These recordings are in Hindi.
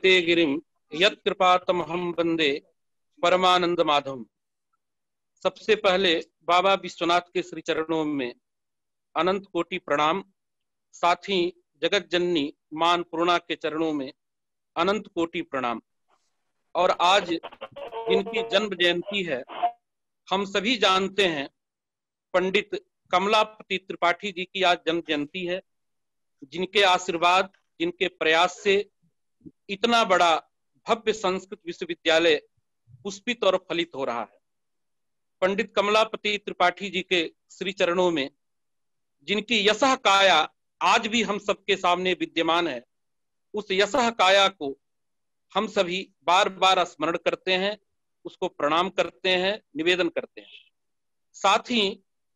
जयते गिरिम यत्कृपातमहं वंदे परमानंद माधव। सबसे पहले बाबा विश्वनाथ के श्री चरणों में अनंत कोटि प्रणाम। साथ ही जगत जननी मां अन्नपूर्णा के चरणों में अनंत कोटि प्रणाम। और आज जिनकी जन्म जयंती है, हम सभी जानते हैं, पंडित कमलापति त्रिपाठी जी की आज जन्म जयंती है, जिनके आशीर्वाद, जिनके प्रयास से इतना बड़ा भव्य संस्कृत विश्वविद्यालय पुष्पित और फलित हो रहा है। पंडित कमलापति त्रिपाठी जी के श्री चरणों में जिनकी यशः काया आज भी हम सबके सामने विद्यमान है, उस यशः काया को हम सभी बार बार स्मरण करते हैं, उसको प्रणाम करते हैं, निवेदन करते हैं। साथ ही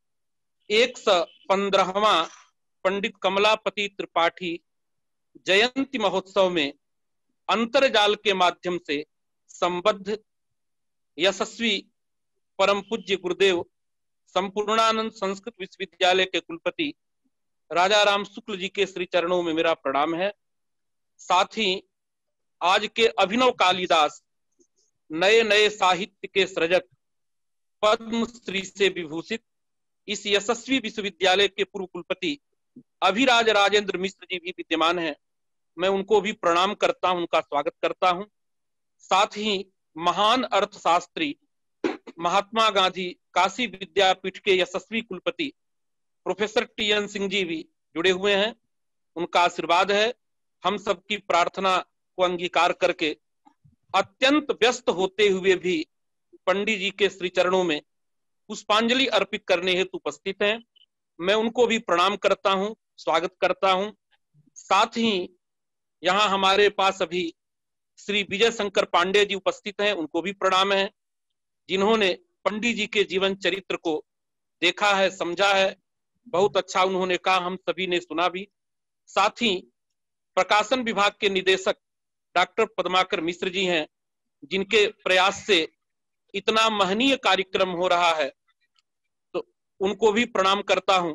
115वां पंडित कमलापति त्रिपाठी जयंती महोत्सव में अंतरजाल के माध्यम से संबद्ध यशस्वी परम पूज्य गुरुदेव संपूर्णानंद संस्कृत विश्वविद्यालय के कुलपति राजा राम शुक्ल जी के श्री चरणों में मेरा प्रणाम है। साथ ही आज के अभिनव कालिदास, नए नए साहित्य के सृजक, पद्मश्री से विभूषित इस यशस्वी विश्वविद्यालय के पूर्व कुलपति अभिराज राजेंद्र मिश्र जी भी विद्यमान हैं। मैं उनको भी प्रणाम करता हूं, उनका स्वागत करता हूं। साथ ही महान अर्थशास्त्री, महात्मा गांधी काशी विद्यापीठ के यशस्वी कुलपति प्रोफेसर टी.एन. सिंह जी भी जुड़े हुए हैं। उनका आशीर्वाद है। हम सबकी प्रार्थना को अंगीकार करके अत्यंत व्यस्त होते हुए भी पंडित जी के श्री चरणों में पुष्पांजलि अर्पित करने हेतु उपस्थित हैं। मैं उनको भी प्रणाम करता हूं, स्वागत करता हूं। साथ ही यहाँ हमारे पास अभी श्री विजय शंकर पांडे जी उपस्थित हैं, उनको भी प्रणाम है, जिन्होंने पंडित जी के जीवन चरित्र को देखा है, समझा है। बहुत अच्छा उन्होंने कहा, हम सभी ने सुना भी। साथ ही प्रकाशन विभाग के निदेशक डॉक्टर पद्माकर मिश्र जी हैं, जिनके प्रयास से इतना महनीय कार्यक्रम हो रहा है, तो उनको भी प्रणाम करता हूं।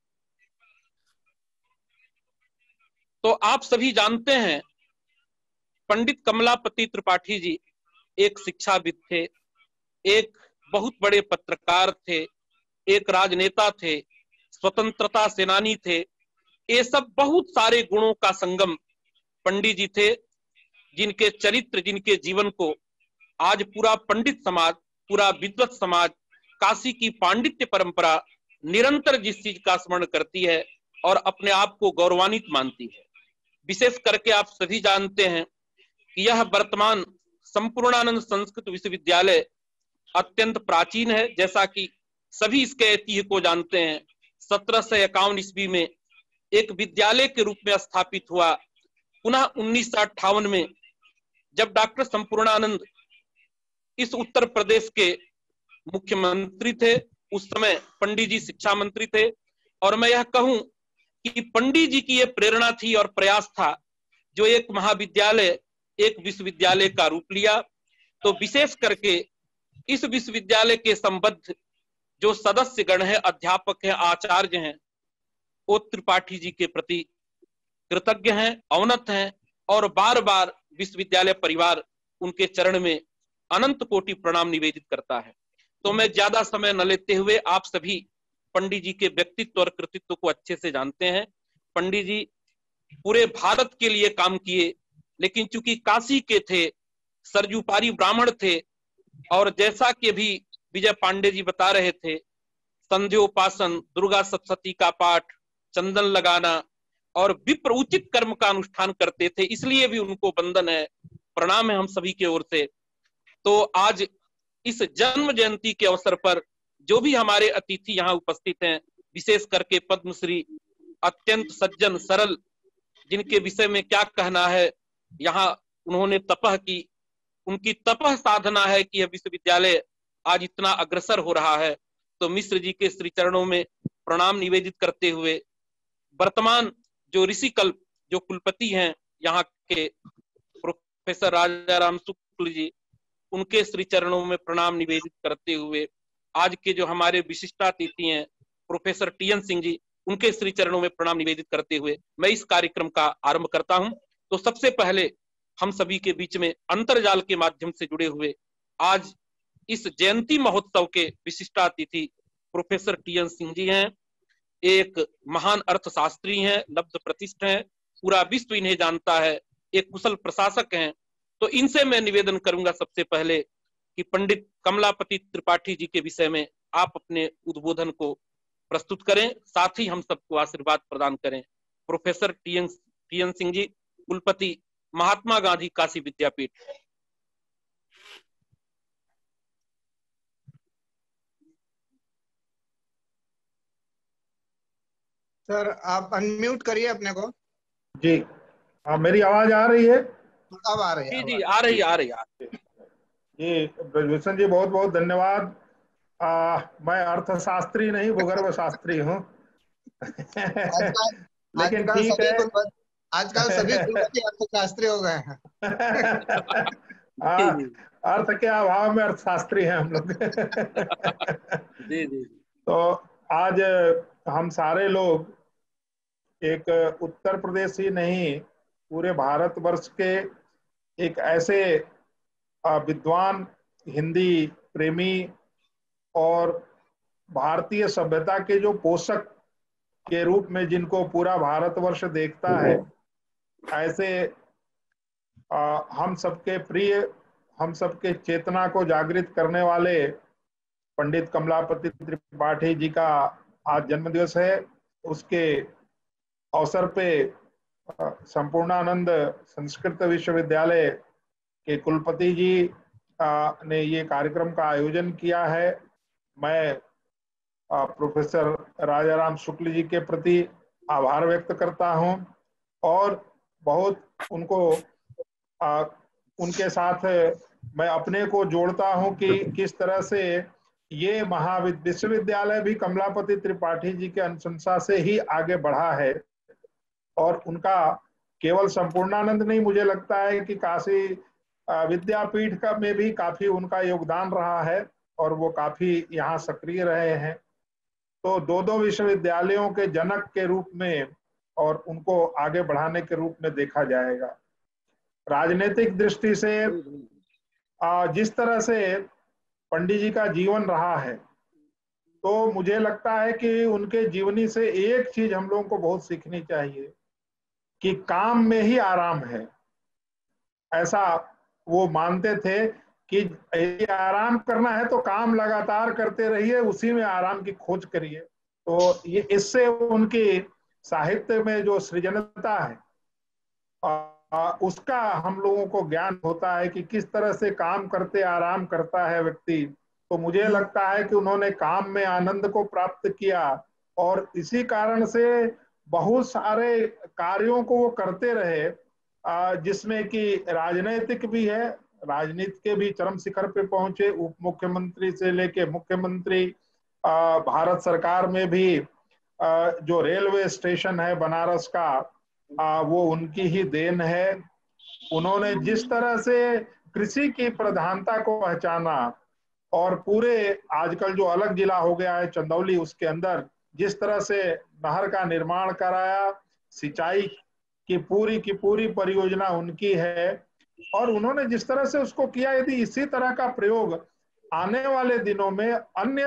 तो आप सभी जानते हैं, पंडित कमलापति त्रिपाठी जी एक शिक्षाविद थे, एक बहुत बड़े पत्रकार थे, एक राजनेता थे, स्वतंत्रता सेनानी थे। ये सब बहुत सारे गुणों का संगम पंडित जी थे, जिनके चरित्र, जिनके जीवन को आज पूरा पंडित समाज, पूरा विद्वत समाज, काशी की पांडित्य परंपरा निरंतर जिस चीज का स्मरण करती है और अपने आप को गौरवान्वित मानती है। विशेष करके आप सभी जानते हैं कि यह वर्तमान संपूर्णानंद संस्कृत विश्वविद्यालय अत्यंत प्राचीन है। जैसा कि सभी इसके ऐतिह्य को जानते हैं, 1751 ईस्वी में एक विद्यालय के रूप में स्थापित हुआ। पुनः 1958 में जब डॉक्टर संपूर्णानंद इस उत्तर प्रदेश के मुख्यमंत्री थे, उस समय पंडित जी शिक्षा मंत्री थे। और मैं यह कहूं कि पंडित जी की यह प्रेरणा थी और प्रयास था, जो एक महाविद्यालय, एक विश्वविद्यालय का रूप लिया। तो विशेष करके इस विश्वविद्यालय के संबद्ध जो सदस्य गण है, अध्यापक हैं, आचार्य हैं, वो त्रिपाठी जी के प्रति कृतज्ञ हैं, अवनत हैं और बार बार विश्वविद्यालय परिवार उनके चरण में अनंत कोटि प्रणाम निवेदित करता है। तो मैं ज्यादा समय न लेते हुए, आप सभी पंडित जी के व्यक्तित्व और कृतित्व को अच्छे से जानते हैं। पंडित जी पूरे भारत के लिए काम किए, लेकिन चूंकि काशी के थे, सरजूपारी ब्राह्मण थे, और जैसा कि भी विजय पांडे जी बता रहे थे, संध्योपासन, दुर्गा सप्तशती का पाठ, चंदन लगाना और विप्र उचित कर्म का अनुष्ठान करते थे। इसलिए भी उनको वंदन है, प्रणाम है हम सभी की ओर से। तो आज इस जन्म जयंती के अवसर पर जो भी हमारे अतिथि यहाँ उपस्थित हैं, विशेष करके पद्मश्री, अत्यंत सज्जन, सरल, जिनके विषय में क्या कहना है, यहाँ उन्होंने तपह की, उनकी तपह साधना है कि यह विश्वविद्यालय आज इतना अग्रसर हो रहा है। तो मिश्र जी के श्री चरणों में प्रणाम निवेदित करते हुए वर्तमान जो ऋषिकल्प, जो कुलपति हैं यहाँ के प्रोफेसर राजा राम शुक्ल जी, उनके श्री चरणों में प्रणाम निवेदित करते हुए आज के जो हमारे विशिष्टातिथि हैं प्रोफेसर टी.एन. सिंह जी, उनके श्री चरणों में प्रणाम निवेदित करते हुए मैं इस कार्यक्रम का आरंभ करता हूं। तो सबसे पहले हम सभी के बीच में अंतर्जाल के माध्यम से जुड़े हुए आज इस जयंती महोत्सव के विशिष्टातिथि प्रोफेसर टीएन सिंह जी हैं। एक महान अर्थशास्त्री हैं, लब्ध प्रतिष्ठ हैं, पूरा विश्व इन्हें जानता है, एक कुशल प्रशासक हैं। तो इनसे मैं निवेदन करूंगा सबसे पहले कि पंडित कमलापति त्रिपाठी जी के विषय में आप अपने उद्बोधन को प्रस्तुत करें, साथ ही हम सबको आशीर्वाद प्रदान करें। प्रोफेसर टीएन सिंह जी, कुलपति महात्मा गांधी काशी विद्यापीठ। सर आप अनम्यूट करिए अपने को। जी मेरी आवाज आ रही है? अब आ रही है। जी आ रही है। जी ब्रजभूषण जी, बहुत बहुत धन्यवाद। मैं अर्थशास्त्री नहीं, भूगर्भ शास्त्री हूँ। लेकिन ठीक है, आजकल सभी कुलपति अर्थशास्त्री हो गए हैं। अर्थ के अभाव में अर्थशास्त्री हैं हम लोग। जी। तो आज हम सारे लोग एक उत्तर प्रदेश ही नहीं, पूरे भारतवर्ष के एक ऐसे विद्वान, हिंदी प्रेमी और भारतीय सभ्यता के जो पोषक के रूप में जिनको पूरा भारतवर्ष देखता है, ऐसे हम सबके प्रिय, हम सबके चेतना को जागृत करने वाले पंडित कमलापति त्रिपाठी जी का आज जन्मदिवस है। उसके अवसर पे संपूर्णानंद संस्कृत विश्वविद्यालय के कुलपति जी ने ये कार्यक्रम का आयोजन किया है। मैं प्रोफेसर राजाराम शुक्ल जी के प्रति आभार व्यक्त करता हूं और बहुत उनको उनके साथ मैं अपने को जोड़ता हूं कि किस तरह से ये विश्वविद्यालय भी कमलापति त्रिपाठी जी के अनुशंसा से ही आगे बढ़ा है। और उनका केवल संपूर्णानंद नहीं, मुझे लगता है कि काशी विद्यापीठ का में भी काफी उनका योगदान रहा है और वो काफी यहाँ सक्रिय रहे हैं। तो दो विश्वविद्यालयों के जनक के रूप में और उनको आगे बढ़ाने के रूप में देखा जाएगा। राजनीतिक दृष्टि से जिस तरह से पंडित जी का जीवन रहा है, तो मुझे लगता है कि उनके जीवनी से एक चीज हम लोगों को बहुत सीखनी चाहिए कि काम में ही आराम है। ऐसा वो मानते थे कि आराम करना है तो काम लगातार करते रहिए, उसी में आराम की खोज करिए। तो ये इससे उनकी साहित्य में जो सृजनता है उसका हम लोगों को ज्ञान होता है कि किस तरह से काम करते आराम करता है व्यक्ति। तो मुझे लगता है कि उन्होंने काम में आनंद को प्राप्त किया और इसी कारण से बहुत सारे कार्यों को वो करते रहे, जिसमें कि राजनीतिक भी है, राजनीति के भी चरम शिखर पे पहुंचे, उप मुख्यमंत्री से लेके मुख्यमंत्री। भारत सरकार में भी जो रेलवे स्टेशन है बनारस का, वो उनकी ही देन है। उन्होंने जिस तरह से कृषि की प्रधानता को पहचाना और पूरे आजकल जो अलग जिला हो गया है चंदौली, उसके अंदर जिस तरह से नहर का निर्माण कराया, सिंचाई की पूरी परियोजना उनकी है और उन्होंने जिस तरह से उसको किया, यदि इसी तरह का प्रयोग आने वाले दिनों में अन्य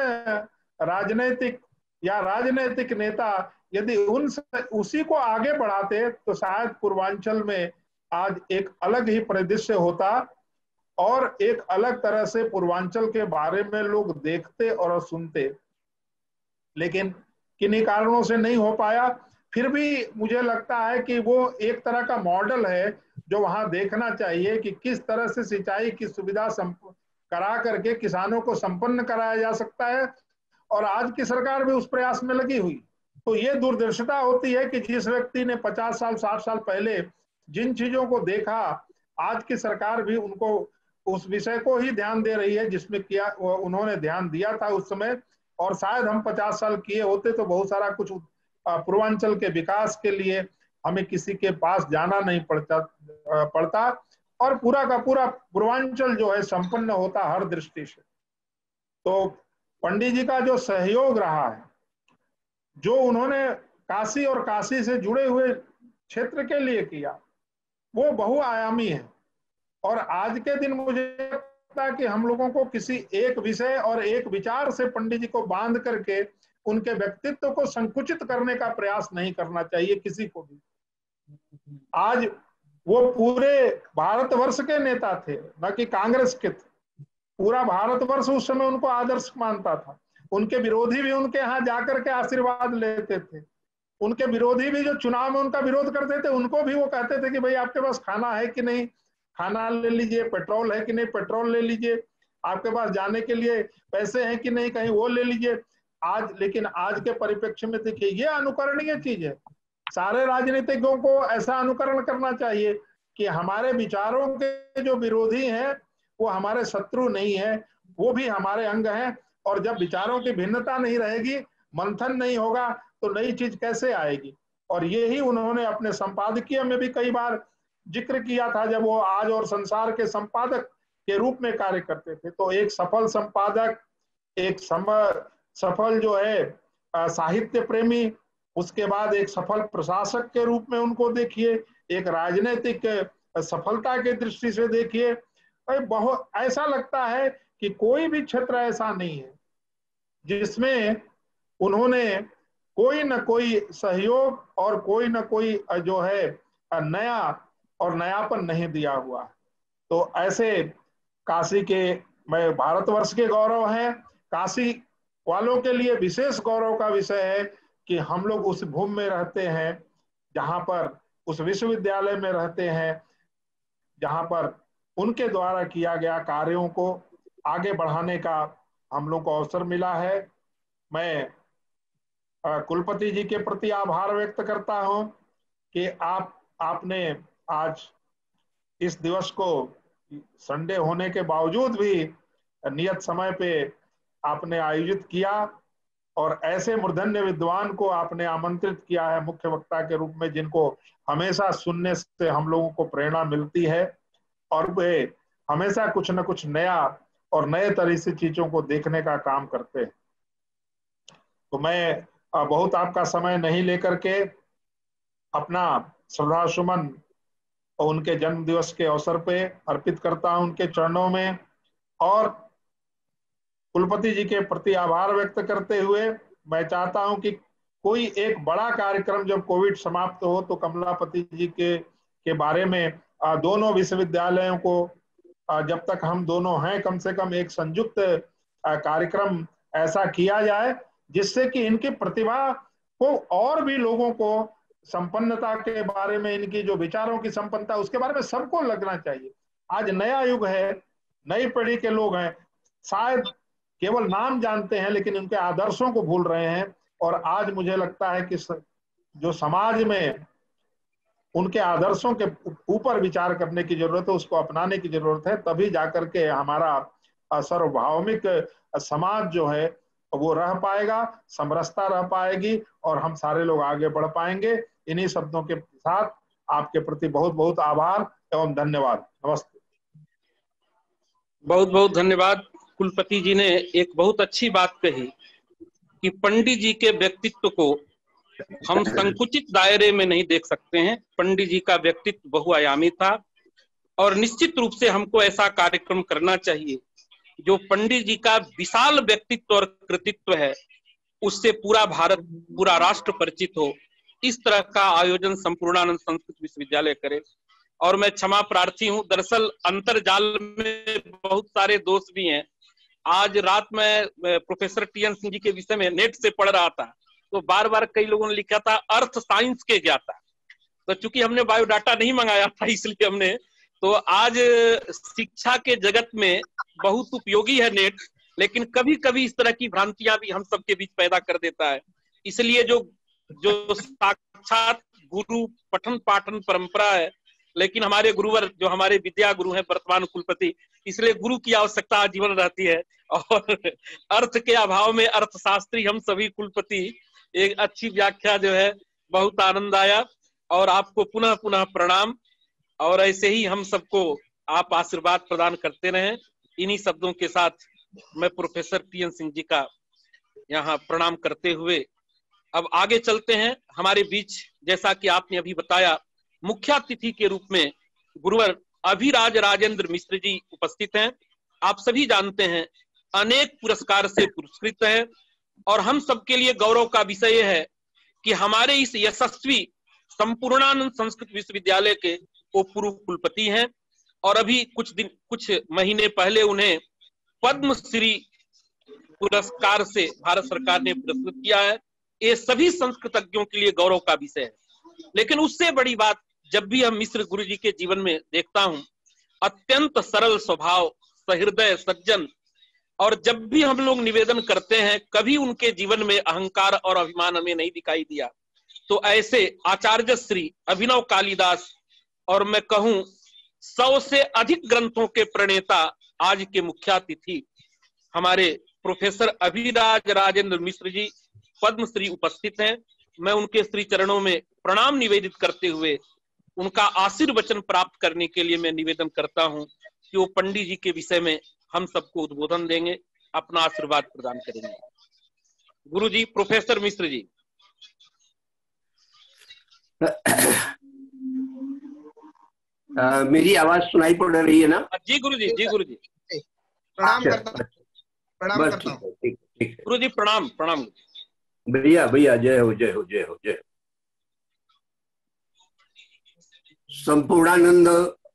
राजनीतिक नेता यदि उसी को आगे बढ़ाते तो शायद पूर्वांचल में आज एक अलग ही परिदृश्य होता और एक अलग तरह से पूर्वांचल के बारे में लोग देखते और सुनते। लेकिन किन्हीं कारणों से नहीं हो पाया। फिर भी मुझे लगता है कि वो एक तरह का मॉडल है जो वहां देखना चाहिए कि किस तरह से सिंचाई की सुविधा करा करके किसानों को संपन्न कराया जा सकता है और आज की सरकार भी उस प्रयास में लगी हुई। तो ये दूरदर्शिता होती है कि जिस व्यक्ति ने 50 साल 60 साल पहले जिन चीजों को देखा, आज की सरकार भी उनको उस विषय को ही ध्यान दे रही है जिसमें किया उन्होंने ध्यान दिया था उस समय। और शायद हम 50 साल किए होते तो बहुत सारा कुछ पूर्वांचल के विकास के लिए हमें किसी के पास जाना नहीं पड़ता और पूरा का पूरा पूर्वांचल जो है संपन्न होता हर दृष्टि से। तो पंडित जी का जो सहयोग रहा है, जो उन्होंने काशी और काशी से जुड़े हुए क्षेत्र के लिए किया, वो बहुआयामी है। और आज के दिन मुझे लगता है कि हम लोगों को किसी एक विषय और एक विचार से पंडित जी को बांध करके उनके व्यक्तित्व को संकुचित करने का प्रयास नहीं करना चाहिए किसी को भी। आज वो पूरे भारतवर्ष के नेता थे, न कि कांग्रेस के थे। पूरा भारतवर्ष उस समय उनको आदर्श मानता था। उनके विरोधी भी उनके यहाँ जाकर के आशीर्वाद लेते थे। उनके विरोधी भी जो चुनाव में उनका विरोध करते थे, उनको भी वो कहते थे कि भाई आपके पास खाना है कि नहीं, खाना ले लीजिए, पेट्रोल है कि नहीं, पेट्रोल ले लीजिए, आपके पास जाने के लिए पैसे हैं कि नहीं, कहीं वो ले लीजिए। आज लेकिन आज के परिप्रेक्ष्य में देखिए, ये अनुकरणीय चीज है। सारे राजनीतिज्ञों को ऐसा अनुकरण करना चाहिए कि हमारे विचारों के जो विरोधी हैं वो हमारे शत्रु नहीं है, वो भी हमारे अंग हैं। और जब विचारों की भिन्नता नहीं रहेगी, मंथन नहीं होगा, तो नई चीज कैसे आएगी। और ये ही उन्होंने अपने संपादकीय में भी कई बार जिक्र किया था, जब वो आज और संसार के संपादक के रूप में कार्य करते थे। तो एक सफल संपादक, एक सफल जो है साहित्य प्रेमी, उसके बाद एक सफल प्रशासक के रूप में उनको देखिए, एक राजनीतिक सफलता की दृष्टि से देखिए। बहुत ऐसा लगता है कि कोई भी क्षेत्र ऐसा नहीं है जिसमें उन्होंने कोई न कोई सहयोग और कोई न कोई जो है नया और नयापन नहीं दिया हुआ। तो ऐसे काशी के, मैं भारतवर्ष के गौरव है, काशी वालों के लिए विशेष गौरव का विषय है कि हम लोग उस भूमि में रहते हैं, जहां पर उस विश्वविद्यालय में रहते हैं, जहां पर उनके द्वारा किया गया कार्यों को आगे बढ़ाने का हम लोग को अवसर मिला है। मैं कुलपति जी के प्रति आभार व्यक्त करता हूं कि आपने आज इस दिवस को संडे होने के बावजूद भी नियत समय पे आपने आयोजित किया और ऐसे मूर्धन्य विद्वान को आपने आमंत्रित किया है मुख्य वक्ता के रूप में, जिनको हमेशा सुनने से हम लोगों को प्रेरणा मिलती है और वे हमेशा कुछ न कुछ नया और नए तरह से चीजों को देखने का काम करते हैं। तो मैं बहुत आपका समय नहीं लेकर के अपना श्रद्धा सुमन उनके जन्म दिवस के अवसर पे अर्पित करता हूं उनके चरणों में, और कुलपति जी के प्रति आभार व्यक्त करते हुए मैं चाहता हूं कि कोई एक बड़ा कार्यक्रम जब कोविड समाप्त हो तो कमलापति जी के बारे में दोनों विश्वविद्यालयों को, जब तक हम दोनों हैं, कम से कम एक संयुक्त कार्यक्रम ऐसा किया जाए जिससे कि इनकी प्रतिभा को और भी लोगों को, संपन्नता के बारे में, इनकी जो विचारों की संपन्नता, उसके बारे में सबको लगना चाहिए। आज नया युग है, नई पीढ़ी के लोग हैं, शायद केवल नाम जानते हैं लेकिन उनके आदर्शों को भूल रहे हैं। और आज मुझे लगता है कि जो समाज में उनके आदर्शों के ऊपर विचार करने की जरूरत है, उसको अपनाने की जरूरत है, तभी जाकर के हमारा सार्वभौमिक समाज जो है वो रह पाएगा, समरसता रह पाएगी और हम सारे लोग आगे बढ़ पाएंगे। इन्हीं शब्दों के साथ आपके प्रति बहुत बहुत आभार एवं धन्यवाद। नमस्ते। बहुत बहुत धन्यवाद। कुलपति जी ने एक बहुत अच्छी बात कही कि पंडित जी के व्यक्तित्व को हम संकुचित दायरे में नहीं देख सकते हैं। पंडित जी का व्यक्तित्व बहुआयामी था और निश्चित रूप से हमको ऐसा कार्यक्रम करना चाहिए जो पंडित जी का विशाल व्यक्तित्व और कृतित्व है उससे पूरा भारत, पूरा राष्ट्र परिचित हो। इस तरह का आयोजन संपूर्णानंद संस्कृत विश्वविद्यालय करे। और मैं क्षमा प्रार्थी हूं, दरअसल अंतरजाल में बहुत सारे दोस्त भी हैं। आज रात में प्रोफेसर टी.एन. सिंह जी के विषय में नेट से पढ़ रहा था, तो बार बार कई लोगों ने लिखा था अर्थ साइंस के ज्ञाता। तो चूंकि हमने बायोडाटा नहीं मंगाया था इसलिए हमने, तो आज शिक्षा के जगत में बहुत उपयोगी है नेट, लेकिन कभी कभी इस तरह की भ्रांतियां भी हम सबके बीच पैदा कर देता है। इसलिए जो साक्षात गुरु पठन पाठन परंपरा है, लेकिन हमारे गुरुवर जो हमारे विद्या गुरु हैं वर्तमान कुलपति, इसलिए गुरु की आवश्यकता जीवन रहती है। और अर्थ के अभाव में अर्थशास्त्री हम सभी कुलपति, एक अच्छी व्याख्या जो है, बहुत आनंद आया। और आपको पुनः पुनः प्रणाम। और ऐसे ही हम सबको आप आशीर्वाद प्रदान करते रहें। इन्हीं शब्दों के साथ मैं प्रोफेसर टी.एन. सिंह जी का यहाँ प्रणाम करते हुए अब आगे चलते हैं। हमारे बीच, जैसा कि आपने अभी बताया, मुख्य अतिथि के रूप में गुरुवर अभिराज राजेंद्र मिश्र जी उपस्थित हैं। आप सभी जानते हैं अनेक पुरस्कार से पुरस्कृत हैं और हम सबके लिए गौरव का विषय है कि हमारे इस यशस्वी संपूर्णानंद संस्कृत विश्वविद्यालय के वो पूर्व कुलपति हैं और अभी कुछ महीने पहले उन्हें पद्मश्री पुरस्कार से भारत सरकार ने पुरस्कृत किया है। ये सभी संस्कृतज्ञों के लिए गौरव का विषय है। लेकिन उससे बड़ी बात जब भी हम मिश्र गुरु जी के जीवन में देखता हूं, अत्यंत सरल स्वभाव, सहृदय, सज्जन, और जब भी हम लोग निवेदन करते हैं कभी उनके जीवन में अहंकार और अभिमान हमें नहीं दिखाई दिया। तो ऐसे आचार्य श्री अभिनव कालिदास और मैं कहूं 100 से अधिक ग्रंथों के प्रणेता आज के मुख्यातिथि हमारे प्रोफेसर अभिराज राजेंद्र मिश्र जी पद्मश्री उपस्थित हैं। मैं उनके श्री चरणों में प्रणाम निवेदित करते हुए उनका आशीर्वचन प्राप्त करने के लिए मैं निवेदन करता हूं कि वो पंडित जी के विषय में हम सबको उद्बोधन देंगे, अपना आशीर्वाद प्रदान करेंगे। गुरु जी, प्रोफेसर मिश्र जी। मेरी आवाज सुनाई पड़ रही है ना? जी गुरु जी, जी गुरु जी। प्रणाम करता हूं, प्रणाम करता हूं। ठीक गुरु जी प्रणाम, प्रणाम। भैया भैया, जय हो जय हो जय हो जय हो। संपूर्णानंद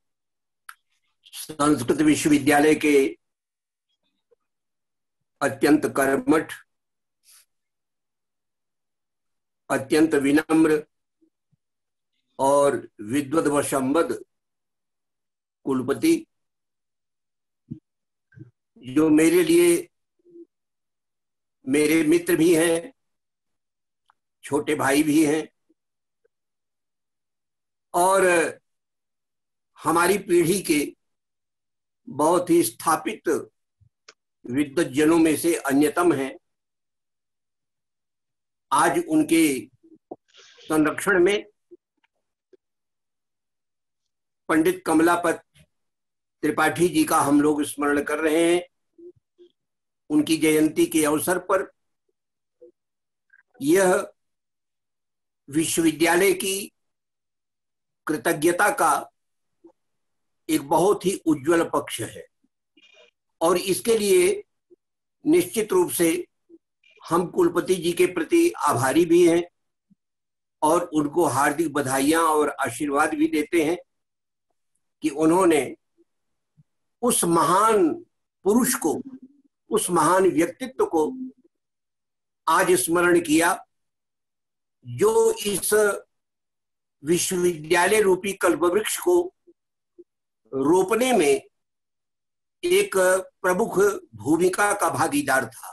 संस्कृत विश्वविद्यालय के अत्यंत कर्मठ, अत्यंत विनम्र और विद्वद व संबद्ध कुलपति, जो मेरे लिए मेरे मित्र भी हैं, छोटे भाई भी हैं और हमारी पीढ़ी के बहुत ही स्थापित विद्वज्जनों में से अन्यतम हैं। आज उनके संरक्षण में पंडित कमलापत त्रिपाठी जी का हम लोग स्मरण कर रहे हैं। उनकी जयंती के अवसर पर यह विश्वविद्यालय की कृतज्ञता का एक बहुत ही उज्जवल पक्ष है और इसके लिए निश्चित रूप से हम कुलपति जी के प्रति आभारी भी हैं और उनको हार्दिक बधाइयां और आशीर्वाद भी देते हैं कि उन्होंने उस महान पुरुष को, उस महान व्यक्तित्व को आज स्मरण किया जो इस विश्वविद्यालय रूपी कल्पवृक्ष को रोपने में एक प्रमुख भूमिका का भागीदार था।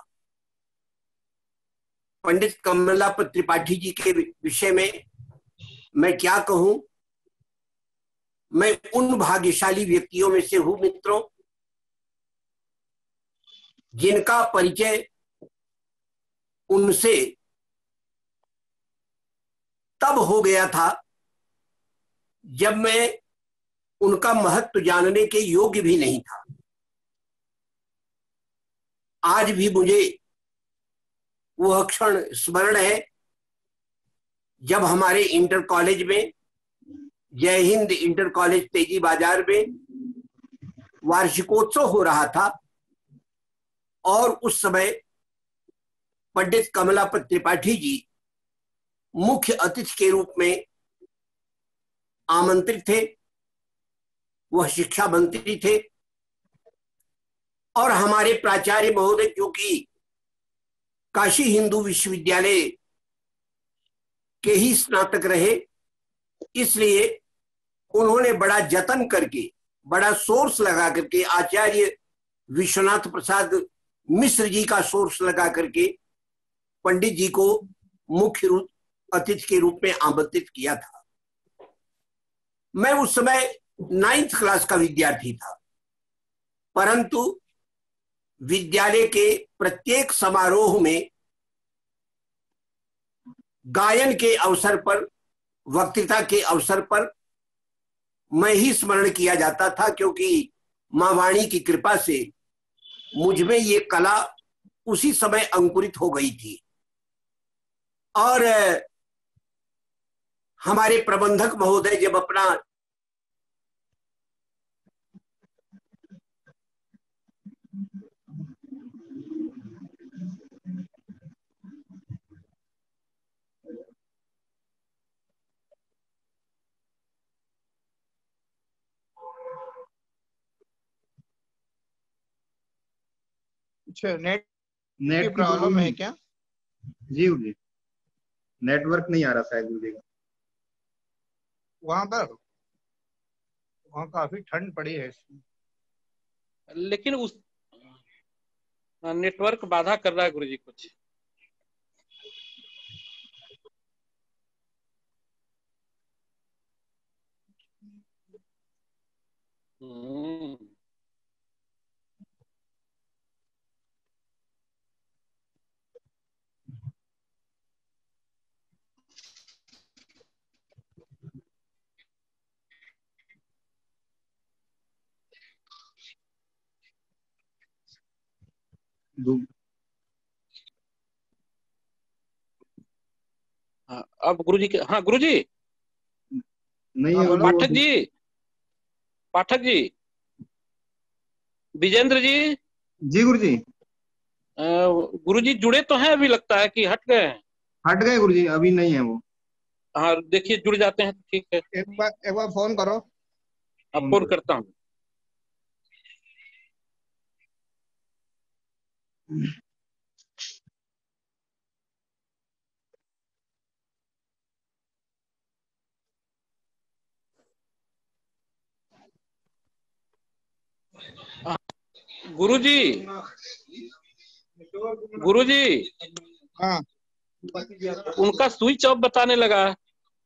पंडित कमलापत त्रिपाठी जी के विषय में मैं क्या कहूं। मैं उन भाग्यशाली व्यक्तियों में से हूं मित्रों, जिनका परिचय उनसे तब हो गया था जब मैं उनका महत्व जानने के योग्य भी नहीं था। आज भी मुझे वह क्षण स्मरण है जब हमारे इंटर कॉलेज में, जय हिंद इंटर कॉलेज तेजी बाजार में वार्षिकोत्सव हो रहा था और उस समय पंडित कमलापत त्रिपाठी जी मुख्य अतिथि के रूप में आमंत्रित थे। वह शिक्षा मंत्री थे और हमारे प्राचार्य महोदय, जो कि काशी हिंदू विश्वविद्यालय के ही स्नातक रहे, इसलिए उन्होंने बड़ा जतन करके, बड़ा सोर्स लगा करके, आचार्य विश्वनाथ प्रसाद मिश्र जी का सोर्स लगा करके पंडित जी को मुख्य अतिथि के रूप में आमंत्रित किया था। मैं उस समय 9th क्लास का विद्यार्थी था, परंतु विद्यालय के प्रत्येक समारोह में गायन के अवसर पर, वक्तृता के अवसर पर मैं ही स्मरण किया जाता था, क्योंकि मां वाणी की कृपा से मुझ में ये कला उसी समय अंकुरित हो गई थी। और हमारे प्रबंधक महोदय जब अपना कुछ नेट नेट की प्रॉब्लम है क्या? जी गुरु जी, नेटवर्क नहीं आ रहा शायद गुरु जी का। वहाँ काफी ठंड पड़ी है इसमें। लेकिन उस नेटवर्क बाधा कर रहा है गुरुजी कुछ। हम्म। हाँ, अब गुरुजी के, हाँ गुरुजी, नहीं हाँ, है बोलो। पाठक जी, पाठक जी, विजेंद्र जी, जी गुरु जी। गुरुजी जुड़े तो हैं, अभी लगता है कि हट गए हैं। हट गए गुरु जी, अभी नहीं है वो। हाँ देखिए, जुड़ जाते हैं तो ठीक है। एक बार फोन करो। अब फोन करता हूँ। गुरुजी, गुरुजी, हाँ, उनका स्विच ऑफ बताने लगा है।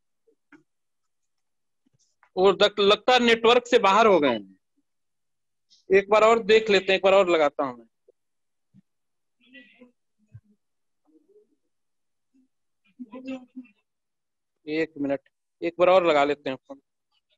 वो लगता है नेटवर्क से बाहर हो गए हैं। एक बार और देख लेते हैं, एक बार और लगाता हूँ मैं। एक मिनट, एक बार और लगा लेते हैं फोन।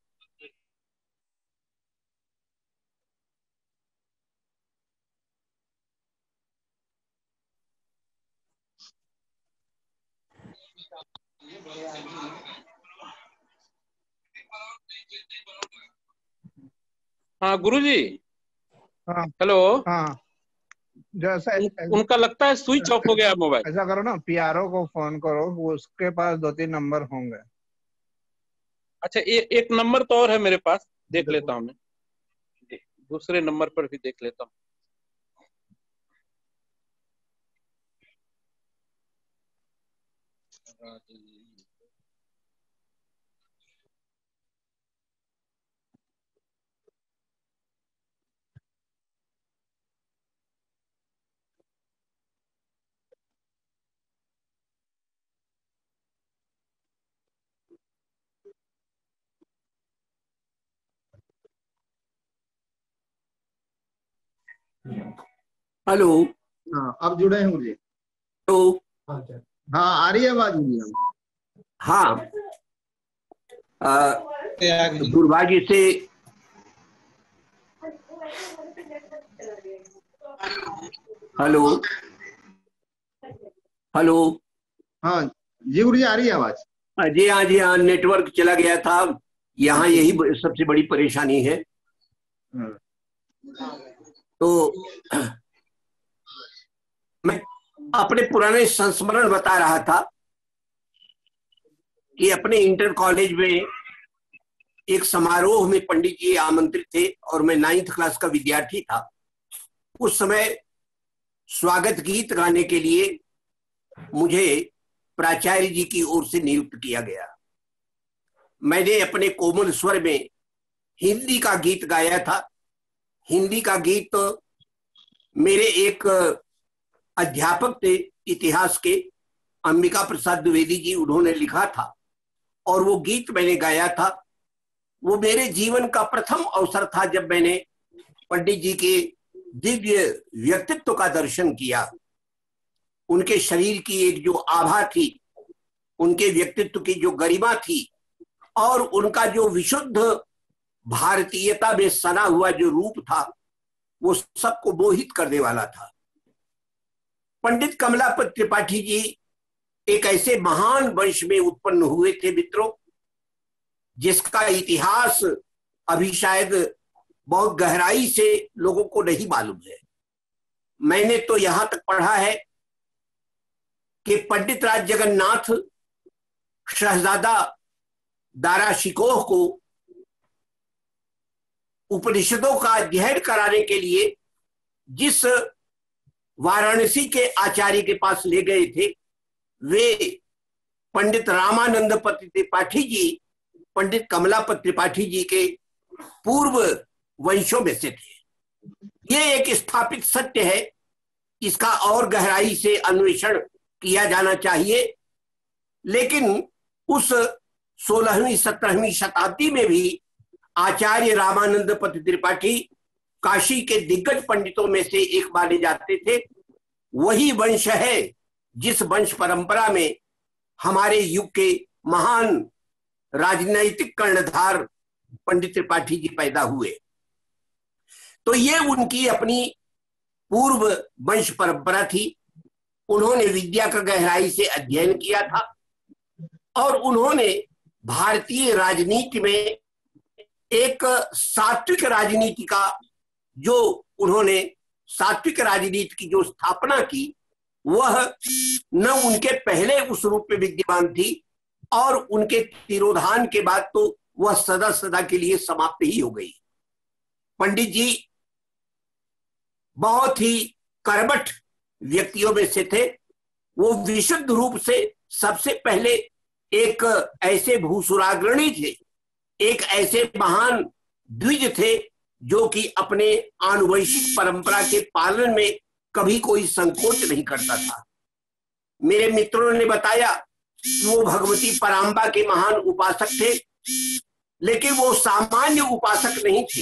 हाँ गुरुजी, हाँ, हेलो। हाँ। जैसा उनका लगता है स्विच ऑफ हो गया मोबाइल। ऐसा करो ना, पीआरओ को फोन करो, वो उसके पास 2-3 नंबर होंगे। अच्छा, एक नंबर तो और है मेरे पास, देख लेता हूँ मैं। दूसरे नंबर पर भी देख लेता हूँ। हेलो। हाँ अब जुड़े हैं गुरु जी। तो हाँ आ रही है आवाज गुरु जी। हाँ, दुर्भाग्य से हेलो, हेलो। हाँ जी गुरु जी, आ रही है आवाज। जी हाँ, जी हाँ, नेटवर्क चला गया था। यहाँ यही सबसे बड़ी परेशानी है। तो मैं अपने पुराने संस्मरण बता रहा था कि अपने इंटर कॉलेज में एक समारोह में पंडित जी आमंत्रित थे और मैं 9th क्लास का विद्यार्थी था। उस समय स्वागत गीत गाने के लिए मुझे प्राचार्य जी की ओर से नियुक्त किया गया। मैंने अपने कोमल स्वर में हिंदी का गीत गाया था। हिंदी का गीत मेरे एक अध्यापक थे इतिहास के, अंबिका प्रसाद द्विवेदी जी, उन्होंने लिखा था और वो गीत मैंने गाया था। वो मेरे जीवन का प्रथम अवसर था जब मैंने पंडित जी के दिव्य व्यक्तित्व का दर्शन किया। उनके शरीर की एक जो आभा थी, उनके व्यक्तित्व की जो गरिमा थी और उनका जो विशुद्ध भारतीयता में सना हुआ जो रूप था, वो सबको मोहित करने वाला था। पंडित कमलापत त्रिपाठी जी एक ऐसे महान वंश में उत्पन्न हुए थे मित्रों, जिसका इतिहास अभी शायद बहुत गहराई से लोगों को नहीं मालूम है। मैंने तो यहां तक पढ़ा है कि पंडित राज जगन्नाथ शहजादा दारा शिकोह को उपनिषदों का अध्ययन कराने के लिए जिस वाराणसी के आचार्य के पास ले गए थे, वे पंडित रामानंदपति त्रिपाठी जी, पंडित कमलापति त्रिपाठी जी के पूर्व वंशों में से थे। ये एक स्थापित सत्य है, इसका और गहराई से अन्वेषण किया जाना चाहिए। लेकिन उस 16वीं 17वीं शताब्दी में भी आचार्य रामानंदपति त्रिपाठी काशी के दिग्गज पंडितों में से एक माने जाते थे। वही वंश है जिस वंश परंपरा में हमारे युग के महान राजनैतिक कर्णधार पंडित त्रिपाठी जी पैदा हुए। तो ये उनकी अपनी पूर्व वंश परंपरा थी। उन्होंने विद्या का गहराई से अध्ययन किया था और उन्होंने भारतीय राजनीति में एक सात्विक राजनीति का उन्होंने सात्विक राजनीति की जो स्थापना की, वह न उनके पहले उस रूप में विद्यमान थी और उनके तिरोधान के बाद तो वह सदा सदा के लिए समाप्त ही हो गई। पंडित जी बहुत ही कर्मठ व्यक्तियों में से थे। वो विशुद्ध रूप से सबसे पहले एक ऐसे भूसुराग्रणी थे, एक ऐसे महान द्विज थे जो कि अपने आनुवंशिक परंपरा के पालन में कभी कोई संकोच नहीं करता था। मेरे मित्रों ने बताया कि वो भगवती पराम्बा के महान उपासक थे, लेकिन वो सामान्य उपासक नहीं थे।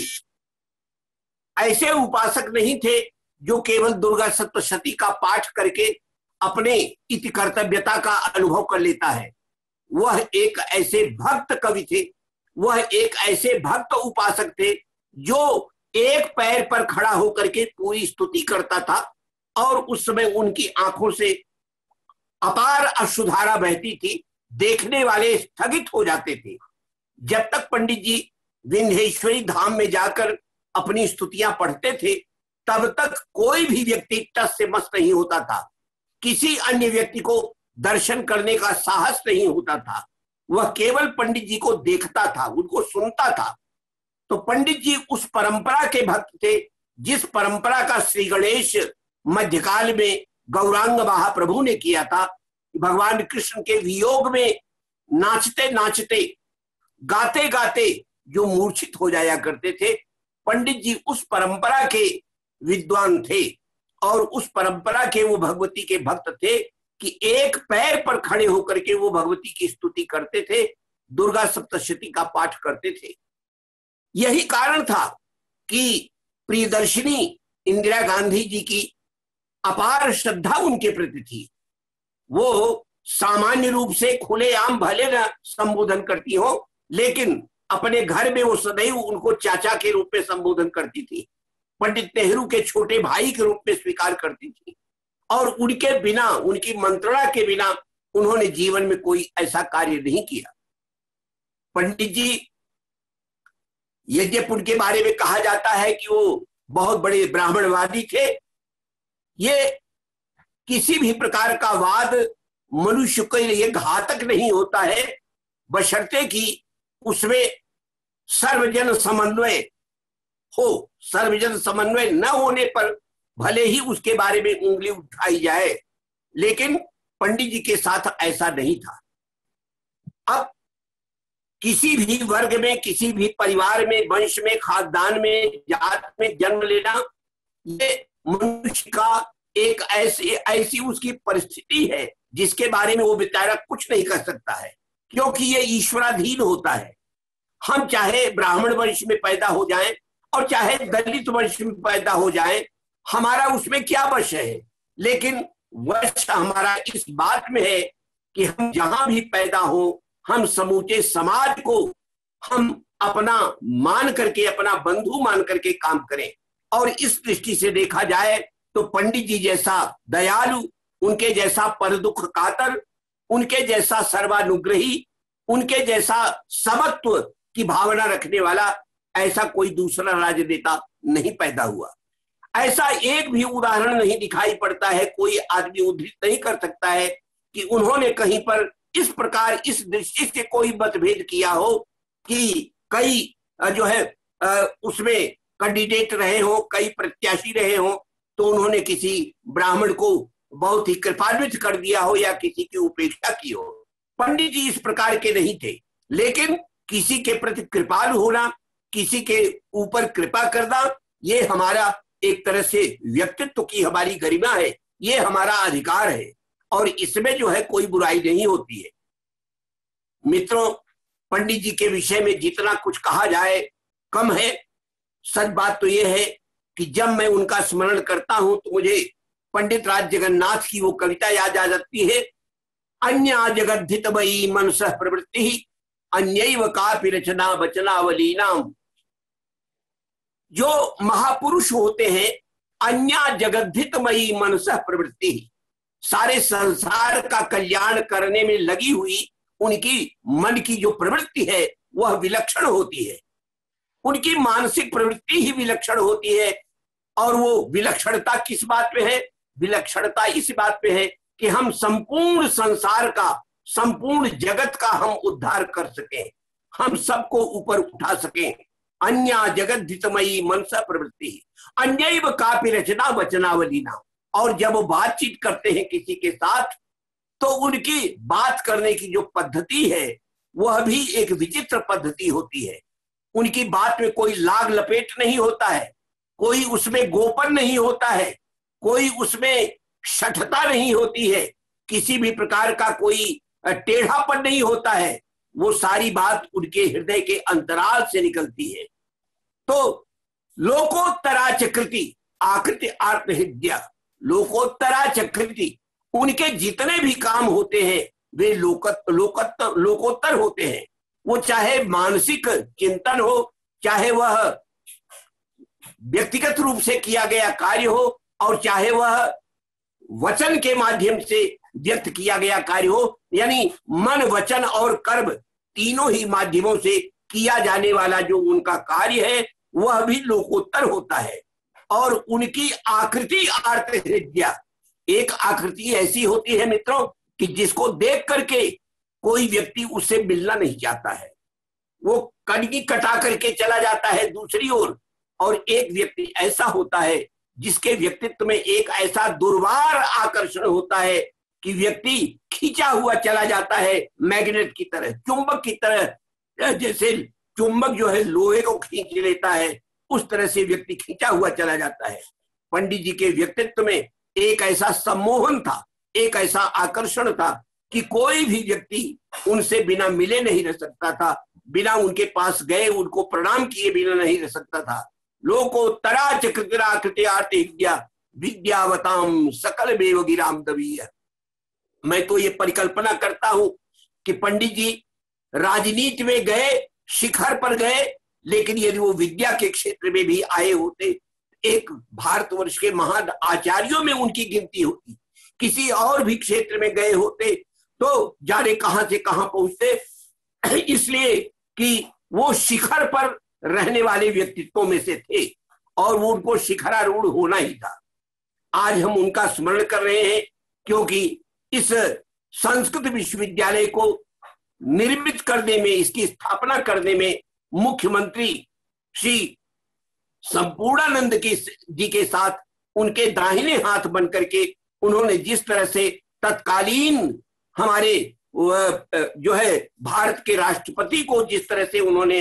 ऐसे उपासक नहीं थे जो केवल दुर्गा सप्तशती का पाठ करके अपने इति कर्तव्यता का अनुभव कर लेता है। वह एक ऐसे भक्त कवि थे, वह एक ऐसे भक्त उपासक थे जो एक पैर पर खड़ा होकर के पूरी स्तुति करता था और उस समय उनकी आंखों से अपार अश्रुधारा बहती थी, देखने वाले स्थगित हो जाते थे। जब तक पंडित जी विंध्येश्वरी धाम में जाकर अपनी स्तुतियां पढ़ते थे, तब तक कोई भी व्यक्ति टस से मस नहीं होता था। किसी अन्य व्यक्ति को दर्शन करने का साहस नहीं होता था। वह केवल पंडित जी को देखता था, उनको सुनता था। तो पंडित जी उस परंपरा के भक्त थे जिस परंपरा का श्री गणेश मध्यकाल में गौरांग महाप्रभु ने किया था। भगवान कृष्ण के वियोग में नाचते नाचते, गाते गाते जो मूर्छित हो जाया करते थे, पंडित जी उस परंपरा के विद्वान थे और उस परंपरा के वो भगवती के भक्त थे कि एक पैर पर खड़े होकर के वो भगवती की स्तुति करते थे, दुर्गा सप्तशती का पाठ करते थे। यही कारण था कि प्रियदर्शिनी इंदिरा गांधी जी की अपार श्रद्धा उनके प्रति थी। वो सामान्य रूप से खुलेआम भले न संबोधन करती हो, लेकिन अपने घर में वो सदैव उनको चाचा के रूप में संबोधन करती थी, पंडित नेहरू के छोटे भाई के रूप में स्वीकार करती थी और उनके बिना, उनकी मंत्रणा के बिना उन्होंने जीवन में कोई ऐसा कार्य नहीं किया। पंडित जी, यद्यपि उनके बारे में कहा जाता है कि वो बहुत बड़े ब्राह्मणवादी थे, ये किसी भी प्रकार का वाद मनुष्य के लिए घातक नहीं होता है, बशर्ते कि उसमें सर्वजन समन्वय हो। सर्वजन समन्वय न होने पर भले ही उसके बारे में उंगली उठाई जाए, लेकिन पंडित जी के साथ ऐसा नहीं था। अब किसी भी वर्ग में, किसी भी परिवार में, वंश में, खानदान में, जात में जन्म लेना, ये मनुष्य का एक ऐसी उसकी परिस्थिति है जिसके बारे में वो बेचारा कुछ नहीं कर सकता है, क्योंकि ये ईश्वराधीन होता है। हम चाहे ब्राह्मण वंश में पैदा हो जाएं और चाहे दलित वंश में पैदा हो जाएं, हमारा उसमें क्या वश है, लेकिन वश हमारा इस बात में है कि हम जहां भी पैदा हो, हम समूचे समाज को हम अपना मान करके, अपना बंधु मान करके काम करें। और इस दृष्टि से देखा जाए तो पंडित जी जैसा दयालु, उनके जैसा परदुख कातर, उनके जैसा सर्वानुग्रही, उनके जैसा समत्व की भावना रखने वाला ऐसा कोई दूसरा राजनेता नहीं पैदा हुआ। ऐसा एक भी उदाहरण नहीं दिखाई पड़ता है, कोई आदमी उद्धृत नहीं कर सकता है कि उन्होंने कहीं पर इस प्रकार, इस दृष्टि से कोई मतभेद किया हो कि कई जो है उसमें कैंडिडेट रहे हो, कई प्रत्याशी रहे हो तो उन्होंने किसी ब्राह्मण को बहुत ही कृपान्वित कर दिया हो या किसी की उपेक्षा की हो। पंडित जी इस प्रकार के नहीं थे, लेकिन किसी के प्रति कृपालु होना, किसी के ऊपर कृपा करना, ये हमारा एक तरह से व्यक्तित्व की हमारी गरिमा है, ये हमारा अधिकार है और इसमें जो है कोई बुराई नहीं होती है। मित्रों, पंडित जी के विषय में जितना कुछ कहा जाए कम है। सच बात तो यह है कि जब मैं उनका स्मरण करता हूं तो मुझे पंडित राज जगन्नाथ की वो कविता याद आ जाती है, अन्या जगद्धितमयी मनसः प्रवृत्ति अन्यैव कापि रचना वचनावलीनाम। जो महापुरुष होते हैं, अन्या जगद्धितमयी मनसः प्रवृत्ति, सारे संसार का कल्याण करने में लगी हुई उनकी मन की जो प्रवृत्ति है वह विलक्षण होती है। उनकी मानसिक प्रवृत्ति ही विलक्षण होती है। और वो विलक्षणता किस बात पे है? विलक्षणता इस बात पे है कि हम संपूर्ण संसार का, संपूर्ण जगत का हम उद्धार कर सकें, हम सबको ऊपर उठा सकें। अन्या जगद्धितमयी मनसा प्रवृत्ति अन्यैव कापि रचना वचनावलीना। और जब वो बातचीत करते हैं किसी के साथ तो उनकी बात करने की जो पद्धति है वह भी एक विचित्र पद्धति होती है। उनकी बात में कोई लाग लपेट नहीं होता है, कोई उसमें गोपन नहीं होता है, कोई उसमें शठता नहीं होती है, किसी भी प्रकार का कोई टेढ़ापन नहीं होता है। वो सारी बात उनके हृदय के अंतराल से निकलती है। तो लोकोत्तरा चकृति आकृति आर्तहृदय, लोकोत्तरा चकृति, उनके जितने भी काम होते हैं वे लोकोत्तर होते हैं। वो चाहे मानसिक चिंतन हो, चाहे वह व्यक्तिगत रूप से किया गया कार्य हो, और चाहे वह वचन के माध्यम से व्यक्त किया गया कार्य हो, यानी मन, वचन और कर्म तीनों ही माध्यमों से किया जाने वाला जो उनका कार्य है वह भी लोकोत्तर होता है। और उनकी आकृति आर्तहृदय, एक आकृति ऐसी होती है मित्रों कि जिसको देख करके कोई व्यक्ति उससे मिलना नहीं चाहता है, वो कनगी कटा करके चला जाता है दूसरी ओर। और एक व्यक्ति ऐसा होता है जिसके व्यक्तित्व में एक ऐसा दुर्वार आकर्षण होता है कि व्यक्ति खींचा हुआ चला जाता है, मैग्नेट की तरह, चुंबक की तरह। जैसे चुंबक जो है लोहे को खींच लेता है, उस तरह से व्यक्ति खींचा हुआ चला जाता है। पंडित जी के व्यक्तित्व में एक ऐसा सम्मोहन था, एक ऐसा आकर्षण था कि कोई भी व्यक्ति उनसे बिना मिले नहीं रह सकता था, बिना उनके पास गए उनको प्रणाम किए बिना नहीं रह सकता था। लोकोत्तरा चकृतिराकृति आर्तहृदय विद्यावताम सकल बेव गिराम दवीय। मैं तो ये परिकल्पना करता हूं कि पंडित जी राजनीति में गए, शिखर पर गए, लेकिन यदि वो विद्या के क्षेत्र में भी आए होते, एक भारतवर्ष के महान आचार्यों में उनकी गिनती होती। किसी और भी क्षेत्र में गए होते तो जाने कहां से कहां पहुंचते, इसलिए कि वो शिखर पर रहने वाले व्यक्तित्वों में से थे और वो उनको शिखरारूढ़ होना ही था। आज हम उनका स्मरण कर रहे हैं क्योंकि इस संस्कृत विश्वविद्यालय को निर्मित करने में, इसकी स्थापना करने में मुख्यमंत्री श्री संपूर्णानंद जी के साथ उनके दाहिने हाथ बनकर के उन्होंने जिस तरह से तत्कालीन हमारे जो है भारत के राष्ट्रपति को जिस तरह से उन्होंने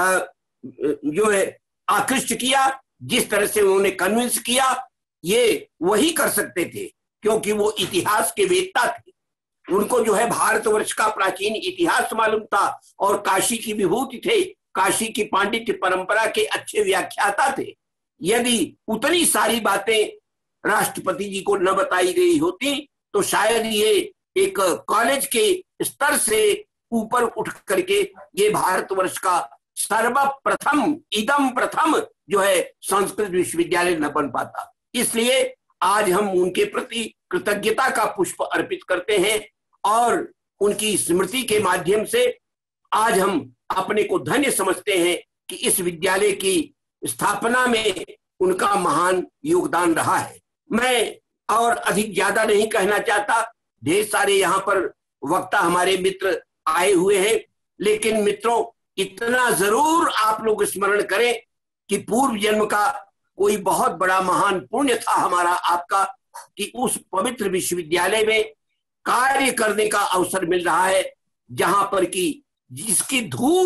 जो है आकृष्ट किया, जिस तरह से उन्होंने कन्विंस किया, ये वही कर सकते थे क्योंकि वो इतिहास के वेत्ता थे। उनको जो है भारतवर्ष का प्राचीन इतिहास मालूम था और काशी की विभूति थे, काशी की पांडित्य परंपरा के अच्छे व्याख्याता थे। यदि उतनी सारी बातें राष्ट्रपति जी को न बताई गई होती तो शायद ये एक कॉलेज के स्तर से ऊपर उठ करके ये भारतवर्ष का सर्वप्रथम इदम प्रथम जो है संस्कृत विश्वविद्यालय न बन पाता। इसलिए आज हम उनके प्रति कृतज्ञता का पुष्प अर्पित करते हैं और उनकी स्मृति के माध्यम से आज हम अपने को धन्य समझते हैं कि इस विद्यालय की स्थापना में उनका महान योगदान रहा है। मैं और अधिक ज्यादा नहीं कहना चाहता, ढेर सारे यहाँ पर वक्ता हमारे मित्र आए हुए हैं, लेकिन मित्रों इतना जरूर आप लोग स्मरण करें कि पूर्व जन्म का कोई बहुत बड़ा महान पुण्य था हमारा आपका कि उस पवित्र विश्वविद्यालय में कार्य करने का अवसर मिल रहा है, जहां पर कि जिसकी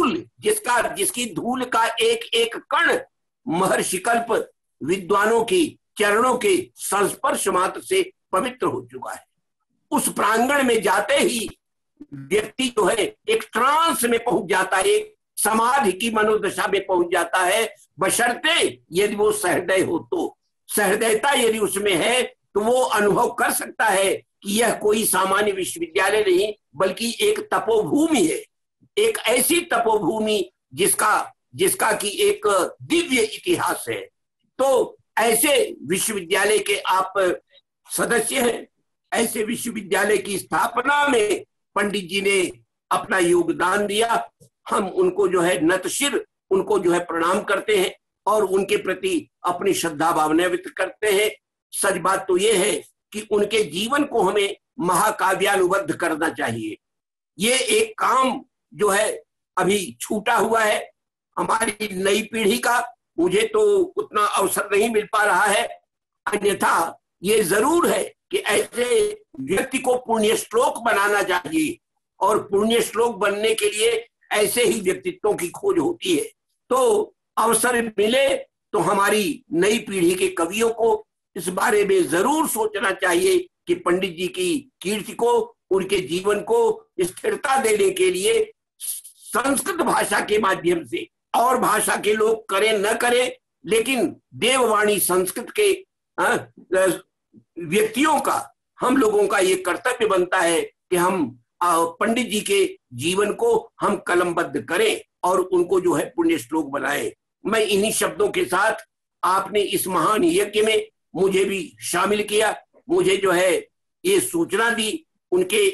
धूल का एक एक कण महर्षि कल्प विद्वानों की चरणों के संस्पर्श मात्र से पवित्र हो चुका है। उस प्रांगण में जाते ही व्यक्ति जो है एक ट्रांस में पहुंच जाता है, एक समाधि की मनोदशा में पहुंच जाता है, बशर्ते यदि वो सहृदय हो। तो सहृदयता यदि उसमें है तो वो अनुभव कर सकता है कि यह कोई सामान्य विश्वविद्यालय नहीं बल्कि एक तपोभूमि है, एक ऐसी तपोभूमि जिसका की एक दिव्य इतिहास है। तो ऐसे विश्वविद्यालय के आप सदस्य हैं। ऐसे विश्वविद्यालय की स्थापना में पंडित जी ने अपना योगदान दिया। हम उनको जो है नतशिर उनको जो है प्रणाम करते हैं और उनके प्रति अपनी श्रद्धा भावना व्यक्त करते हैं। सच बात तो ये है कि उनके जीवन को हमें महाकाव्यानुबद्ध करना चाहिए। ये एक काम जो है अभी छूटा हुआ है हमारी नई पीढ़ी का, मुझे तो उतना अवसर नहीं मिल पा रहा है। अन्यथा ये जरूर है कि ऐसे व्यक्ति को पुण्य श्लोक बनाना चाहिए और पुण्य श्लोक बनने के लिए ऐसे ही व्यक्तित्वों की खोज होती है। तो अवसर मिले तो हमारी नई पीढ़ी के कवियों को इस बारे में जरूर सोचना चाहिए कि पंडित जी की कीर्ति को, उनके जीवन को स्थिरता देने के लिए संस्कृत भाषा के माध्यम से, और भाषा के लोग करें न करें, लेकिन देववाणी संस्कृत के व्यक्तियों का, हम लोगों का ये कर्तव्य बनता है कि हम पंडित जी के जीवन को हम कलमबद्ध करें और उनको जो है पुण्य श्लोक बनाएं। मैं इन्हीं शब्दों के साथ आपने इस महान यज्ञ में मुझे भी शामिल किया, मुझे जो है ये सूचना दी उनके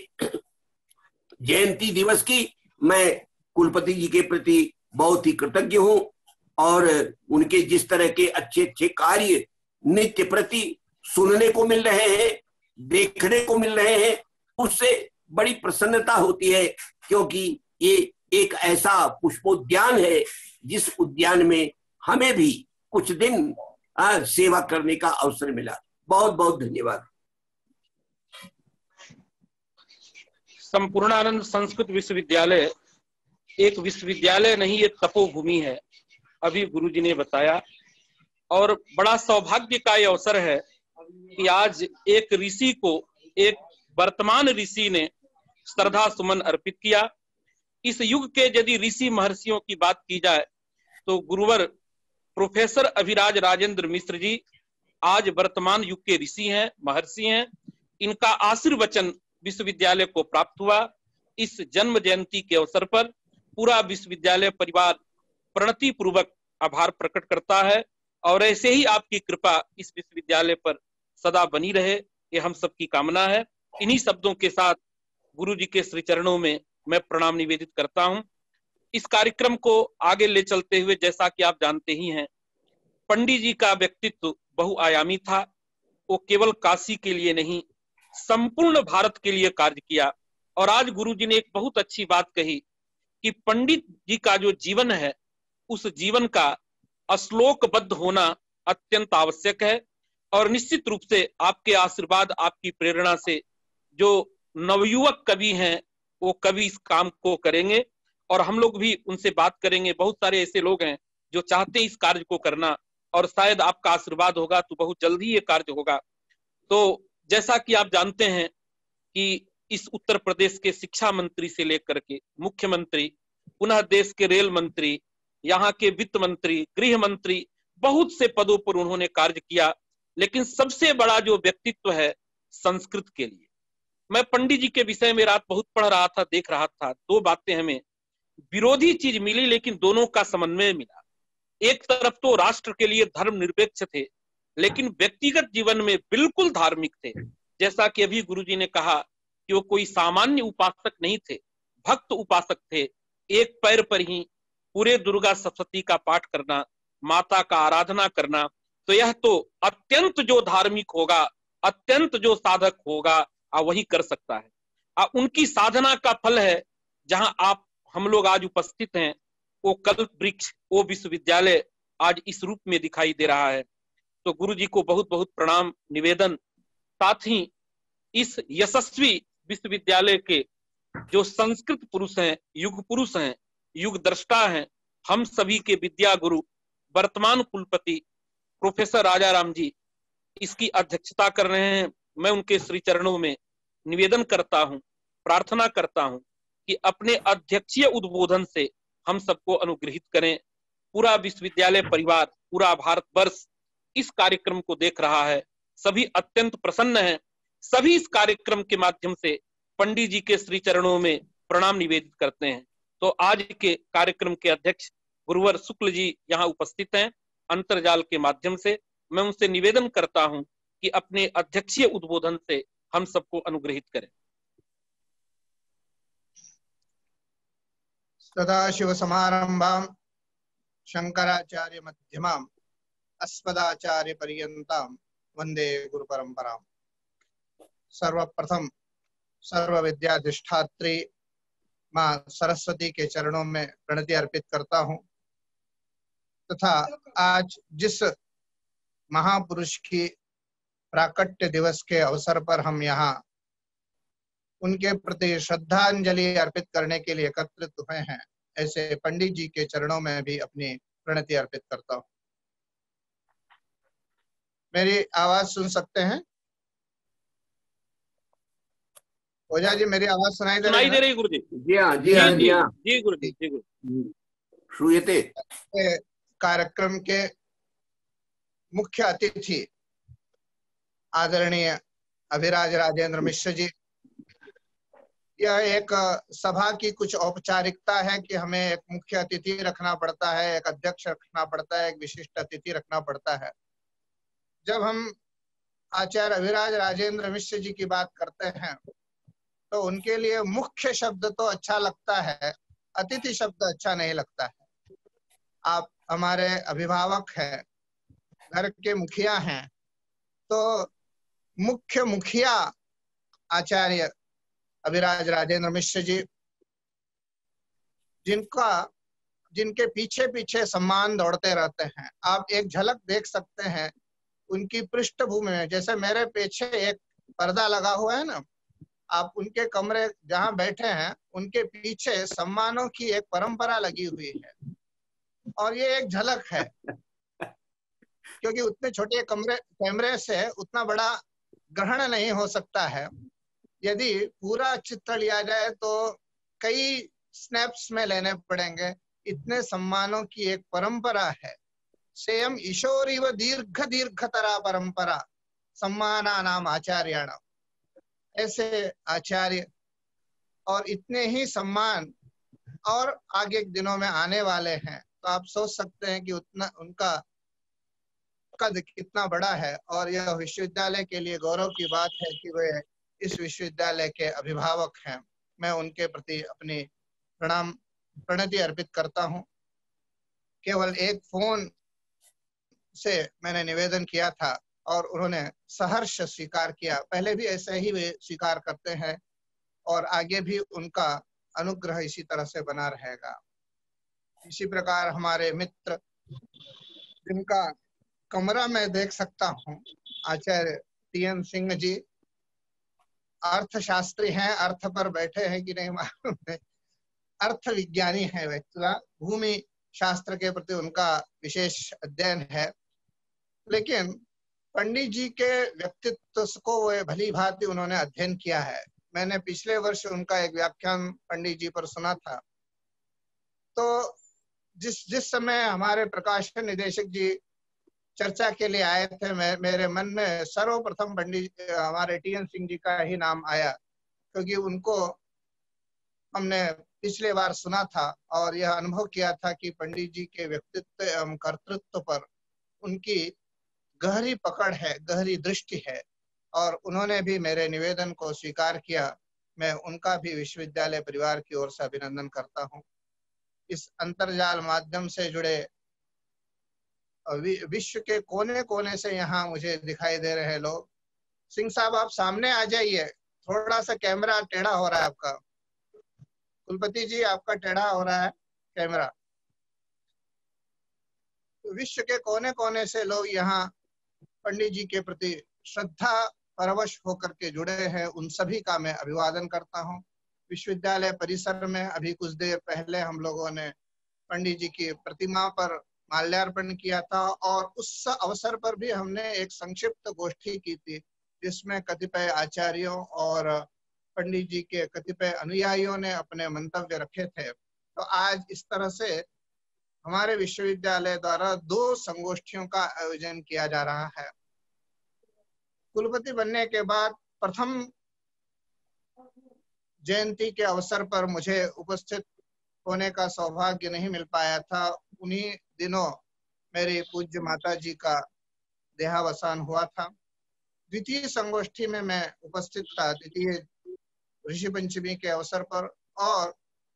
जयंती दिवस की। मैं कुलपति जी के प्रति बहुत ही कृतज्ञ हूं और उनके जिस तरह के अच्छे अच्छे कार्य नित्य प्रति सुनने को मिल रहे हैं, देखने को मिल रहे हैं, उससे बड़ी प्रसन्नता होती है, क्योंकि ये एक ऐसा पुष्पोद्यान है जिस उद्यान में हमें भी कुछ दिन सेवा करने का अवसर मिला। बहुत बहुत धन्यवाद। संपूर्णानंद संस्कृत विश्वविद्यालय एक विश्वविद्यालय नहीं, एक तपोभूमि है, अभी गुरुजी ने बताया। और बड़ा सौभाग्य का ये अवसर है कि आज एक ऋषि को, एक वर्तमान ऋषि ने श्रद्धा सुमन अर्पित किया। इस युग के यदि ऋषि महर्षियों की बात की जाए तो गुरुवर प्रोफेसर अभिराज राजेंद्र मिश्र जी आज वर्तमान युग के ऋषि हैं, महर्षि हैं। इनका आशीर्वचन विश्वविद्यालय को प्राप्त हुआ। इस जन्म जयंती के अवसर पर पूरा विश्वविद्यालय परिवार प्रणति पूर्वक आभार प्रकट करता है और ऐसे ही आपकी कृपा इस विश्वविद्यालय पर सदा बनी रहे, ये हम सबकी कामना है। इन्हीं शब्दों के साथ गुरु जी के श्री चरणों में मैं प्रणाम निवेदित करता हूं। इस कार्यक्रम को आगे ले चलते हुए, जैसा कि आप जानते ही हैं, पंडित जी का व्यक्तित्व बहुआयामी था। वो केवल काशी के लिए नहीं, संपूर्ण भारत के लिए कार्य किया। और आज गुरु जी ने एक बहुत अच्छी बात कही कि पंडित जी का जो जीवन है, उस जीवन का श्लोकबद्ध होना अत्यंत आवश्यक है। और निश्चित रूप से आपके आशीर्वाद, आपकी प्रेरणा से जो नवयुवक कवि हैं वो कवि इस काम को करेंगे और हम लोग भी उनसे बात करेंगे। बहुत सारे ऐसे लोग हैं जो चाहते हैं इस कार्य को करना और शायद आपका आशीर्वाद होगा तो बहुत जल्दी ये कार्य होगा। तो जैसा कि आप जानते हैं कि इस उत्तर प्रदेश के शिक्षा मंत्री से लेकर के मुख्यमंत्री, पुनः देश के रेल मंत्री, यहाँ के वित्त मंत्री, गृह मंत्री, बहुत से पदों पर उन्होंने कार्य किया। लेकिन सबसे बड़ा जो व्यक्तित्व है संस्कृत के लिए, मैं पंडित जी के विषय में रात बहुत पढ़ रहा था, देख रहा था। दो बातें हमें विरोधी चीज मिली लेकिन दोनों का समन्वय मिला। एक तरफ तो राष्ट्र के लिए धर्मनिरपेक्ष थे, लेकिन व्यक्तिगत जीवन में बिल्कुल धार्मिक थे। जैसा कि अभी गुरुजी ने कहा कि वो कोई सामान्य उपासक नहीं थे, भक्त उपासक थे। एक पैर पर ही पूरे दुर्गा सप्तशती का पाठ करना, माता का आराधना करना, तो यह तो अत्यंत जो धार्मिक होगा, अत्यंत जो साधक होगा, वही कर सकता है। उनकी साधना का फल है जहां आप हम लोग आज उपस्थित हैं। वो कल्प वृक्ष, वो विश्वविद्यालय आज इस रूप में दिखाई दे रहा है। तो गुरु जी को बहुत बहुत प्रणाम निवेदन। साथ ही इस यशस्वी विश्वविद्यालय के जो संस्कृत पुरुष हैं, युग पुरुष हैं, युग दृष्टा हैं, हम सभी के विद्या गुरु वर्तमान कुलपति प्रोफेसर राजाराम जी इसकी अध्यक्षता कर रहे हैं। मैं उनके श्री चरणों में निवेदन करता हूं, प्रार्थना करता हूं कि अपने अध्यक्षीय उद्बोधन से हम सबको अनुग्रहित करें। पूरा विश्वविद्यालय परिवार, पूरा भारतवर्ष इस कार्यक्रम को देख रहा है, सभी अत्यंत प्रसन्न हैं। सभी इस कार्यक्रम के माध्यम से पंडित जी के श्री चरणों में प्रणाम निवेदित करते हैं। तो आज के कार्यक्रम के अध्यक्ष गुरुवर शुक्ल जी यहाँ उपस्थित हैं अंतर्जाल के माध्यम से। मैं उनसे निवेदन करता हूं कि अपने अध्यक्षीय उद्बोधन से हम सबको अनुग्रहित करें। सदाशिव समारंभां शंकराचार्य मध्यमां अस्मदाचार्य पर्यंतां वंदे गुरु परंपरां। सर्वप्रथम सर्व विद्याधिष्ठात्री मां सरस्वती के चरणों में प्रणति अर्पित करता हूं तथा आज जिस महापुरुष की प्राकट्य दिवस के अवसर पर हम यहाँ उनके प्रति श्रद्धांजलि अर्पित करने के लिए एकत्रित हुए हैं, ऐसे पंडित जी के चरणों में भी अपनी प्रणति अर्पित करता हूँ। मेरी आवाज सुन सकते हैं? ओझा जी, मेरी आवाज सुनाई दे रही गुरु जी? जी हाँ, जी हाँ, जी हाँ, जी गुरु जी, जी गुरु। श्रूयते। कार्यक्रम के मुख्य अतिथि आदरणीय अभिराज राजेंद्र मिश्र जी, यह एक सभा की कुछ औपचारिकता है कि हमें एक मुख्य अतिथि रखना पड़ता है, एक अध्यक्ष रखना पड़ता है, एक विशिष्ट अतिथि रखना पड़ता है। जब हम आचार्य अभिराज राजेंद्र मिश्र जी की बात करते हैं तो उनके लिए मुख्य शब्द तो अच्छा लगता है, अतिथि शब्द अच्छा नहीं लगता है। आप हमारे अभिभावक हैं, घर के मुखिया हैं, तो मुख्य मुखिया आचार्य अभिराज राजेंद्र मिश्र जी, जिनके पीछे पीछे सम्मान दौड़ते रहते हैं। आप एक झलक देख सकते हैं उनकी पृष्ठभूमि में। जैसे मेरे पीछे एक पर्दा लगा हुआ है ना, आप उनके कमरे जहां बैठे हैं उनके पीछे सम्मानों की एक परंपरा लगी हुई है, और ये एक झलक है, क्योंकि उतने छोटे कैमरे से उतना बड़ा ग्रहण नहीं हो सकता है। यदि पूरा चित्र लिया जाए तो कई स्नैप्स में लेने पड़ेंगे। इतने सम्मानों की एक परंपरा है। सेयम ईशोरीव दीर्घ दीर्घतरा परंपरा सम्माना नाम आचार्याणाम। ऐसे आचार्य और इतने ही सम्मान और आगे दिनों में आने वाले हैं, तो आप सोच सकते हैं कि उतना उनका कद कितना बड़ा है। और यह विश्वविद्यालय के लिए गौरव की बात है कि वे इस विश्वविद्यालय के अभिभावक हैं। मैं उनके प्रति अपनी प्रणति अर्पित करता हूं। केवल एक फोन से मैंने निवेदन किया था और उन्होंने सहर्ष स्वीकार किया। पहले भी ऐसे ही वे स्वीकार करते हैं और आगे भी उनका अनुग्रह इसी तरह से बना रहेगा। इसी प्रकार हमारे मित्र जिनका कमरा मैं देख सकता हूँ, आचार्य टीएन सिंह जी, अर्थशास्त्री हैं, अर्थ पर बैठे हैं कि नहीं मालूम है, अर्थ विज्ञानी है व्यक्ति, भूमि शास्त्र के प्रति उनका विशेष अध्ययन है। लेकिन पंडित जी के व्यक्तित्व को वे भली भांति उन्होंने अध्ययन किया है। मैंने पिछले वर्ष उनका एक व्याख्यान पंडित जी पर सुना था। तो जिस समय हमारे प्रकाशन निदेशक जी चर्चा के लिए आए थे, मेरे मन में सर्वप्रथम पंडित हमारे टीएन सिंह जी का ही नाम आया, क्योंकि उनको हमने पिछले बार सुना था और यह अनुभव किया था कि पंडित जी के व्यक्तित्व एवं कर्तृत्व पर उनकी गहरी पकड़ है, गहरी दृष्टि है, और उन्होंने भी मेरे निवेदन को स्वीकार किया। मैं उनका भी विश्वविद्यालय परिवार की ओर से अभिनंदन करता हूं। इस अंतर्जाल माध्यम से जुड़े विश्व के कोने कोने से यहाँ मुझे दिखाई दे रहे लोग। सिंह साहब, आप सामने आ जाइए, थोड़ा सा कैमरा टेढ़ा हो रहा है आपका। कुलपति जी, आपका टेढ़ा हो रहा है कैमरा। विश्व के कोने कोने से लोग यहाँ पंडित जी के प्रति श्रद्धा परवश होकर के जुड़े हैं, उन सभी का मैं अभिवादन करता हूँ। विश्वविद्यालय परिसर में अभी कुछ देर पहले हम लोगों ने पंडित जी की प्रतिमा पर माल्यार्पण किया था और उस अवसर पर भी हमने एक संक्षिप्त गोष्ठी की थी, जिसमें कतिपय आचार्यों और पंडित जी के कतिपय अनुयायियों ने अपने मंतव्य रखे थे। तो आज इस तरह से हमारे विश्वविद्यालय द्वारा 2 संगोष्ठियों का आयोजन किया जा रहा है। कुलपति बनने के बाद प्रथम जयंती के अवसर पर मुझे उपस्थित होने का सौभाग्य नहीं मिल पाया था। उन्हीं दिनों मेरी पूज्य माता जी का देहावसान हुआ था। द्वितीय संगोष्ठी में मैं उपस्थित था, द्वितीय ऋषि पंचमी के अवसर पर, और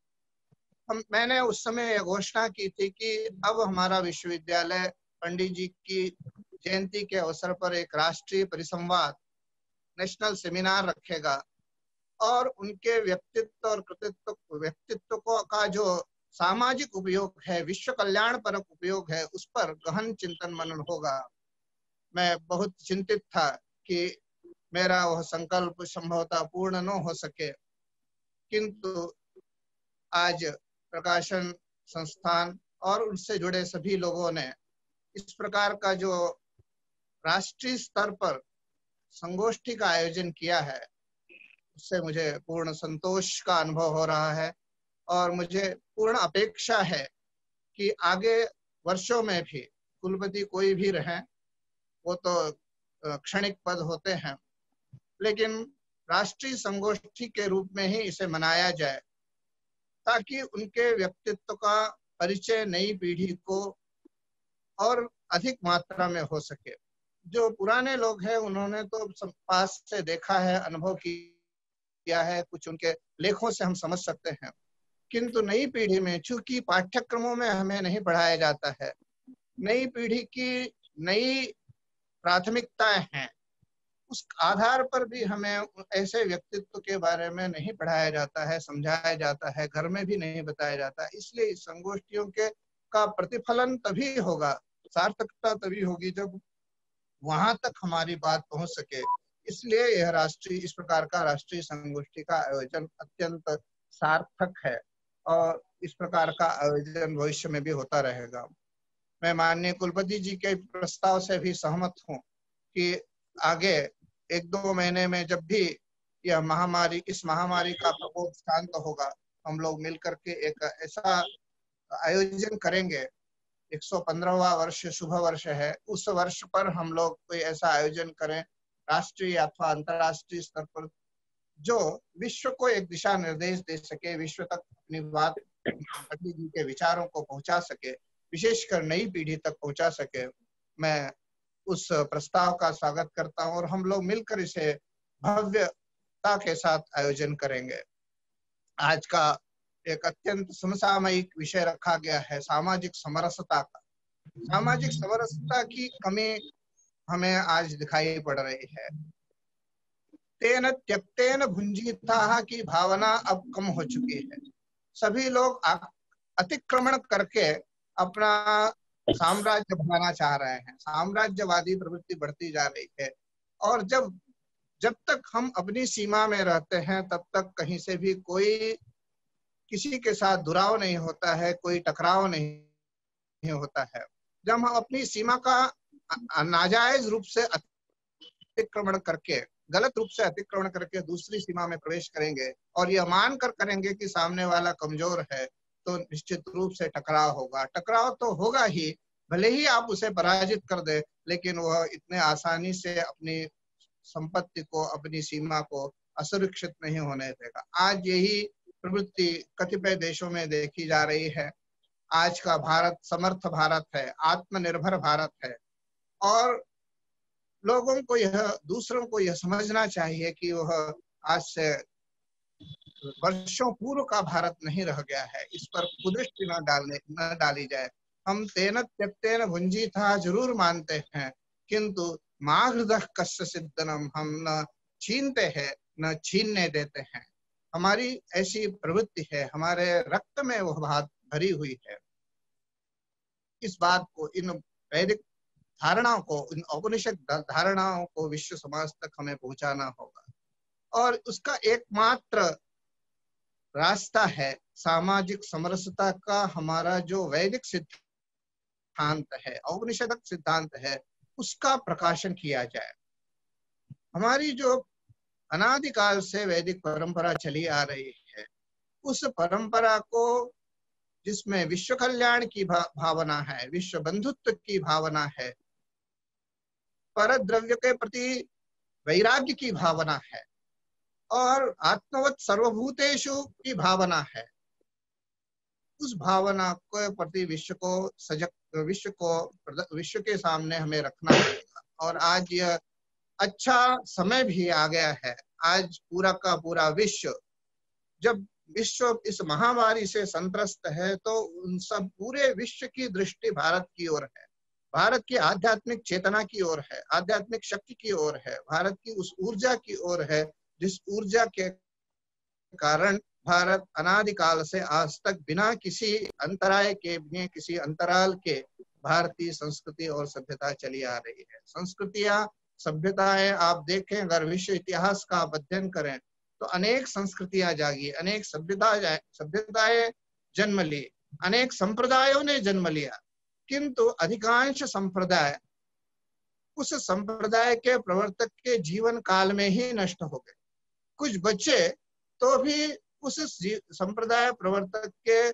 मैंने उस समय यह घोषणा की थी कि अब हमारा विश्वविद्यालय पंडित जी की जयंती के अवसर पर एक राष्ट्रीय परिसंवाद, नेशनल सेमिनार रखेगा और उनके व्यक्तित्व और व्यक्तित्व का जो सामाजिक उपयोग है, विश्व कल्याण परक उपयोग है, उस पर गहन चिंतन मनन होगा। मैं बहुत चिंतित था कि मेरा वह संकल्प संभवतः पूर्ण न हो सके, किंतु आज प्रकाशन संस्थान और उनसे जुड़े सभी लोगों ने इस प्रकार का जो राष्ट्रीय स्तर पर संगोष्ठी का आयोजन किया है, उससे मुझे पूर्ण संतोष का अनुभव हो रहा है और मुझे पूर्ण अपेक्षा है कि आगे वर्षों में भी कुलपति कोई भी रहे, वो तो क्षणिक पद होते हैं, लेकिन राष्ट्रीय संगोष्ठी के रूप में ही इसे मनाया जाए, ताकि उनके व्यक्तित्व का परिचय नई पीढ़ी को और अधिक मात्रा में हो सके। जो पुराने लोग हैं उन्होंने तो पास से देखा है, अनुभव किया है, कुछ उनके लेखों से हम समझ सकते हैं, किंतु नई पीढ़ी में चूंकि पाठ्यक्रमों में हमें नहीं पढ़ाया जाता है, नई पीढ़ी की नई प्राथमिकताएं हैं, उस आधार पर भी हमें ऐसे व्यक्तित्व के बारे में नहीं पढ़ाया जाता है, समझाया जाता है, घर में भी नहीं बताया जाता। इसलिए इस संगोष्ठियों के का प्रतिफलन तभी होगा, सार्थकता तभी होगी जब वहां तक हमारी बात पहुंच सके। इसलिए यह इस प्रकार का राष्ट्रीय संगोष्ठी का आयोजन अत्यंत सार्थक है और इस प्रकार का आयोजन भविष्य में भी होता रहेगा। मैं माननीय कुलपति जी के प्रस्ताव से भी सहमत हूँ कि आगे 1-2 महीने में जब भी यह इस महामारी का प्रकोप शांत होगा, हम लोग मिलकर के एक ऐसा आयोजन करेंगे। 115वां वर्ष शुभ वर्ष है, उस वर्ष पर हम लोग कोई ऐसा आयोजन करें राष्ट्रीय अथवा अंतर्राष्ट्रीय स्तर पर, जो विश्व को एक दिशा निर्देश दे सके, विश्व तक अपनी बात पंडित जी के विचारों को पहुंचा सके, विशेषकर नई पीढ़ी तक पहुंचा सके। मैं उस प्रस्ताव का स्वागत करता हूं और हम लोग मिलकर इसे भव्यता के साथ आयोजन करेंगे। आज का एक अत्यंत समसामयिक विषय रखा गया है सामाजिक समरसता का। सामाजिक समरसता की कमी हमें आज दिखाई पड़ रही है। तेन त्यक्तेन भुंजीता की भावना अब कम हो चुकी है। सभी लोग अतिक्रमण करके अपना साम्राज्य बनाना चाह रहे हैं, साम्राज्यवादी प्रवृत्ति बढ़ती जा रही है। और जब तक हम अपनी सीमा में रहते हैं तब तक कहीं से भी कोई किसी के साथ दुराव नहीं होता है, कोई टकराव नहीं होता है। जब हम अपनी सीमा का नाजायज रूप से अतिक्रमण करके, गलत रूप से अतिक्रमण करके दूसरी सीमा में प्रवेश करेंगे और यह मान कर करेंगे कि सामने वाला कमजोर है, तो निश्चित रूप से टकराव होगा। टकराव तो होगा ही, भले ही आप उसे पराजित कर दे, लेकिन वह इतने आसानी से अपनी संपत्ति को, अपनी सीमा को असुरक्षित नहीं होने देगा। आज यही प्रवृत्ति कतिपय देशों में देखी जा रही है। आज का भारत समर्थ भारत है, आत्मनिर्भर भारत है, और लोगों को दूसरों को यह समझना चाहिए कि वह आज से वर्षों पूर्व का भारत नहीं रह गया है। इस पर कुदृष्टि न डाली जाए। हम तेन त्यक्तेन भुंजीता जरूर मानते हैं, किंतु माघृदः कस्य सिद्धनम, हम न छीनते हैं न छीनने देते हैं। हमारी ऐसी प्रवृत्ति है, हमारे रक्त में वह बात भरी हुई है। इस बात को, इन वैदिक धारणाओं को, इन औपनिषद धारणाओं को विश्व समाज तक हमें पहुंचाना होगा। और उसका एकमात्र रास्ता है सामाजिक समरसता का हमारा जो वैदिक सिद्धांत है, औपनिषदक सिद्धांत है, उसका प्रकाशन किया जाए। हमारी जो अनादिकाल से वैदिक परंपरा चली आ रही है, उस परंपरा को जिसमें विश्व कल्याण की भावना है, विश्व बंधुत्व की भावना है, पर द्रव्य के प्रति वैराग्य की भावना है और आत्मवत सर्वभूतेषु की भावना है, उस भावना के प्रति विश्व के सामने हमें रखना पड़ेगा। और आज यह अच्छा समय भी आ गया है। आज पूरा का पूरा विश्व, जब विश्व इस महामारी से संत्रस्त है, तो उन सब पूरे विश्व की दृष्टि भारत की ओर है, भारत की आध्यात्मिक चेतना की ओर है, आध्यात्मिक शक्ति की ओर है, भारत की उस ऊर्जा की ओर है जिस ऊर्जा के कारण भारत अनादिकाल से आज तक बिना किसी अंतराय के, बिना किसी अंतराल के भारतीय संस्कृति और सभ्यता चली आ रही है। संस्कृतियां, सभ्यताएं आप देखें, अगर विश्व इतिहास का आप अध्ययन करें तो अनेक संस्कृतियां जागी, अनेक सभ्यताएं जन्म ली, अनेक संप्रदायों ने जन्म लिया, किंतु अधिकांश संप्रदाय उस संप्रदाय के प्रवर्तक के जीवन काल में ही नष्ट हो गए। कुछ बच्चे तो भी उस संप्रदाय प्रवर्तक के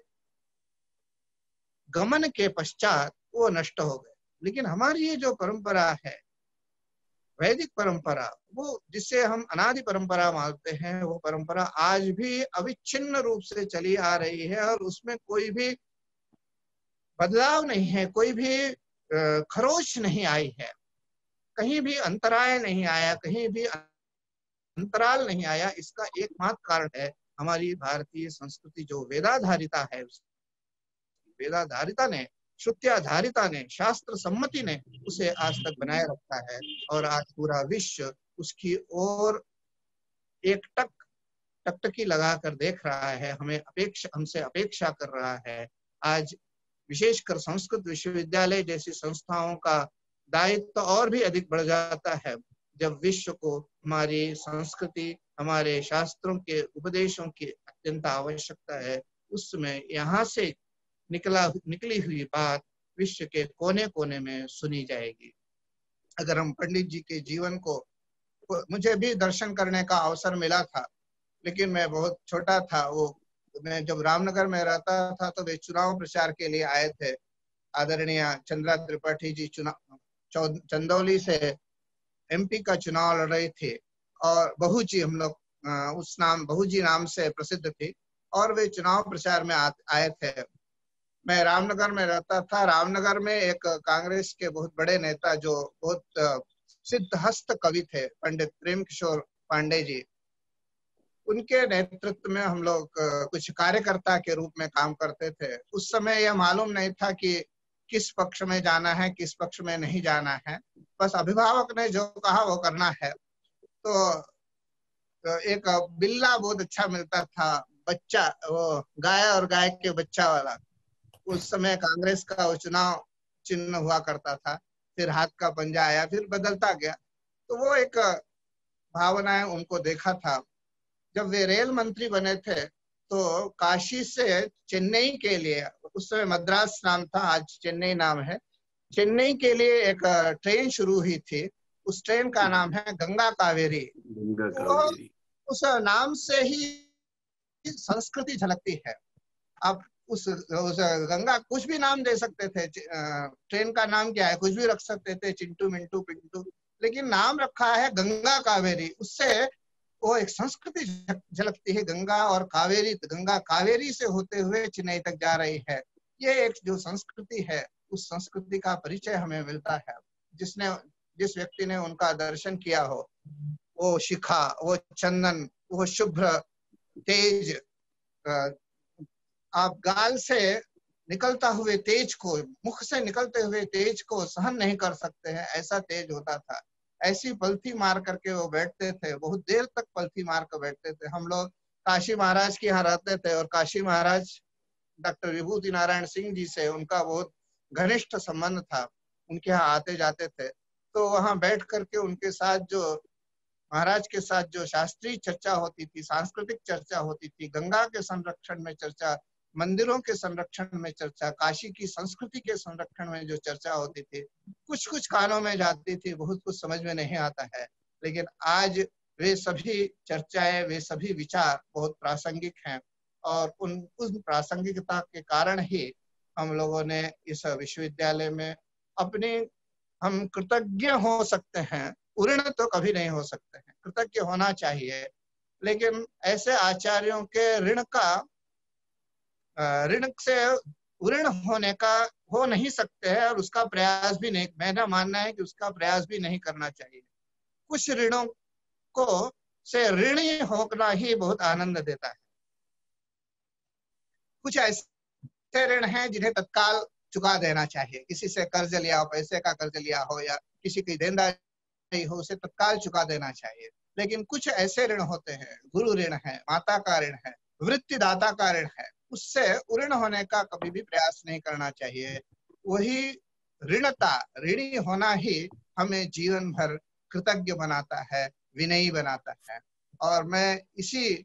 गमन के पश्चात वो नष्ट हो गए। लेकिन हमारी ये जो परंपरा है, वैदिक परंपरा, वो जिसे हम अनादि परंपरा मानते हैं, वो परंपरा आज भी अविच्छिन्न रूप से चली आ रही है और उसमें कोई भी बदलाव नहीं है, कोई भी खरोच नहीं आई है, कहीं भी अंतराय नहीं आया, कहीं भी अंतराल नहीं आया। इसका एकमात्र कारण है हमारी भारतीय संस्कृति जो वेदाधारिता है, वेदाधारिता ने, श्रुत्याधारिता ने, शास्त्र सम्मति ने उसे आज तक बनाए रखा है। और आज पूरा विश्व उसकी ओर एक टकटकी लगाकर देख रहा है, हमसे अपेक्षा कर रहा है। आज विशेषकर संस्कृत विश्वविद्यालय जैसी संस्थाओं का दायित्व और भी अधिक बढ़ जाता है जब विश्व को हमारी संस्कृति, हमारे शास्त्रों के उपदेशों की अत्यंत आवश्यकता है। उस समय यहाँ से निकली हुई बात विश्व के कोने कोने में सुनी जाएगी। अगर हम पंडित जी के जीवन को, मुझे भी दर्शन करने का अवसर मिला था, लेकिन मैं बहुत छोटा था। मैं जब रामनगर में रहता था तो वे चुनाव प्रचार के लिए आए थे। आदरणीय चंद्रा त्रिपाठी जी चंदौली से एमपी का चुनाव लड़ रही थी और बहू जी, हम लोग उस नाम बहू जी नाम से प्रसिद्ध थी, और वे चुनाव प्रचार में आए थे। मैं रामनगर में रहता था। रामनगर में एक कांग्रेस के बहुत बड़े नेता जो बहुत सिद्धहस्त कवि थे, पंडित प्रेम किशोर पांडे जी, उनके नेतृत्व में हम लोग कुछ कार्यकर्ता के रूप में काम करते थे। उस समय यह मालूम नहीं था कि किस पक्ष में जाना है, किस पक्ष में नहीं जाना है, बस अभिभावक ने जो कहा वो करना है। तो एक बिल्ला बहुत अच्छा मिलता था, बच्चा, वो गाय और गाय के बच्चा वाला। उस समय कांग्रेस का वो चुनाव चिन्ह हुआ करता था, फिर हाथ का पंजा आया, फिर बदलता गया। तो वो एक भावनाएं उनको देखा था। जब वे रेल मंत्री बने थे तो काशी से चेन्नई के लिए, उस समय मद्रास नाम था, आज चेन्नई नाम है, चेन्नई के लिए एक ट्रेन शुरू हुई थी। उस ट्रेन का नाम है गंगा कावेरी। उस नाम से ही संस्कृति झलकती है। आप उस गंगा, कुछ भी नाम दे सकते थे, ट्रेन का नाम क्या है, कुछ भी रख सकते थे, चिंटू मिंटू पिंटू, लेकिन नाम रखा है गंगा कावेरी। उससे वो एक संस्कृति झलकती है। गंगा और कावेरी, गंगा कावेरी से होते हुए चेन्नई तक जा रही है। ये एक जो संस्कृति है, उस संस्कृति का परिचय हमें मिलता है। जिस व्यक्ति ने उनका दर्शन किया हो, वो शिखा, वो चंदन, वो शुभ्र तेज, आप गाल से निकलता हुए तेज को, मुख से निकलते हुए तेज को सहन नहीं कर सकते हैं, ऐसा तेज होता था। ऐसी पलथी मार करके वो बैठते थे, बहुत देर तक पलथी मार कर बैठते थे। हम लोग काशी महाराज के यहाँ रहते थे और काशी महाराज डॉक्टर विभूति नारायण सिंह जी से उनका बहुत घनिष्ठ संबंध था। उनके यहाँ आते जाते थे, तो वहाँ बैठ करके उनके साथ जो महाराज के साथ जो शास्त्रीय चर्चा होती थी, सांस्कृतिक चर्चा होती थी, गंगा के संरक्षण में चर्चा, मंदिरों के संरक्षण में चर्चा, काशी की संस्कृति के संरक्षण में जो चर्चा होती थी, कुछ कुछ कानों में जाती थी, बहुत कुछ समझ में नहीं आता है। लेकिन आज वे सभी चर्चाएं, वे सभी विचार बहुत प्रासंगिक हैं, और उन प्रासंगिकता के कारण ही हम लोगों ने इस विश्वविद्यालय में अपनी, हम कृतज्ञ हो सकते हैं, ऋण तो कभी नहीं हो सकते हैं, कृतज्ञ होना चाहिए, लेकिन ऐसे आचार्यों के ऋण से ऋण होने का हो नहीं सकते हैं, और उसका प्रयास भी नहीं, मेरा मानना है कि उसका प्रयास भी नहीं करना चाहिए। कुछ ऋणों को से ऋणी होना ही बहुत आनंद देता है। कुछ ऐसे ऋण हैं जिन्हें तत्काल चुका देना चाहिए, किसी से कर्ज लिया हो, पैसे का कर्ज लिया हो या किसी की देनदारी हो, उसे तत्काल चुका देना चाहिए। लेकिन कुछ ऐसे ऋण होते हैं, गुरु ऋण है, माता का ऋण है, वृत्तिदाता का ऋण है, उससे ऋण होने का कभी भी प्रयास नहीं करना चाहिए। वही ऋणी होना ही हमें जीवन भर कृतज्ञ बनाता है, विनयी बनाता है। और मैं इसी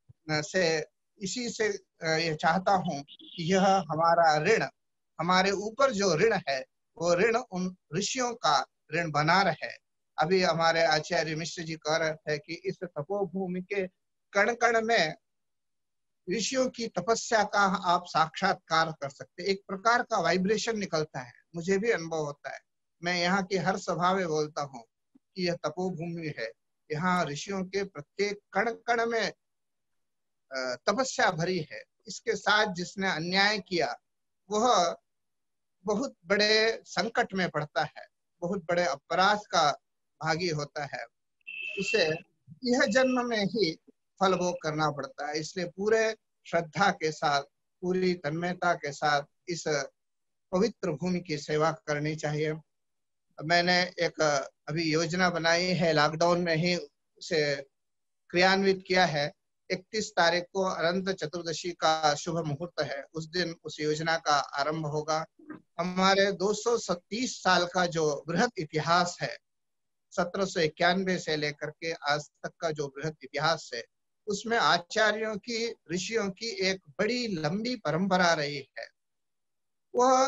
से ये चाहता हूँ कि यह हमारा ऋण, हमारे ऊपर जो ऋण है, वो ऋण उन ऋषियों का ऋण बना रहे। अभी हमारे आचार्य मिश्र जी कह रहे थे कि इस तपोभूमि के कण कण में ऋषियों की तपस्या का आप साक्षात्कार कर सकते, एक प्रकार का वाइब्रेशन निकलता है, मुझे भी अनुभव होता है। मैं यहाँ की हर सभा में बोलता हूँ कि यह तपोभूमि है, यहाँ ऋषियों के प्रत्येक कण कण में तपस्या भरी है। इसके साथ जिसने अन्याय किया वह बहुत बड़े संकट में पड़ता है, बहुत बड़े अपराध का भागी होता है, उसे यह जन्म में ही फल भोग करना पड़ता है। इसलिए पूरे श्रद्धा के साथ, पूरी तन्मयता के साथ इस पवित्र भूमि की सेवा करनी चाहिए। मैंने एक अभी योजना बनाई है, लॉकडाउन में ही उसे क्रियान्वित किया है। 31 तारीख को अनंत चतुर्दशी का शुभ मुहूर्त है, उस दिन उस योजना का आरंभ होगा। हमारे 230 साल का जो बृहद इतिहास है, 1791 से लेकर के आज तक का जो बृहद इतिहास है, उसमें आचार्यों की, ऋषियों की एक बड़ी लंबी परंपरा रही है। वह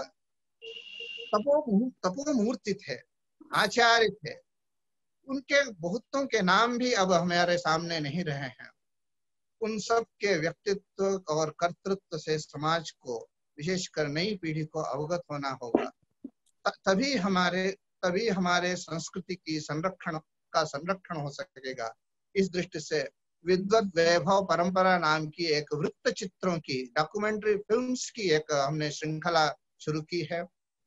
तपोमूर्ति थे, आचार्य थे। उनके बहुतों के नाम भी अब हमारे सामने नहीं रहे हैं। उन सब के व्यक्तित्व और कर्तृत्व से समाज को, विशेषकर नई पीढ़ी को अवगत होना होगा। तभी हमारे संस्कृति की संरक्षण हो सकेगा। इस दृष्टि से विद्वत वैभव परंपरा नाम की एक वृत्त चित्रों की, डॉक्यूमेंट्री फिल्म्स की एक हमने श्रृंखला शुरू की है,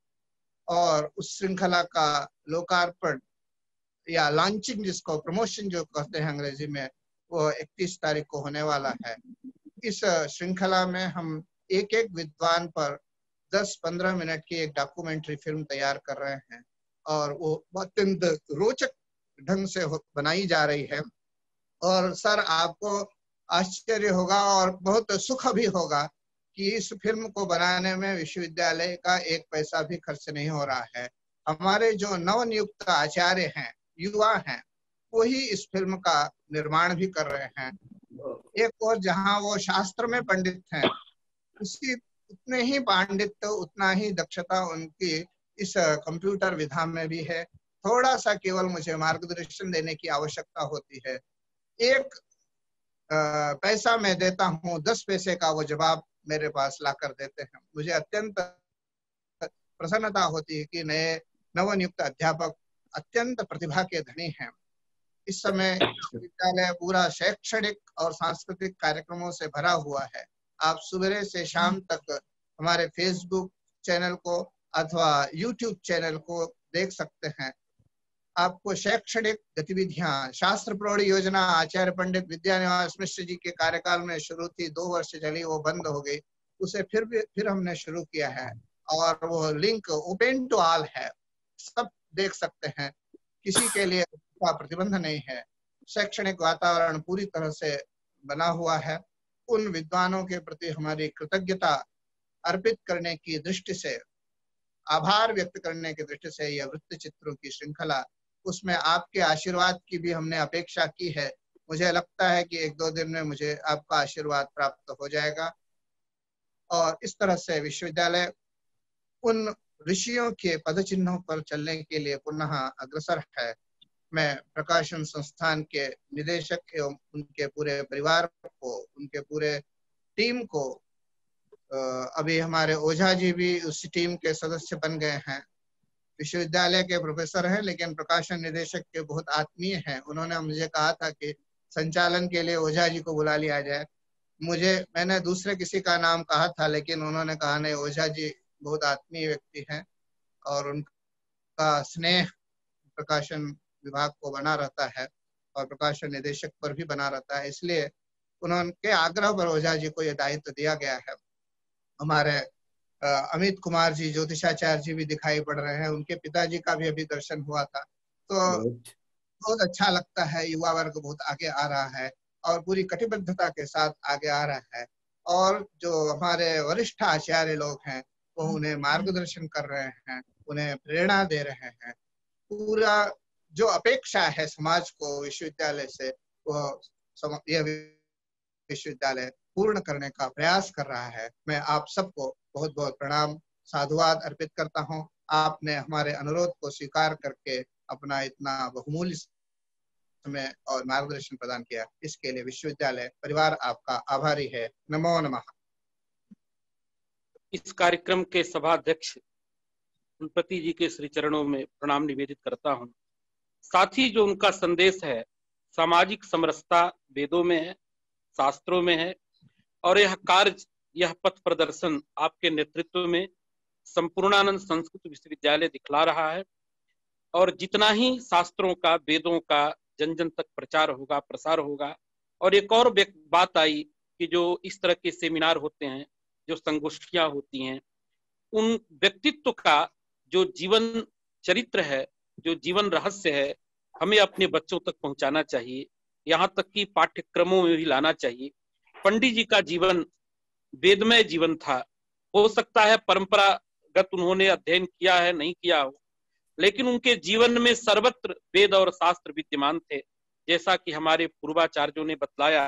और उस श्रृंखला का लोकार्पण या लॉन्चिंग, जिसको प्रमोशन जो कहते हैं अंग्रेजी में, वो 31 तारीख को होने वाला है। इस श्रृंखला में हम एक एक विद्वान पर 10-15 मिनट की एक डॉक्यूमेंट्री फिल्म तैयार कर रहे हैं, और वो अत्यंत रोचक ढंग से बनाई जा रही है। और सर, आपको आश्चर्य होगा और बहुत सुख भी होगा कि इस फिल्म को बनाने में विश्वविद्यालय का एक पैसा भी खर्च नहीं हो रहा है। हमारे जो नवनियुक्त आचार्य हैं, युवा हैं, वही इस फिल्म का निर्माण भी कर रहे हैं। एक और जहां वो शास्त्र में पंडित हैं, उतने ही पांडित्य, उतना ही दक्षता उनकी इस कंप्यूटर विधा में भी है। थोड़ा सा केवल मुझे मार्गदर्शन देने की आवश्यकता होती है। एक पैसा मैं देता हूँ, 10 पैसे का वो जवाब मेरे पास ला कर देते हैं। मुझे अत्यंत प्रसन्नता होती है कि नवनियुक्त अध्यापक अत्यंत प्रतिभा के धनी हैं। इस समय विश्वविद्यालय पूरा शैक्षणिक और सांस्कृतिक कार्यक्रमों से भरा हुआ है। आप सुबह से शाम तक हमारे फेसबुक चैनल को अथवा यूट्यूब चैनल को देख सकते हैं। आपको शैक्षणिक गतिविधियां, शास्त्र प्रौढ़ी योजना आचार्य पंडित विद्यानिवास मिश्र जी के कार्यकाल में शुरू थी, 2 वर्ष चली, वो बंद हो गई। उसे फिर हमने शुरू किया है, और वो लिंक ओपन टू ऑल है, सब देख सकते हैं, किसी के लिए का प्रतिबंध नहीं है। शैक्षणिक वातावरण पूरी तरह से बना हुआ है। उन विद्वानों के प्रति हमारी कृतज्ञता अर्पित करने की दृष्टि से आभार व्यक्त करने की दृष्टि से यह वृत्त चित्रों की श्रृंखला, उसमें आपके आशीर्वाद की भी हमने अपेक्षा की है। मुझे लगता है कि 1-2 दिन में मुझे आपका आशीर्वाद प्राप्त हो जाएगा और इस तरह से विश्वविद्यालय उन ऋषियों के पदचिन्हों पर चलने के लिए पुनः अग्रसर है। मैं प्रकाशन संस्थान के निदेशक एवं उनके पूरे परिवार को, उनके पूरे टीम को, अभी हमारे ओझा जी भी उस टीम के सदस्य बन गए हैं। विश्वविद्यालय के प्रोफेसर हैं लेकिन प्रकाशन निदेशक के बहुत आत्मीय हैं। उन्होंने मुझे कहा था कि संचालन के लिए ओझा जी को बुला लिया जाए। मैंने दूसरे किसी का नाम कहा था लेकिन उन्होंने कहा नहीं, ओझा जी बहुत आत्मीय व्यक्ति हैं और उनका स्नेह प्रकाशन विभाग को बना रहता है और प्रकाशन निदेशक पर भी बना रहता है, इसलिए उनके आग्रह पर ओझा जी को यह दायित्व दिया गया है। हमारे अमित कुमार जी ज्योतिषाचार्य जी भी दिखाई पड़ रहे हैं, उनके पिताजी का भी अभी दर्शन हुआ था, तो बहुत अच्छा लगता है। युवा वर्ग बहुत आगे आ रहा है और पूरी कटिबद्धता के साथ आगे आ रहा है और जो हमारे वरिष्ठ आचार्य लोग हैं वो उन्हें मार्गदर्शन कर रहे हैं, उन्हें प्रेरणा दे रहे हैं। पूरा जो अपेक्षा है समाज को विश्वविद्यालय से, वो यह विश्वविद्यालय पूर्ण करने का प्रयास कर रहा है। मैं आप सबको बहुत बहुत प्रणाम साधुवाद अर्पित करता हूं। आपने हमारे अनुरोध को स्वीकार करके अपना इतना बहुमूल्य समय और मार्गदर्शन प्रदान किया, इसके लिए विश्वविद्यालय परिवार आपका आभारी है। नमो नमः। इस कार्यक्रम के सभाध्यक्ष कुलपति जी के श्री चरणों में प्रणाम निवेदित करता हूं। साथ ही जो उनका संदेश है, सामाजिक समरसता वेदों में है, शास्त्रों में है और यह कार्य, यह पथ प्रदर्शन आपके नेतृत्व में संपूर्णानंद संस्कृत विश्वविद्यालय दिखला रहा है। और जितना ही शास्त्रों का, वेदों का जन जन तक प्रचार होगा, प्रसार होगा। और एक और बात आई कि जो इस तरह के सेमिनार होते हैं, जो संगोष्ठियां होती हैं, उन व्यक्तित्व का जो जीवन चरित्र है, जो जीवन रहस्य है, हमें अपने बच्चों तक पहुंचाना चाहिए, यहाँ तक कि पाठ्यक्रमों में भी लाना चाहिए। पंडित जी का जीवन वेदमय जीवन था। हो सकता है परंपरागत उन्होंने अध्ययन किया है, नहीं किया हो, लेकिन उनके जीवन में सर्वत्र वेद और शास्त्र विद्यमान थे। जैसा कि हमारे पूर्वाचार्यों ने बतलाया,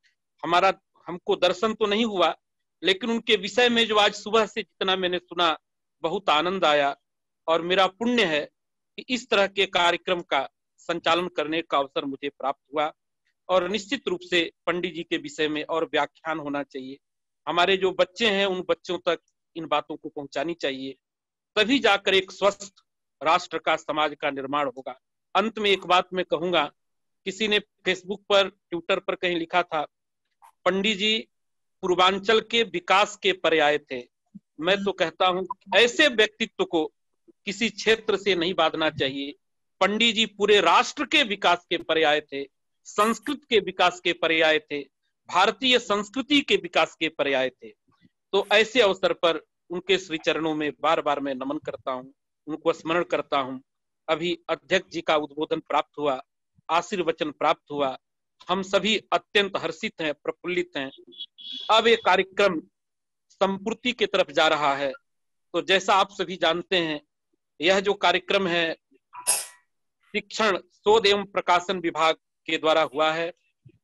हमको दर्शन तो नहीं हुआ, लेकिन उनके विषय में जो आज सुबह से जितना मैंने सुना, बहुत आनंद आया। और मेरा पुण्य है कि इस तरह के कार्यक्रम का संचालन करने का अवसर मुझे प्राप्त हुआ। और निश्चित रूप से पंडित जी के विषय में और व्याख्यान होना चाहिए। हमारे जो बच्चे हैं उन बच्चों तक इन बातों को पहुंचानी चाहिए, तभी जाकर एक स्वस्थ राष्ट्र का, समाज का निर्माण होगा। अंत में एक बात मैं कहूंगा, किसी ने फेसबुक पर, ट्विटर पर कहीं लिखा था, पंडित जी पूर्वांचल के विकास के पर्याय थे। मैं तो कहता हूं ऐसे व्यक्तित्व को किसी क्षेत्र से नहीं बांधना चाहिए। पंडित जी पूरे राष्ट्र के विकास के पर्याय थे, संस्कृत के विकास के पर्याय थे, भारतीय संस्कृति के विकास के पर्याय थे। तो ऐसे अवसर पर उनके श्री चरणों में बार बार मैं नमन करता हूं, उनको स्मरण करता हूं। अभी अध्यक्ष जी का उद्बोधन प्राप्त हुआ, आशीर्वचन प्राप्त हुआ, हम सभी अत्यंत हर्षित हैं, प्रफुल्लित हैं। अब ये कार्यक्रम संपूर्ति की तरफ जा रहा है। तो जैसा आप सभी जानते हैं, यह जो कार्यक्रम है शिक्षण, शोध एवं प्रकाशन विभाग के द्वारा हुआ है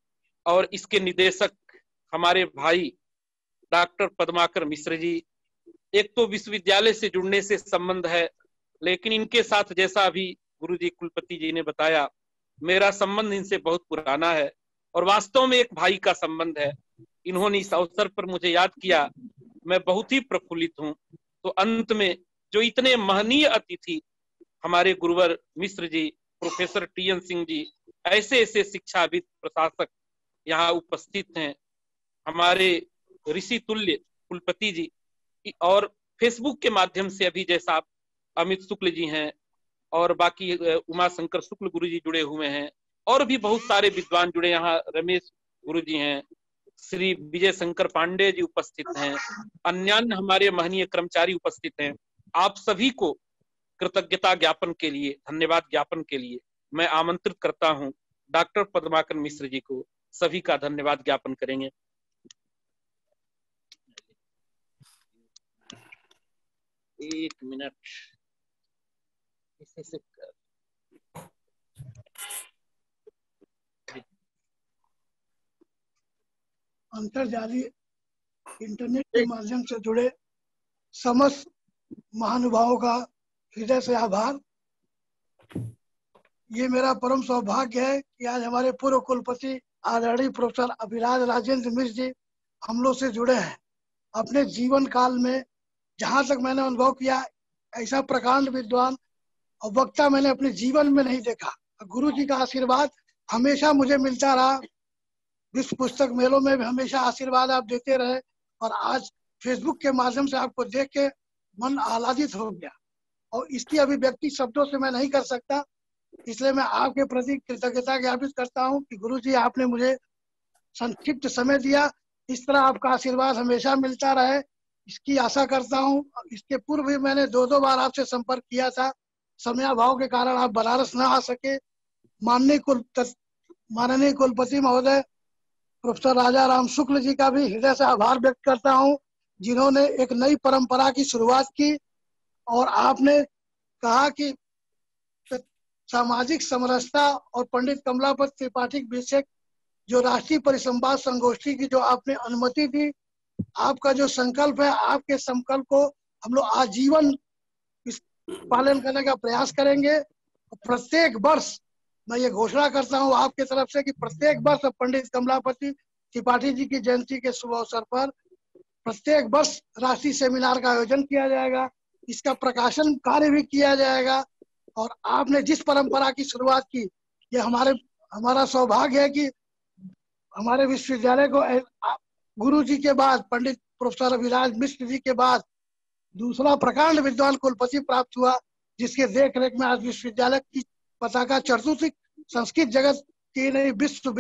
और इसके निदेशक हमारे भाई डॉक्टर पद्माकर मिश्र जी। एक तो विश्वविद्यालय से जुड़ने से संबंध है, लेकिन इनके साथ जैसा अभी गुरुजी कुलपति जी ने बताया, मेरा संबंध इनसे बहुत पुराना है और वास्तव में एक भाई का संबंध है। इन्होंने इस अवसर पर मुझे याद किया, मैं बहुत ही प्रफुल्लित हूं। तो अंत में जो इतने महनीय अतिथि हमारे गुरुवर मिश्र जी, प्रोफेसर टी.एन. सिंह जी, ऐसे ऐसे शिक्षाविद, प्रशासक यहाँ उपस्थित हैं, हमारे ऋषि तुल्य कुलपति जी, और फेसबुक के माध्यम से अभी जैसा आप अमित शुक्ल जी हैं और बाकी उमा शंकर शुक्ल गुरु जी जुड़े हुए हैं और भी बहुत सारे विद्वान जुड़े, यहाँ रमेश गुरु जी हैं, श्री विजय शंकर पांडे जी उपस्थित हैं, अन्यान्य हमारे महनीय कर्मचारी उपस्थित हैं। आप सभी को कृतज्ञता ज्ञापन के लिए, धन्यवाद ज्ञापन के लिए मैं आमंत्रित करता हूं। डॉक्टर पद्माकर मिश्र जी को सभी का धन्यवाद ज्ञापन करेंगे। एक मिनट इसी से अंतरजालीय इंटरनेट के माध्यम से जुड़े समस्त महानुभावों का हृदय से आभार। ये मेरा परम सौभाग्य है कि आज हमारे पूर्व कुलपति आदरणीय प्रोफेसर अभिराज राजेंद्र मिश्र जी हम लोग से जुड़े हैं। अपने जीवन काल में जहां तक मैंने अनुभव किया, ऐसा प्रकांड विद्वान और वक्ता मैंने अपने जीवन में नहीं देखा। गुरु जी का आशीर्वाद हमेशा मुझे मिलता रहा। विश्व पुस्तक मेलों में भी हमेशा आशीर्वाद आप देते रहे, और आज फेसबुक के माध्यम से आपको देख के मन आह्लादित हो गया, और इसकी अभिव्यक्ति शब्दों से मैं नहीं कर सकता। इसलिए मैं आपके प्रति कृतज्ञता ज्ञापित करता हूं कि गुरु जी आपने मुझे संक्षिप्त समय दिया। इस तरह आपका आशीर्वाद हमेशा मिलता रहे, इसकी आशा करता हूं। इसके पूर्व भी मैंने 2 बार आपसे संपर्क किया था, समयाभाव के कारण आप बनारस न आ सके। माननीय कुलपति महोदय प्रोफेसर राजा राम शुक्ल जी का भी हृदय से आभार व्यक्त करता हूं, जिन्होंने एक नई परंपरा की शुरुआत की। और आपने कहा कि सामाजिक समरसता और पंडित कमलापति त्रिपाठी विषय जो राष्ट्रीय परिसंवाद संगोष्ठी की जो आपने अनुमति दी, आपका जो संकल्प है, आपके संकल्प को हम लोग आजीवन पालन करने का प्रयास करेंगे। प्रत्येक वर्ष मैं ये घोषणा करता हूँ आपके तरफ से कि प्रत्येक वर्ष पंडित कमलापति त्रिपाठी जी की जयंती के शुभ अवसर पर प्रत्येक वर्ष राष्ट्रीय सेमिनार का आयोजन किया जाएगा। इसका प्रकाशन कार्य भी किया जाएगा। और आपने जिस परंपरा की शुरुआत की, ये हमारा सौभाग्य है कि हमारे विश्वविद्यालय को गुरु जी के बाद, पंडित प्रोफेसर अभिराज मिश्र जी के बाद दूसरा प्रकांड विद्वान कुलपति प्राप्त हुआ, जिसके देख रेख में आज विश्वविद्यालय की पताका चतुर्दिक संस्कृत जगत की नहीं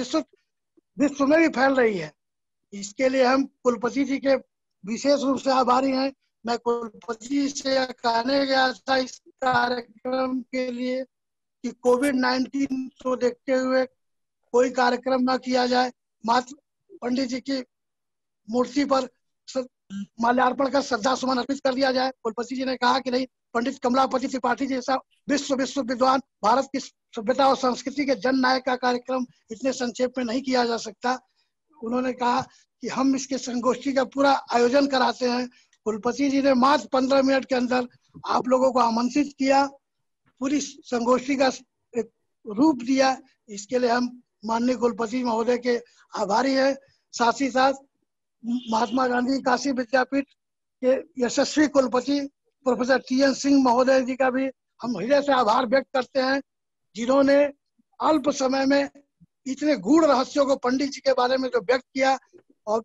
विश्व में भी फैल रही है। इसके लिए हम कुलपति जी के विशेष रूप से आभारी हैं। मैं कुलपति जी से कहने गया था इस कार्यक्रम के लिए कि कोविड-19 को देखते हुए कोई कार्यक्रम न किया जाए, मात्र पंडित जी की मूर्ति पर माल्यार्पण कर श्रद्धा सुमन अर्पित कर दिया जाए। कुलपति जी ने कहा कि नहीं, पंडित कमलापति त्रिपाठी जैसा विश्व विद्वान, भारत की सभ्यता और संस्कृति के जन नायक का कार्यक्रम इतने संक्षेप में नहीं किया जा सकता। उन्होंने कहा कि हम इसके संगोष्ठी का पूरा आयोजन कराते हैं। कुलपति जी ने मात्र 15 मिनट के अंदर आप लोगों को आमंत्रित किया, पूरी संगोष्ठी का एक रूप दिया। इसके लिए हम माननीय कुलपति महोदय के आभारी हैं। साथ ही साथ महात्मा गांधी काशी विद्यापीठ के यशस्वी कुलपति प्रोफेसर TN सिंह महोदय जी का भी हम हृदय से आभार व्यक्त करते हैं, जिन्होंने अल्प समय में इतने गूढ़ रहस्यों को पंडित जी के बारे में जो व्यक्त किया। और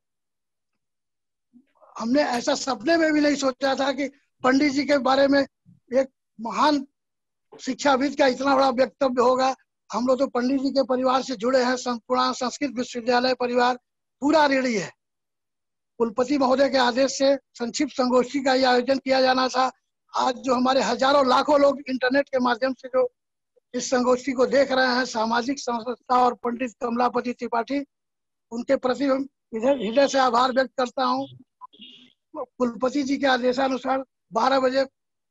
हमने ऐसा सपने में भी नहीं सोचा था कि पंडित जी के बारे में एक महान शिक्षाविद का इतना बड़ा वक्तव्य होगा। हम लोग तो पंडित जी के परिवार से जुड़े हैं, संपूर्ण संस्कृत विश्वविद्यालय परिवार पूरा ऋणी है। कुलपति महोदय के आदेश से संक्षिप्त संगोष्ठी का ये आयोजन किया जाना था। आज जो हमारे हजारों लाखों लोग इंटरनेट के माध्यम से जो इस संगोष्ठी को देख रहे हैं, सामाजिक समरसता और पंडित कमलापति त्रिपाठी, उनके प्रति हृदय से आभार व्यक्त करता हूँ। कुलपति जी के आदेशानुसार 12 बजे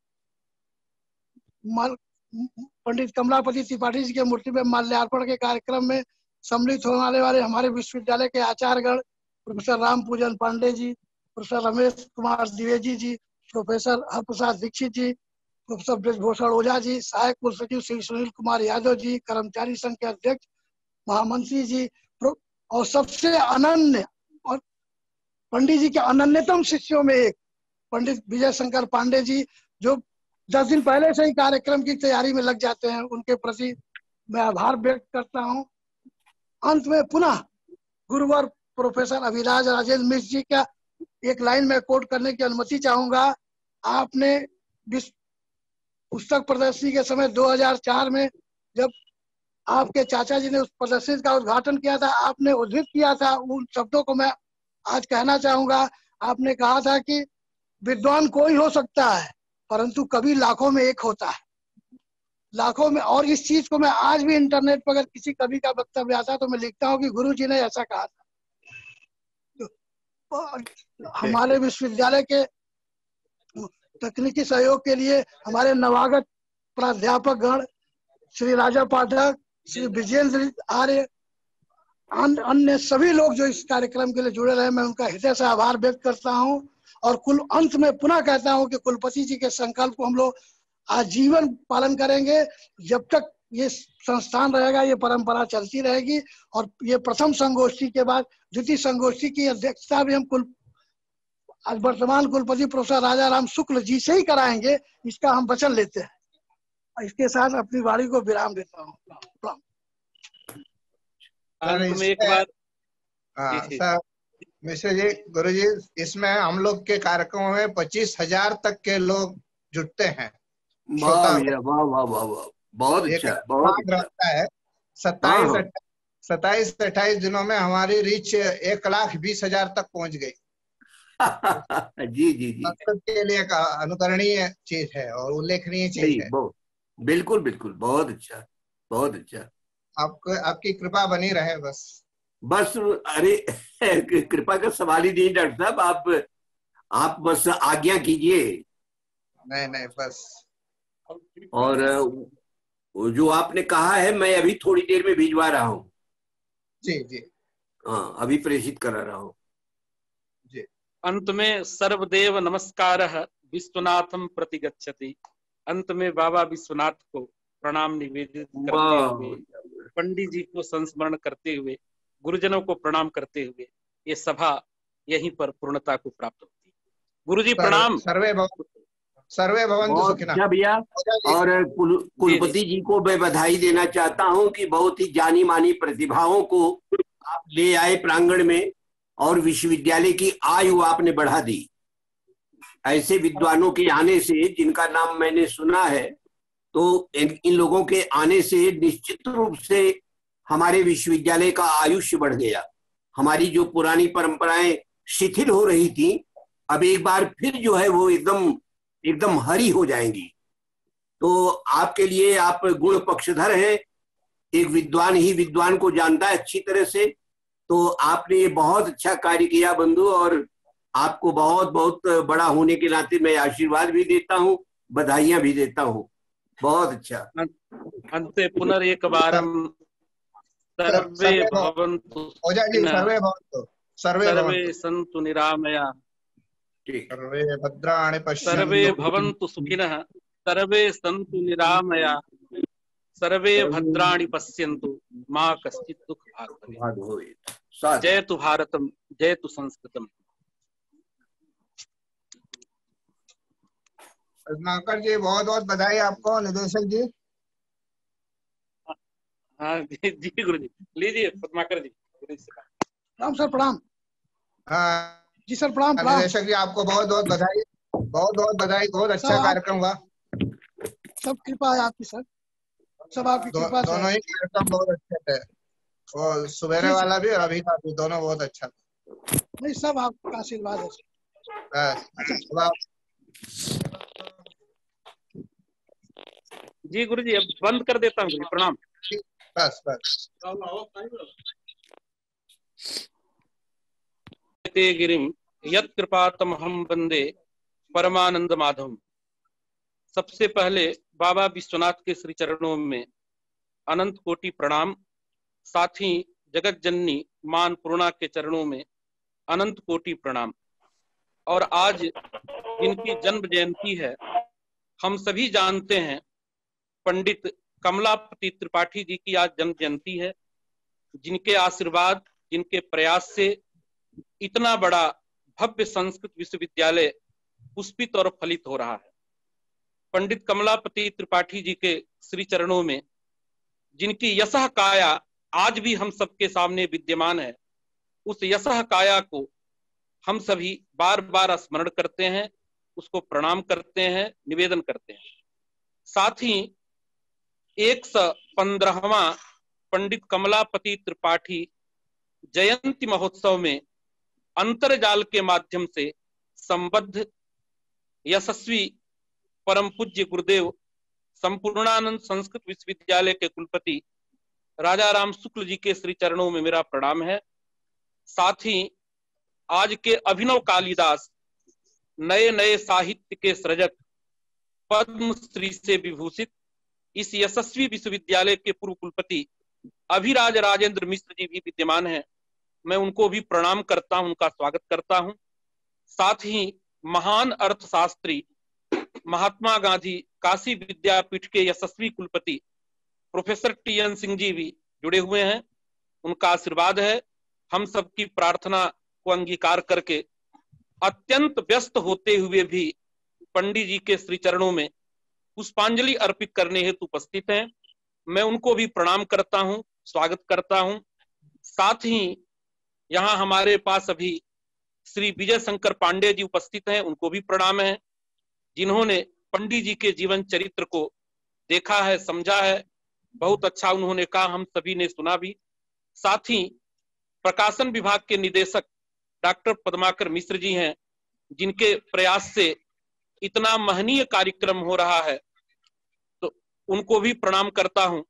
पंडित कमलापति त्रिपाठी जी की मूर्ति में माल्यार्पण के कार्यक्रम में सम्मिलित होने वाले हमारे विश्वविद्यालय के आचार्यगण professor Ram Pujan Pandey ji, professor Ramesh Kumar Dwivedi ji, professor Harprasad Dikshit ji, professor Brajbhushan Ojha ji, सहायक कुलसचिव श्री सुनील कुमार यादव जी, कर्मचारी संघ के अध्यक्ष महामंत्री जी, और सबसे अनन्य और पंडित जी के अनन्यतम शिष्यों में एक पंडित विजय शंकर पांडे जी, जो 10 दिन पहले से ही कार्यक्रम की तैयारी में लग जाते हैं। उनके प्रति मैं आभार व्यक्त करता हूं। अंत में पुनः गुरुवर प्रोफेसर अभिराज राजेंद्र मिश्र जी का एक लाइन में कोट करने की अनुमति चाहूंगा। आपने पुस्तक प्रदर्शनी के समय 2004 में जब आपके चाचा जी ने उस प्रदर्शनी का उद्घाटन किया था, आपने उद्धृत किया था उन शब्दों को मैं आज कहना चाहूंगा। आपने कहा था कि विद्वान कोई हो सकता है, परंतु कवि लाखों में एक होता है, लाखों में। और इस चीज को मैं आज भी इंटरनेट पर अगर किसी कवि का वक्तव्य आता है तो मैं लिखता हूँ कि गुरु जी ने ऐसा कहा था। हमारे विश्वविद्यालय के तकनीकी सहयोग के लिए हमारे नवागत प्राध्यापक गण श्री राजा पाठक, श्री विजेंद्र आर्य, अन्य सभी लोग जो इस कार्यक्रम के लिए जुड़े रहे, मैं उनका हृदय से आभार व्यक्त करता हूं। और अंत में पुनः कहता हूं कि कुलपति जी के संकल्प को हम लोग आजीवन पालन करेंगे। जब तक ये संस्थान रहेगा, ये परंपरा चलती रहेगी। और ये प्रथम संगोष्ठी के बाद द्वितीय संगोष्ठी की अध्यक्षता भी हम आज वर्तमान कुलपति प्रोफेसर राजा राम शुक्ल जी से ही कराएंगे, इसका हम वचन लेते हैं। इसके साथ अपनी वाणी को विराम देता हूँ। एक बार सर मिश्र जी, गुरु जी, इसमें हम लोग के कार्यक्रमों में 25,000 तक के लोग जुटते हैं। वाह वाह वाह वाह, बहुत अच्छा, बहुत रहता है। 27-28 दिनों में हमारी रीच 1,20,000 तक पहुंच गई। जी जी जी, संस्कृत के लिए एक अनुकरणीय चीज है और उल्लेखनीय चीज है। बिल्कुल बिल्कुल, बहुत अच्छा, बहुत अच्छा। आपको आपकी कृपा बनी रहे बस। अरे कृपा का सवाल ही नहीं डॉक्टर साहब, आप बस आज्ञा कीजिए। नहीं बस। और जो आपने कहा है मैं अभी थोड़ी देर में भिजवा रहा हूँ। जी जी, हाँ, अभी प्रेषित करा रहा हूँ। जी। अंत में सर्वदेव नमस्कारः विश्वनाथम प्रतिगच्छति। अंत में बाबा विश्वनाथ को प्रणाम निवेदित करते हुए, पंडित जी को संस्मरण करते हुए, गुरुजनों को प्रणाम करते हुए ये सभा यहीं पर पूर्णता को प्राप्त होती है। गुरु जी प्रणाम। सर्वे भवन्तु सुखिनः। अच्छा भैया, और कुलपति जी को मैं बधाई देना चाहता हूं कि बहुत ही जानी मानी प्रतिभाओं को आप ले आए प्रांगण में और विश्वविद्यालय की आयु आपने बढ़ा दी। ऐसे विद्वानों के आने से, जिनका नाम मैंने सुना है, तो इन लोगों के आने से निश्चित रूप से हमारे विश्वविद्यालय का आयुष्य बढ़ गया। हमारी जो पुरानी परंपराएं शिथिल हो रही थी, अब एक बार फिर जो है वो एकदम हरी हो जाएंगी। तो आपके लिए, आप गुण पक्षधर हैं, एक विद्वान ही विद्वान को जानता है अच्छी तरह से। तो आपने ये बहुत अच्छा कार्य किया बंधु, और आपको बहुत बहुत बड़ा होने के नाते मैं आशीर्वाद भी देता हूँ, बधाइयां भी देता हूँ। बहुत अच्छा। अंते पुनरेक बारम सर्वे भवन्तु सर्वे सन्तु निरामया, सर्वे भद्राणि पश्यन्तु, सर्वे भवन्तु सुखिनः, सर्वे सन्तु निरामया, सर्वे भद्राणि पश्यन्तु, मा कश्चित् दुःखभाग् भवेत्। जयतु भारतम, जयतु संस्कृतम। पद्माकर जी, बहुत बहुत बधाई आपको। निदेशक जी। हाँ जी गुरु जी, लीजिए पद्माकर जी। प्रणाम सर, प्रणाम। हाँ जी सर, प्रणाम प्रणाम। निदेशक जी, आपको बहुत बहुत बधाई, बहुत बहुत बधाई। बहुत अच्छा कार्यक्रम हुआ। सब कृपा है आपकी सर, सब आपकी कृपा से। दोनों ही कार्यक्रम बहुत अच्छे थे, और सवेरे वाला भी और अभी का भी, दोनों बहुत अच्छा था। नहीं, सब आपका आशीर्वाद है। जी गुरु जी, अब बंद कर देता हूँ। प्रणाम। बस बस। गिरिम यत् कृपातमहं वंदे परमानंद माधव। सबसे पहले बाबा विश्वनाथ के श्री चरणों में अनंत कोटि प्रणाम। साथ ही जगत जननी मां अन्नपूर्णा के चरणों में अनंत कोटि प्रणाम। और आज जिनकी जन्म जयंती है, हम सभी जानते हैं, पंडित कमलापति त्रिपाठी जी की आज जन्म जयंती है, जिनके आशीर्वाद, जिनके प्रयास से इतना बड़ा भव्य संस्कृत विश्वविद्यालय पुष्पित और फलित हो रहा है। पंडित कमलापति त्रिपाठी जी के श्री चरणों में जिनकी यशः काया आज भी हम सबके सामने विद्यमान है, उस यशः काया को हम सभी बार बार स्मरण करते हैं, उसको प्रणाम करते हैं, निवेदन करते हैं। साथ ही 115वां पंडित कमलापति त्रिपाठी जयंती महोत्सव में अंतरजाल के माध्यम से संबद्ध यशस्वी परम पूज्य गुरुदेव संपूर्णानंद संस्कृत विश्वविद्यालय के कुलपति राजा राम शुक्ल जी के श्री चरणों में मेरा प्रणाम है। साथ ही आज के अभिनव कालिदास नए नए साहित्य के सृजक, पद्म श्री से विभूषित इस यशस्वी विश्वविद्यालय के पूर्व कुलपति अभिराज राजेंद्र मिश्र जी भी विद्यमान हैं। मैं उनको भी प्रणाम करता हूं, उनका स्वागत करता हूं। साथ ही महान अर्थशास्त्री महात्मा गांधी काशी विद्यापीठ के यशस्वी कुलपति प्रोफेसर टीएन सिंह जी भी जुड़े हुए हैं। उनका आशीर्वाद है। हम सबकी प्रार्थना को अंगीकार करके अत्यंत व्यस्त होते हुए भी पंडित जी के श्री चरणों में पुष्पांजलि अर्पित करने हेतु उपस्थित हैं। मैं उनको भी प्रणाम करता हूं, स्वागत करता हूं। साथ ही यहाँ हमारे पास अभी श्री विजय शंकर पांडे जी उपस्थित हैं, उनको भी प्रणाम है, जिन्होंने पंडित जी के जीवन चरित्र को देखा है, समझा है। बहुत अच्छा उन्होंने कहा, हम सभी ने सुना भी। साथ ही प्रकाशन विभाग के निदेशक डॉक्टर पद्माकर मिश्र जी हैं, जिनके प्रयास से इतना महनीय कार्यक्रम हो रहा है, तो उनको भी प्रणाम करता हूं।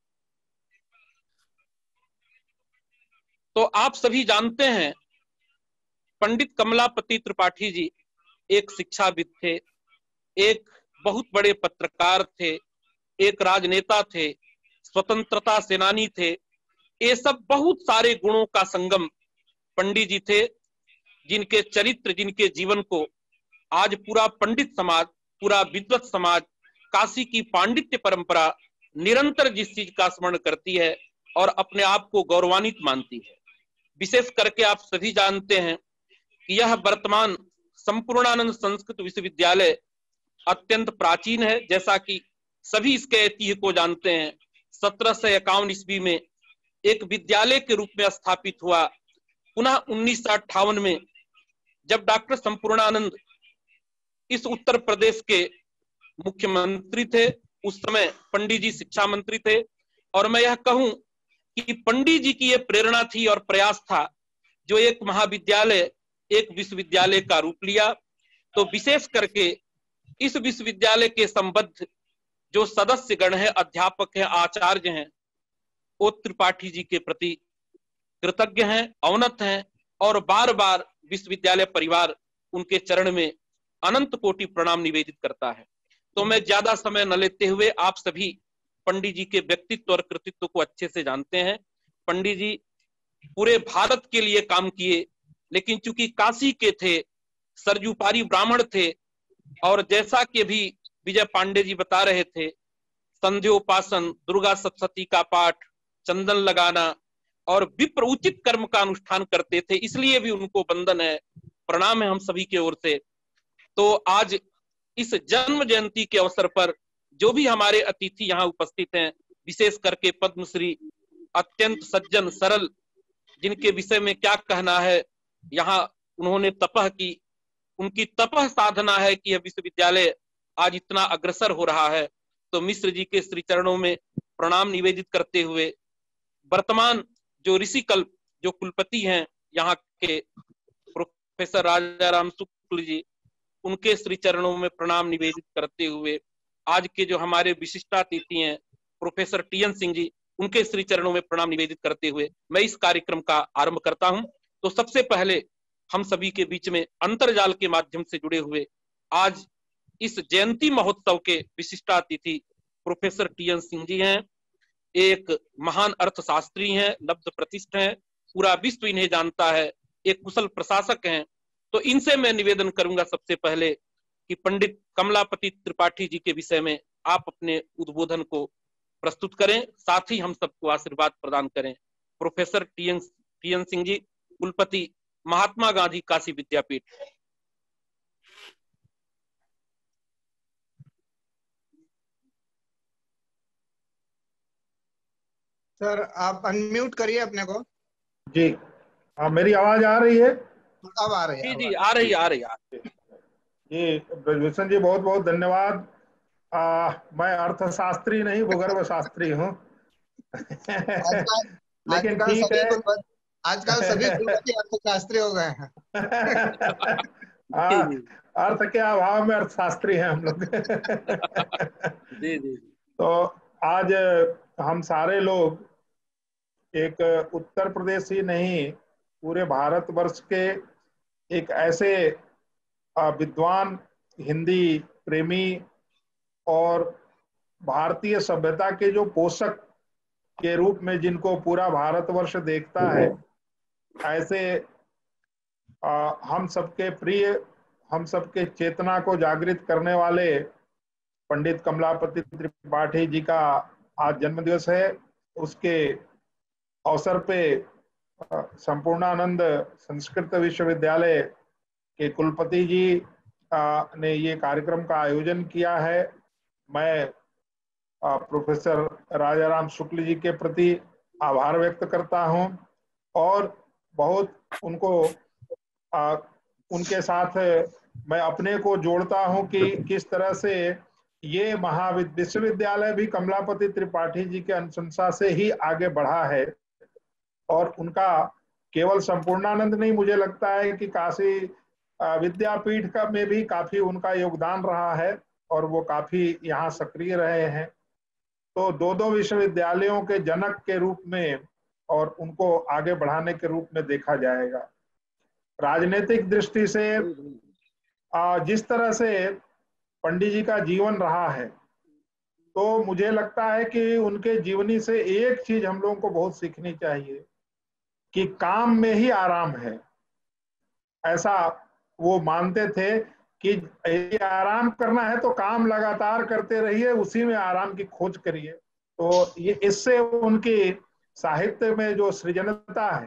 तो आप सभी जानते हैं पंडित कमलापति त्रिपाठी जी एक शिक्षाविद थे, एक बहुत बड़े पत्रकार थे, एक राजनेता थे, स्वतंत्रता सेनानी थे। ये सब बहुत सारे गुणों का संगम पंडित जी थे, जिनके चरित्र, जिनके जीवन को आज पूरा पंडित समाज, पूरा विद्वत समाज, काशी की पांडित्य परंपरा निरंतर जिस चीज का स्मरण करती है और अपने आप को गौरवान्वित मानती है। विशेष करके आप सभी जानते हैं कि यह वर्तमान संपूर्णानंद संस्कृत विश्वविद्यालय अत्यंत प्राचीन है। जैसा कि सभी इसके ऐतिह्य को जानते हैं, 1751 ईस्वी में एक विद्यालय के रूप में स्थापित हुआ। पुनः 1958 में जब डॉक्टर संपूर्णानंद इस उत्तर प्रदेश के मुख्यमंत्री थे, उस समय पंडित जी शिक्षा मंत्री थे। और मैं यह कहूं कि पंडित जी की यह प्रेरणा थी और प्रयास था, जो एक महाविद्यालय, एक विश्वविद्यालय का रूप लिया। तो विशेष करके इस विश्वविद्यालय के संबद्ध जो सदस्य गण है, अध्यापक हैं, आचार्य हैं, वो त्रिपाठी जी के प्रति कृतज्ञ हैं, अवनत हैं और बार बार विश्वविद्यालय परिवार उनके चरण में अनंत कोटि प्रणाम निवेदित करता है। तो मैं ज्यादा समय न लेते हुए, आप सभी पंडित जी के व्यक्तित्व और कृतित्व को अच्छे से जानते हैं। पंडित जी पूरे भारत के लिए काम किए, लेकिन चूंकि काशी के थे, सरजूपारी ब्राह्मण थे, और जैसा कि भी विजय पांडे जी बता रहे थे, संध्योपासन, दुर्गा सप्तशती का पाठ, चंदन लगाना और विप्र उचित कर्म का अनुष्ठान करते थे। इसलिए भी उनको वंदन है, प्रणाम है हम सभी की ओर से। तो आज इस जन्म जयंती के अवसर पर जो भी हमारे अतिथि यहाँ उपस्थित हैं, विशेष करके पद्मश्री, अत्यंत सज्जन, सरल, जिनके विषय में क्या कहना है, यहाँ उन्होंने तपह की, उनकी तपह साधना है कि यह विश्वविद्यालय आज इतना अग्रसर हो रहा है। तो मिश्र जी के श्री चरणों में प्रणाम निवेदित करते हुए वर्तमान जो ऋषिकल्प, जो कुलपति हैं यहाँ के, प्रोफेसर राजाराम शुक्ल जी, उनके श्री चरणों में प्रणाम निवेदित करते हुए आज के जो हमारे विशिष्टातिथि हैं प्रोफेसर टीएन सिंह जी, उनके श्री चरणों में प्रणाम निवेदित करते हुए मैं इस कार्यक्रम का आरंभ करता हूं। तो सबसे पहले हम सभी के बीच में अंतरजाल के माध्यम से जुड़े हुए आज इस जयंती महोत्सव के विशिष्टातिथि प्रोफेसर टीएन सिंह जी हैं। एक महान अर्थशास्त्री हैं, लब्ध प्रतिष्ठ हैं, पूरा विश्व इन्हें जानता है, एक कुशल प्रशासक हैं। तो इनसे मैं निवेदन करूंगा सबसे पहले कि पंडित कमलापति त्रिपाठी जी के विषय में आप अपने उद्बोधन को प्रस्तुत करें, साथ ही हम सबको आशीर्वाद प्रदान करें। प्रोफेसर टीएन सिंह जी, कुलपति महात्मा गांधी काशी विद्यापीठ। सर आप अनम्यूट करिए अपने को। जी हाँ, मेरी आवाज आ रही है? अब आ रही है। जी आ रही है। जी ब्रजभूषण जी, बहुत बहुत धन्यवाद। मैं अर्थशास्त्री नहीं, भूगर्भ शास्त्री हूँ। लेकिन ठीक है, आजकल सभी अर्थशास्त्री हो गए हैं। अर्थ के अभाव में अर्थशास्त्री हैं हम लोग। तो आज हम सारे लोग एक उत्तर प्रदेश ही नहीं, पूरे भारतवर्ष के एक ऐसे विद्वान, हिंदी प्रेमी और भारतीय सभ्यता के जो पोषक के रूप में जिनको पूरा भारतवर्ष देखता है, ऐसे हम सबके प्रिय, हम सबके चेतना को जागृत करने वाले पंडित कमलापति त्रिपाठी जी का आज जन्मदिवस है। उसके अवसर पे संपूर्णानंद संस्कृत विश्वविद्यालय के कुलपति जी ने ये कार्यक्रम का आयोजन किया है। मैं प्रोफेसर राजाराम शुक्ल जी के प्रति आभार व्यक्त करता हूं और बहुत उनको उनके साथ मैं अपने को जोड़ता हूं कि किस तरह से ये विश्वविद्यालय भी कमलापति त्रिपाठी जी के अनुशंसा से ही आगे बढ़ा है। और उनका केवल संपूर्णानंद नहीं, मुझे लगता है कि काशी विद्यापीठ का में भी काफी उनका योगदान रहा है और वो काफी यहाँ सक्रिय रहे हैं। तो दो विश्वविद्यालयों के जनक के रूप में और उनको आगे बढ़ाने के रूप में देखा जाएगा। राजनीतिक दृष्टि से जिस तरह से पंडित जी का जीवन रहा है, तो मुझे लगता है कि उनके जीवनी से एक चीज हम लोगों को बहुत सीखनी चाहिए कि काम में ही आराम है। ऐसा वो मानते थे कि आराम करना है तो काम लगातार करते रहिए, उसी में आराम की खोज करिए। तो ये इससे उनकी साहित्य में जो सृजनता है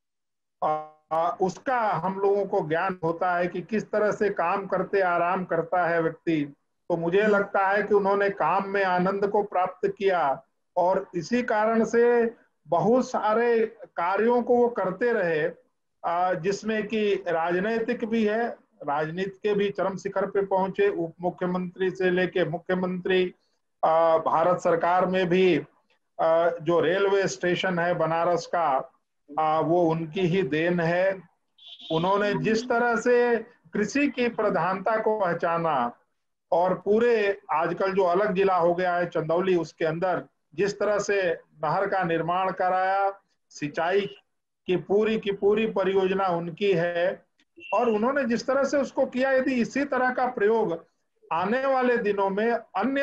उसका हम लोगों को ज्ञान होता है कि किस तरह से काम करते आराम करता है व्यक्ति। तो मुझे लगता है कि उन्होंने काम में आनंद को प्राप्त किया और इसी कारण से बहुत सारे कार्यों को वो करते रहे, जिसमें कि राजनीतिक भी है, राजनीति के भी चरम शिखर पे पहुंचे। उप मुख्यमंत्री से लेके मुख्यमंत्री, भारत सरकार में भी जो रेलवे स्टेशन है बनारस का, वो उनकी ही देन है। उन्होंने जिस तरह से कृषि की प्रधानता को पहचाना और पूरे आजकल जो अलग जिला हो गया है चंदौली, उसके अंदर जिस तरह से नहर का निर्माण कराया, सिंचाई की पूरी परियोजना उनकी है और उन्होंने जिस तरह से उसको किया, यदि इसी तरह का प्रयोग आने वाले दिनों में अन्य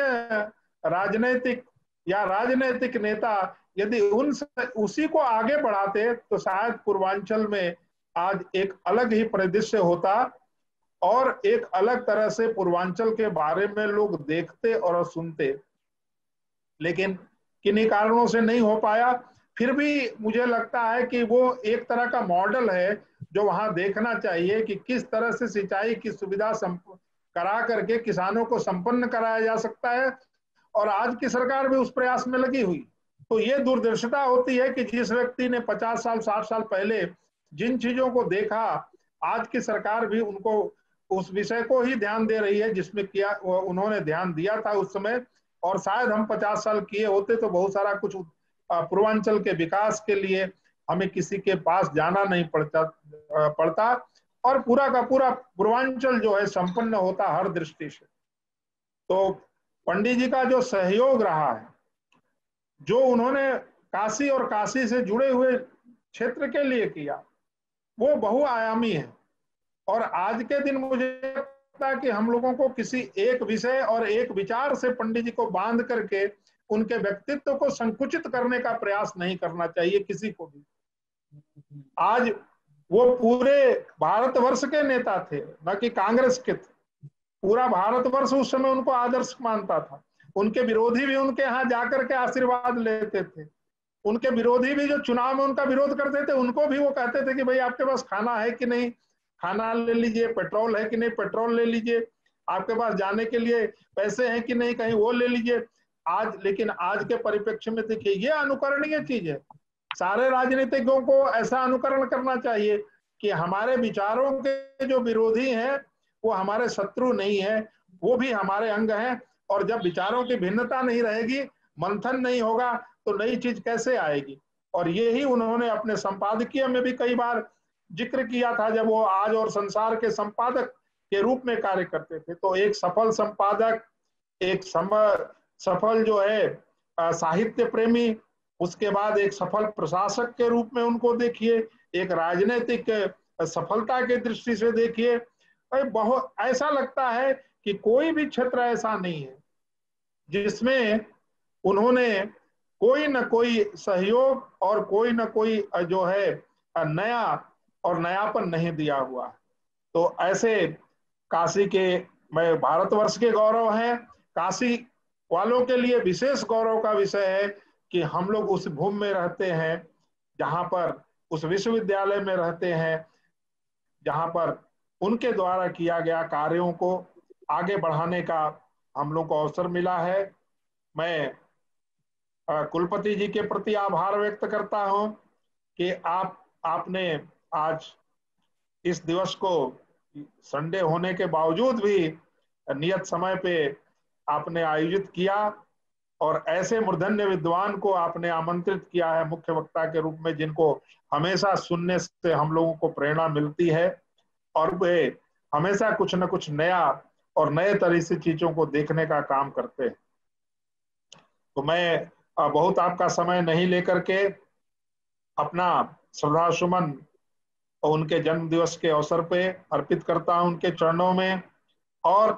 राजनैतिक नेता यदि उसी को आगे बढ़ाते तो शायद पूर्वांचल में आज एक अलग ही परिदृश्य होता और एक अलग तरह से पूर्वांचल के बारे में लोग देखते और सुनते। लेकिन किन्हीं कारणों से नहीं हो पाया। फिर भी मुझे लगता है कि वो एक तरह का मॉडल है जो वहां देखना चाहिए कि किस तरह से सिंचाई की सुविधा करा करके किसानों को संपन्न कराया जा सकता है और आज की सरकार भी उस प्रयास में लगी हुई। तो ये दूरदर्शिता होती है कि जिस व्यक्ति ने 50 साल 60 साल पहले जिन चीजों को देखा, आज की सरकार भी उनको उस विषय को ही ध्यान दे रही है जिसमें किया उन्होंने ध्यान दिया था उस समय। और शायद हम 50 साल किए होते तो बहुत सारा कुछ पूर्वांचल के विकास के लिए हमें किसी के पास जाना नहीं पड़ता और पूरा का पूरा पूर्वांचल जो है संपन्न होता हर दृष्टि से। तो पंडित जी का जो सहयोग रहा है, जो उन्होंने काशी और काशी से जुड़े हुए क्षेत्र के लिए किया, वो बहुआयामी है। और आज के दिन मुझे लगता है कि हम लोगों को किसी एक विषय और एक विचार से पंडित जी को बांध करके उनके व्यक्तित्व को संकुचित करने का प्रयास नहीं करना चाहिए किसी को भी। आज वो पूरे भारतवर्ष के नेता थे, न कि कांग्रेस के थे। पूरा भारतवर्ष उस समय उनको आदर्श मानता था। उनके विरोधी भी उनके यहाँ जाकर के आशीर्वाद लेते थे। उनके विरोधी भी जो चुनाव में उनका विरोध करते थे, उनको भी वो कहते थे कि भाई आपके पास खाना है कि नहीं, खाना ले लीजिए, पेट्रोल है कि नहीं, पेट्रोल ले लीजिए, आपके पास जाने के लिए पैसे हैं कि नहीं, कहीं वो ले लीजिए। लेकिन आज के परिप्रेक्ष्य में देखिए, ये अनुकरणीय चीज है। सारे राजनीतिकों को ऐसा अनुकरण करना चाहिए कि हमारे विचारों के जो विरोधी हैं वो हमारे शत्रु नहीं है, वो भी हमारे अंग हैं। और जब विचारों की भिन्नता नहीं रहेगी, मंथन नहीं होगा, तो नई चीज कैसे आएगी। और ये ही उन्होंने अपने संपादकीय में भी कई बार जिक्र किया था, जब वो आज और संसार के संपादक के रूप में कार्य करते थे। तो एक सफल संपादक, एक सफल जो है साहित्य प्रेमी, उसके बाद एक सफल प्रशासक के रूप में उनको देखिए, एक राजनीतिक सफलता के दृष्टि से देखिए, बहुत ऐसा लगता है कि कोई भी क्षेत्र ऐसा नहीं है जिसमें उन्होंने कोई न कोई सहयोग और कोई न कोई जो है नया और नयापन नहीं दिया हुआ। तो ऐसे काशी के मैं भारतवर्ष के गौरव है, काशी वालों के लिए विशेष गौरव का विषय है कि हम लोग उस भूमि में रहते हैं जहां पर, उस विश्वविद्यालय में रहते हैं जहां पर उनके द्वारा किया गया कार्यों को आगे बढ़ाने का हम लोग को अवसर मिला है। मैं कुलपति जी के प्रति आभार व्यक्त करता हूं कि आपने आज इस दिवस को संडे होने के बावजूद भी नियत समय पे आपने आयोजित किया और ऐसे मूर्धन्य विद्वान को आपने आमंत्रित किया है मुख्य वक्ता के रूप में, जिनको हमेशा सुनने से हम लोगों को प्रेरणा मिलती है और वे हमेशा कुछ न कुछ नया और नए तरह से चीजों को देखने का काम करते हैं। तो मैं बहुत आपका समय नहीं लेकर के अपना श्रद्धा सुमन उनके जन्म दिवस के अवसर पे अर्पित करता हूं उनके चरणों में, और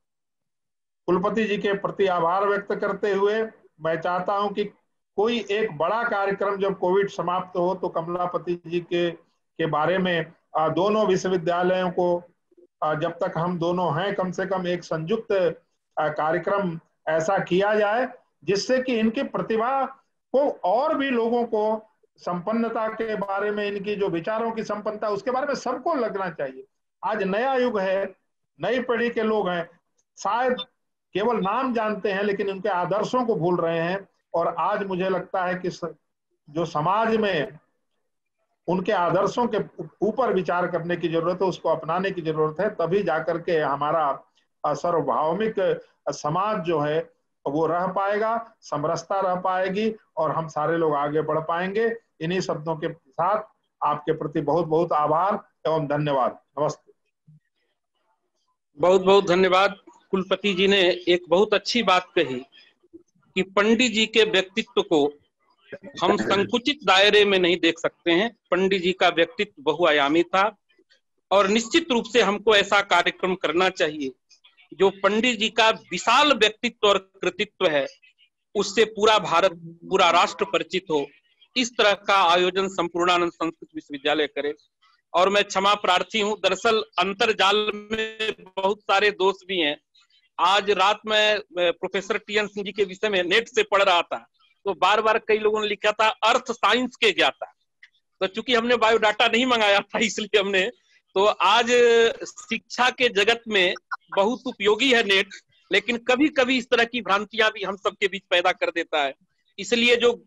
कुलपति जी के प्रति आभार व्यक्त करते हुए मैं चाहता हूं कि कोई एक बड़ा कार्यक्रम जब कोविड समाप्त हो तो कमलापति जी के बारे में दोनों विश्वविद्यालयों को जब तक हम दोनों हैं कम से कम एक संयुक्त कार्यक्रम ऐसा किया जाए जिससे कि इनकी प्रतिभा को और भी लोगों को, संपन्नता के बारे में, इनकी जो विचारों की संपन्नता उसके बारे में सबको लगना चाहिए। आज नया युग है, नई पीढ़ी के लोग हैं, शायद केवल नाम जानते हैं लेकिन उनके आदर्शों को भूल रहे हैं, और आज मुझे लगता है कि जो समाज में उनके आदर्शों के ऊपर विचार करने की जरूरत है, उसको अपनाने की जरूरत है, तभी जाकर के हमारा सार्वभौमिक समाज जो है वो रह पाएगा, समरसता रह पाएगी और हम सारे लोग आगे बढ़ पाएंगे। इन्हीं शब्दों के साथ आपके प्रति बहुत बहुत आभार एवं धन्यवाद। नमस्ते। बहुत बहुत धन्यवाद। कुलपति जी ने एक बहुत अच्छी बात कही कि पंडित जी के व्यक्तित्व को हम संकुचित दायरे में नहीं देख सकते हैं। पंडित जी का व्यक्तित्व बहुआयामी था और निश्चित रूप से हमको ऐसा कार्यक्रम करना चाहिए जो पंडित जी का विशाल व्यक्तित्व और कृतित्व है उससे पूरा भारत, पूरा राष्ट्र परिचित हो। इस तरह का आयोजन संपूर्णानंद संस्कृत विश्वविद्यालय करे। और मैं क्षमा प्रार्थी हूं, दरअसल अंतरजाल में बहुत सारे दोस्त भी हैं। आज रात में प्रोफेसर टी.एन. सिंह जी के विषय में नेट से पढ़ रहा था तो बार बार कई लोगों ने लिखा था अर्थ साइंस के ज्ञाता, तो चूंकि हमने बायोडाटा नहीं मंगाया था इसलिए हमने, तो आज शिक्षा के जगत में बहुत उपयोगी है नेट, लेकिन कभी कभी इस तरह की भ्रांतियां भी हम सबके बीच पैदा कर देता है। इसलिए जो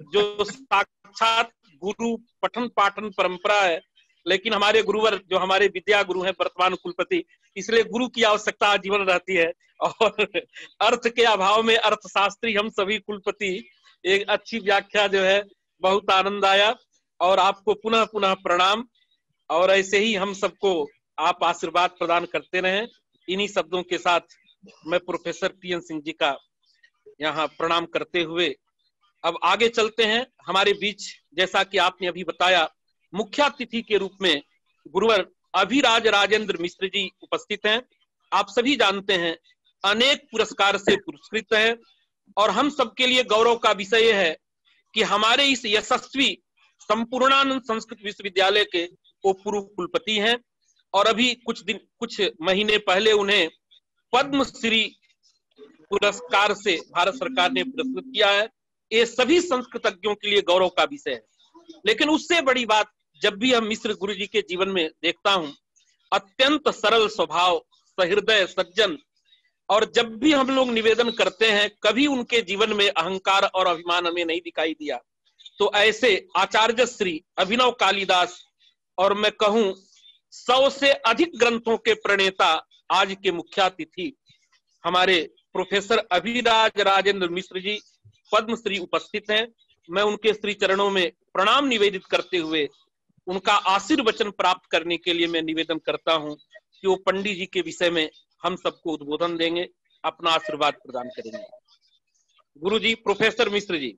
साक्षात गुरु पठन पाठन परंपरा है, लेकिन हमारे गुरुवर जो हमारे विद्या गुरु हैं वर्तमान कुलपति, इसलिए गुरु की आवश्यकता जीवन रहती है और अर्थ के अभाव में अर्थशास्त्री हम सभी कुलपति, एक अच्छी व्याख्या जो है, बहुत आनंद आया और आपको पुनः पुनः प्रणाम। और ऐसे ही हम सबको आप आशीर्वाद प्रदान करते रहें। इन्हीं शब्दों के साथ मैं प्रोफेसर टी.एन. सिंह जी का यहाँ प्रणाम करते हुए अब आगे चलते हैं। हमारे बीच जैसा कि आपने अभी बताया मुख्य अतिथि के रूप में गुरुवर अभिराज राजेंद्र मिश्र जी उपस्थित हैं। आप सभी जानते हैं अनेक पुरस्कार से पुरस्कृत है और हम सबके लिए गौरव का विषय है कि हमारे इस यशस्वी संपूर्णानंद संस्कृत विश्वविद्यालय के वो पूर्व कुलपति हैं और अभी कुछ महीने पहले उन्हें पद्मश्री पुरस्कार से भारत सरकार ने पुरस्कृत किया है। ये सभी संस्कृतज्ञों के लिए गौरव का विषय है। लेकिन उससे बड़ी बात, जब भी हम मिश्र गुरु जी के जीवन में देखता हूं, अत्यंत सरल स्वभाव, सहृदय, सज्जन, और जब भी हम लोग निवेदन करते हैं कभी उनके जीवन में अहंकार और अभिमान हमें नहीं दिखाई दिया। तो ऐसे आचार्य श्री अभिनव कालिदास और मैं कहूं 100 से अधिक ग्रंथों के प्रणेता आज के मुख्यातिथि हमारे प्रोफेसर अभिराज राजेंद्र मिश्र जी पद्मश्री उपस्थित हैं। मैं उनके श्री चरणों में प्रणाम निवेदित करते हुए उनका आशीर्वचन प्राप्त करने के लिए मैं निवेदन करता हूं कि वो पंडित जी के विषय में हम सबको उद्बोधन देंगे, अपना आशीर्वाद प्रदान करेंगे। गुरु जी, प्रोफेसर मिश्र जी।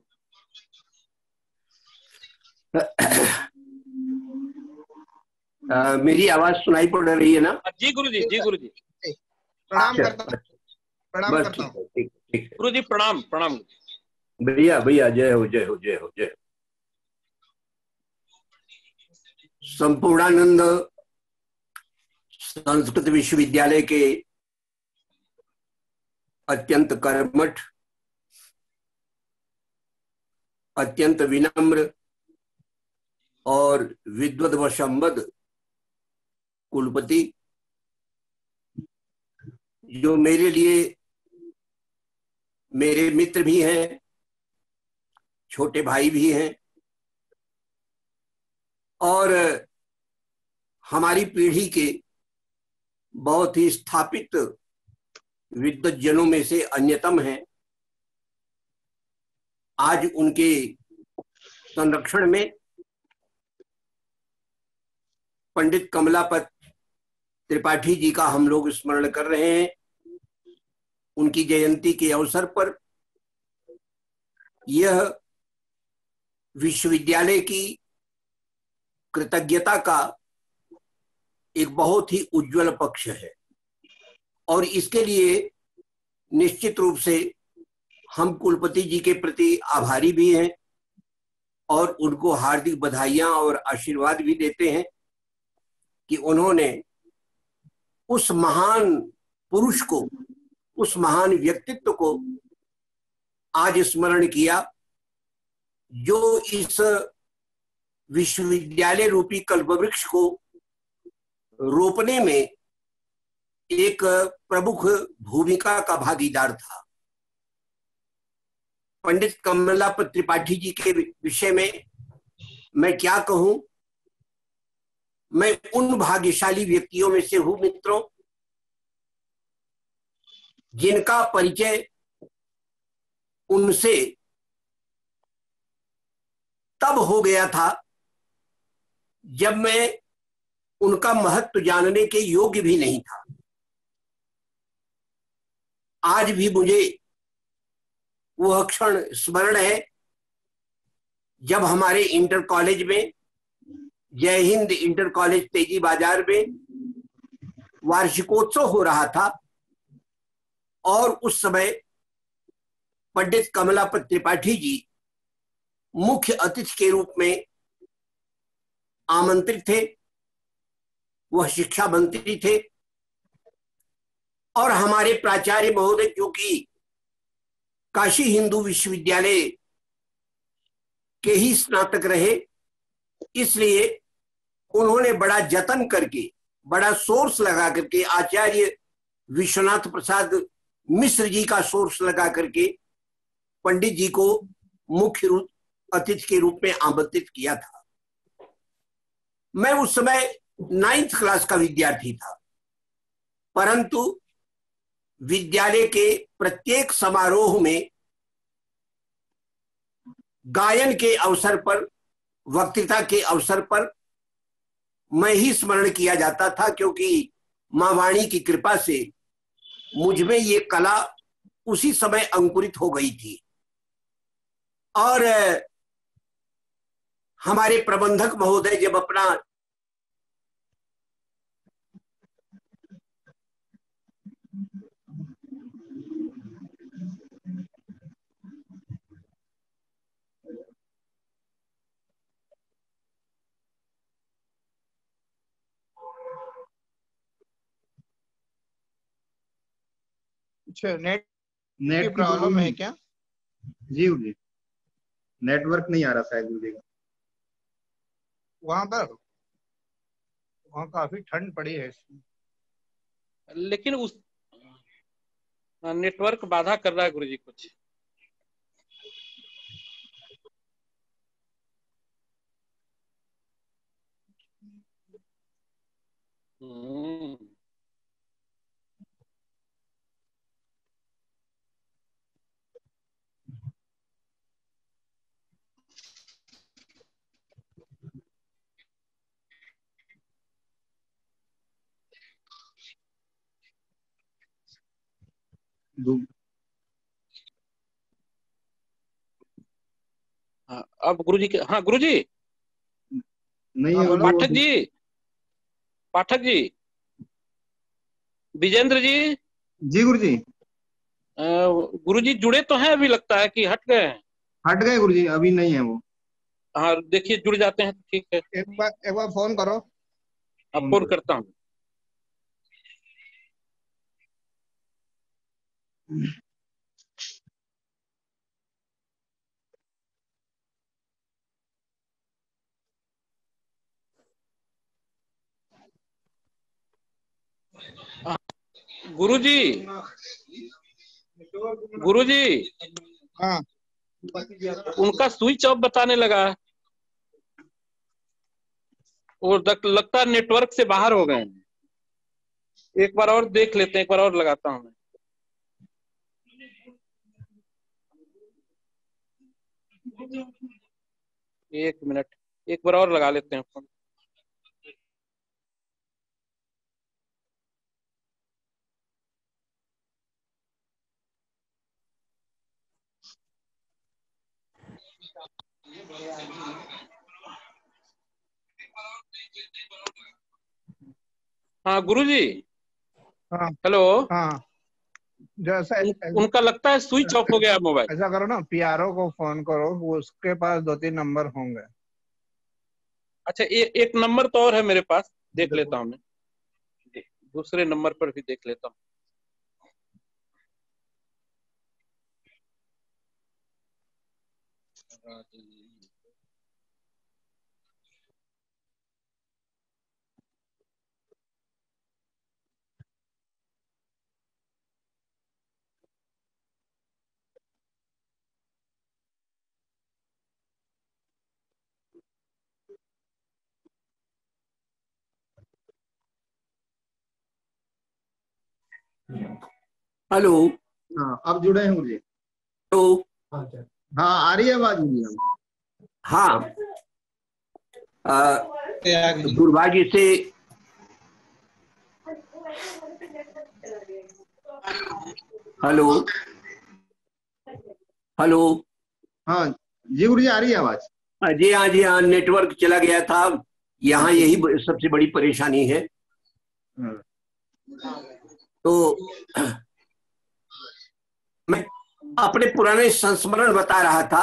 मेरी आवाज सुनाई पड़ रही है ना? जी गुरुजी, जी गुरुजी। प्रणाम करता हूँ, प्रणाम बस करता हूँ। ठीक है। गुरुजी प्रणाम, प्रणाम। भैया भैया, जय हो जय हो जय हो जय हो। संपूर्णानंद संस्कृत विश्वविद्यालय के अत्यंत कर्मठ, अत्यंत विनम्र और विद्वद व संबद्ध कुलपति, जो मेरे लिए मेरे मित्र भी हैं, छोटे भाई भी हैं, और हमारी पीढ़ी के बहुत ही स्थापित विद्वज्जनों में से अन्यतम हैं। आज उनके संरक्षण में पंडित कमलापत त्रिपाठी जी का हम लोग स्मरण कर रहे हैं। उनकी जयंती के अवसर पर यह विश्वविद्यालय की कृतज्ञता का एक बहुत ही उज्जवल पक्ष है, और इसके लिए निश्चित रूप से हम कुलपति जी के प्रति आभारी भी हैं और उनको हार्दिक बधाइयां और आशीर्वाद भी देते हैं कि उन्होंने उस महान पुरुष को, उस महान व्यक्तित्व को आज स्मरण किया, जो इस विश्वविद्यालय रूपी कल्पवृक्ष को रोपने में एक प्रमुख भूमिका का भागीदार था। पंडित कमलापत त्रिपाठी जी के विषय में मैं क्या कहूं। मैं उन भाग्यशाली व्यक्तियों में से हूं मित्रों, जिनका परिचय उनसे तब हो गया था जब मैं उनका महत्व जानने के योग्य भी नहीं था। आज भी मुझे वह क्षण स्मरण है जब हमारे इंटर कॉलेज में, जय हिंद इंटर कॉलेज तेजी बाजार में वार्षिकोत्सव हो रहा था, और उस समय पंडित कमलापत त्रिपाठी जी मुख्य अतिथि के रूप में आमंत्रित थे। वह शिक्षा मंत्री थे, और हमारे प्राचार्य महोदय, जो कि काशी हिंदू विश्वविद्यालय के ही स्नातक रहे, इसलिए उन्होंने बड़ा जतन करके, बड़ा सोर्स लगा करके, आचार्य विश्वनाथ प्रसाद मिश्र जी का सोर्स लगा करके पंडित जी को मुख्य अतिथि के रूप में आमंत्रित किया था। मैं उस समय 9th क्लास का विद्यार्थी था, परंतु विद्यालय के प्रत्येक समारोह में गायन के अवसर पर, वक्तृता के अवसर पर मैं ही स्मरण किया जाता था, क्योंकि मां वाणी की कृपा से मुझ में ये कला उसी समय अंकुरित हो गई थी। और हमारे प्रबंधक महोदय जब अपना नेट नेट की प्रॉब्लम है क्या? जी जी, नेटवर्क नहीं आ रहा शायद गुरुजी का वहां पर। वहां काफी ठंड पड़ी है इसमें, लेकिन उस नेटवर्क बाधा कर रहा है गुरुजी कुछ। हाँ, अब गुरुजी के, हाँ गुरुजी, नहीं है पाठक जी, पाठक जी, विजेंद्र जी। जी गुरुजी। गुरुजी जुड़े तो हैं, अभी लगता है कि हट गए हैं। हट गए गुरुजी, अभी नहीं है वो। हाँ देखिए, जुड़ जाते हैं तो ठीक है। एक बार फोन करो। अब फोन करता हूँ। गुरुजी, गुरुजी, हाँ उनका स्विच ऑफ बताने लगा और लगता है नेटवर्क से बाहर हो गए हैं। एक बार और देख लेते हैं, एक बार और लगाता हूँ मैं। एक मिनट, एक बार और लगा लेते हैं फोन। हाँ गुरुजी। हाँ हेलो। हाँ। जैसे उनका लगता है स्विच ऑफ हो गया मोबाइल। ऐसा करो ना, पीआरओ को फोन करो, वो उसके पास 2-3 नंबर होंगे। अच्छा, एक नंबर तो और है मेरे पास, देख लेता हूँ मैं। दूसरे नंबर पर भी देख लेता हूँ। हेलो। हाँ अब जुड़े हैं गुरुजी। तो हाँ आ रही है आवाज मुझे। हाँ, दुर्भाग्य से हेलो, हेलो। हाँ जी गुरुजी, आ रही है आवाज। जी हाँ, जी हाँ, नेटवर्क चला गया था। यहाँ यही सबसे बड़ी परेशानी है। तो मैं अपने पुराने संस्मरण बता रहा था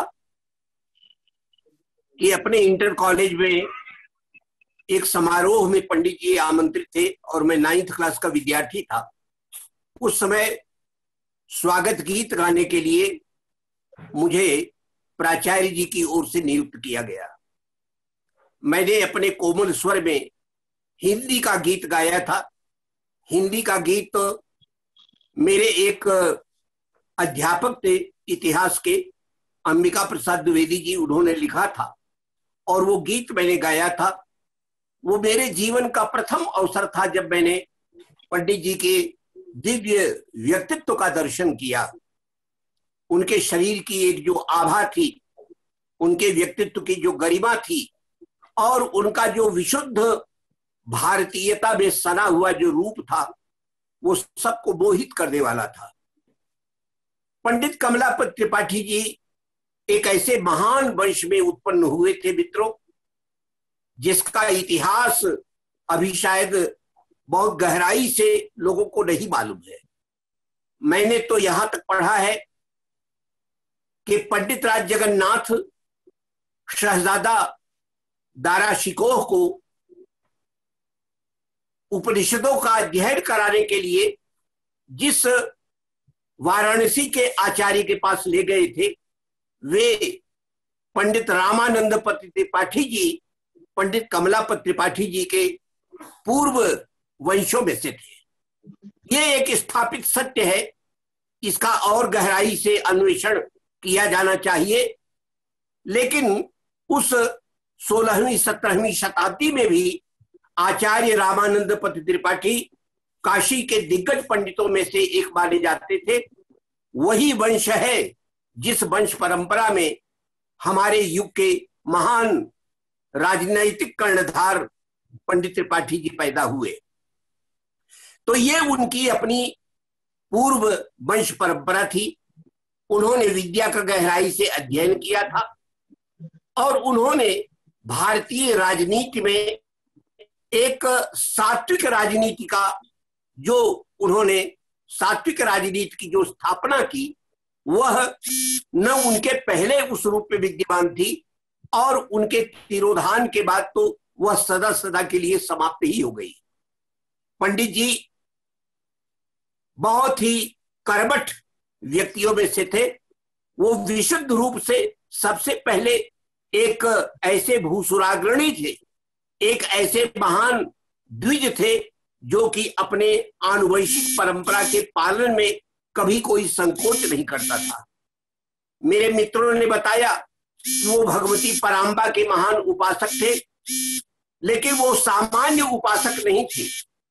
कि अपने इंटर कॉलेज में एक समारोह में पंडित जी आमंत्रित थे और मैं 9th क्लास का विद्यार्थी था। उस समय स्वागत गीत गाने के लिए मुझे प्राचार्य जी की ओर से नियुक्त किया गया। मैंने अपने कोमल स्वर में हिंदी का गीत गाया था। हिंदी का गीत मेरे एक अध्यापक थे इतिहास के, अंबिका प्रसाद द्विवेदी जी, उन्होंने लिखा था और वो गीत मैंने गाया था। वो मेरे जीवन का प्रथम अवसर था जब मैंने पंडित जी के दिव्य व्यक्तित्व का दर्शन किया। उनके शरीर की एक जो आभा थी, उनके व्यक्तित्व की जो गरिमा थी और उनका जो विशुद्ध भारतीयता में सना हुआ जो रूप था, वो सबको मोहित करने वाला था। पंडित कमलापत त्रिपाठी जी एक ऐसे महान वंश में उत्पन्न हुए थे मित्रों, जिसका इतिहास अभी शायद बहुत गहराई से लोगों को नहीं मालूम है। मैंने तो यहां तक पढ़ा है कि पंडित राज जगन्नाथ शहजादा दारा शिकोह को उपनिषदों का अध्ययन कराने के लिए जिस वाराणसी के आचार्य के पास ले गए थे, वे पंडित रामानंदपति त्रिपाठी जी, पंडित कमलापत त्रिपाठी जी के पूर्व वंशों में से थे। ये एक स्थापित सत्य है, इसका और गहराई से अन्वेषण किया जाना चाहिए। लेकिन उस 16वीं 17वीं शताब्दी में भी आचार्य रामानंदपति त्रिपाठी काशी के दिग्गज पंडितों में से एक माने जाते थे। वही वंश है जिस वंश परंपरा में हमारे युग के महान राजनैतिक कर्णधार पंडित त्रिपाठी जी पैदा हुए। तो ये उनकी अपनी पूर्व वंश परंपरा थी। उन्होंने विद्या का गहराई से अध्ययन किया था और उन्होंने भारतीय राजनीति में एक सात्विक राजनीति का जो उन्होंने सात्विक राजनीति की जो स्थापना की, वह न उनके पहले उस रूप में विद्यमान थी और उनके तिरोधान के बाद तो वह सदा सदा के लिए समाप्त ही हो गई। पंडित जी बहुत ही कर्मठ व्यक्तियों में से थे। वो विशुद्ध रूप से सबसे पहले एक ऐसे भूसुराग्रणी थे, एक ऐसे महान द्विज थे जो कि अपने आनुवंशिक परंपरा के पालन में कभी कोई संकोच नहीं करता था। मेरे मित्रों ने बताया कि वो भगवती पराम्बा के महान उपासक थे, लेकिन वो सामान्य उपासक नहीं थे।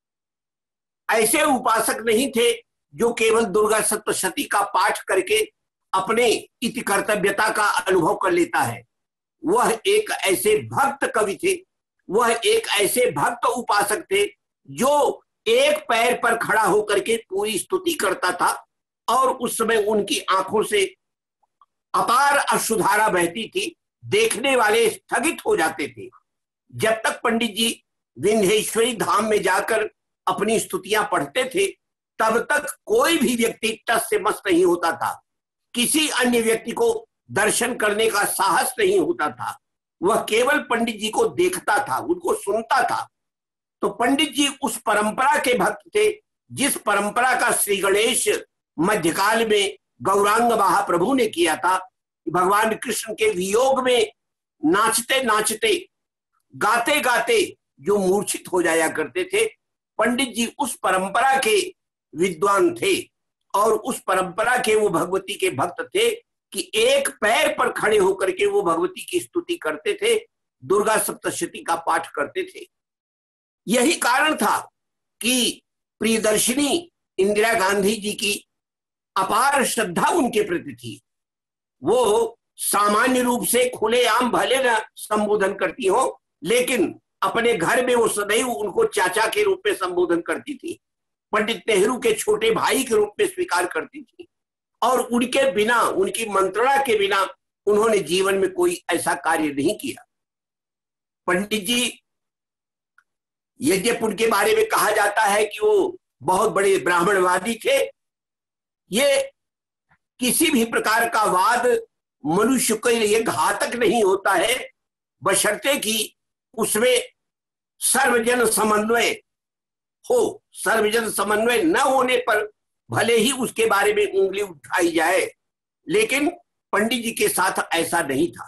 ऐसे उपासक नहीं थे जो केवल दुर्गा सप्तशती का पाठ करके अपने इति कर्तव्यता का अनुभव कर लेता है। वह एक ऐसे भक्त कवि थे, वह एक ऐसे भक्त उपासक थे जो एक पैर पर खड़ा होकर के पूरी स्तुति करता था और उस समय उनकी आंखों से अपार अश्रुधारा बहती थी, देखने वाले स्थगित हो जाते थे। जब तक पंडित जी विंध्येश्वरी धाम में जाकर अपनी स्तुतियां पढ़ते थे, तब तक कोई भी व्यक्ति टस से मस नहीं होता था। किसी अन्य व्यक्ति को दर्शन करने का साहस नहीं होता था। वह केवल पंडित जी को देखता था, उनको सुनता था। तो पंडित जी उस परंपरा के भक्त थे जिस परंपरा का श्री गणेश मध्यकाल में गौरांग महाप्रभु ने किया था। भगवान कृष्ण के वियोग में नाचते नाचते, गाते गाते जो मूर्छित हो जाया करते थे, पंडित जी उस परंपरा के विद्वान थे और उस परंपरा के वो भगवती के भक्त थे कि एक पैर पर खड़े होकर के वो भगवती की स्तुति करते थे, दुर्गा सप्तशती का पाठ करते थे। यही कारण था कि प्रियदर्शिनी इंदिरा गांधी जी की अपार श्रद्धा उनके प्रति थी। वो सामान्य रूप से खुलेआम भले न संबोधन करती हो, लेकिन अपने घर में वो सदैव उनको चाचा के रूप में संबोधन करती थी, पंडित नेहरू के छोटे भाई के रूप में स्वीकार करती थी और उनके बिना, उनकी मंत्रणा के बिना उन्होंने जीवन में कोई ऐसा कार्य नहीं किया। पंडित जी यद्यप उनके बारे में कहा जाता है कि वो बहुत बड़े ब्राह्मणवादी थे, ये किसी भी प्रकार का वाद मनुष्य के लिए घातक नहीं होता है, बशर्ते कि उसमें सर्वजन समन्वय हो। सर्वजन समन्वय न होने पर भले ही उसके बारे में उंगली उठाई जाए, लेकिन पंडित जी के साथ ऐसा नहीं था।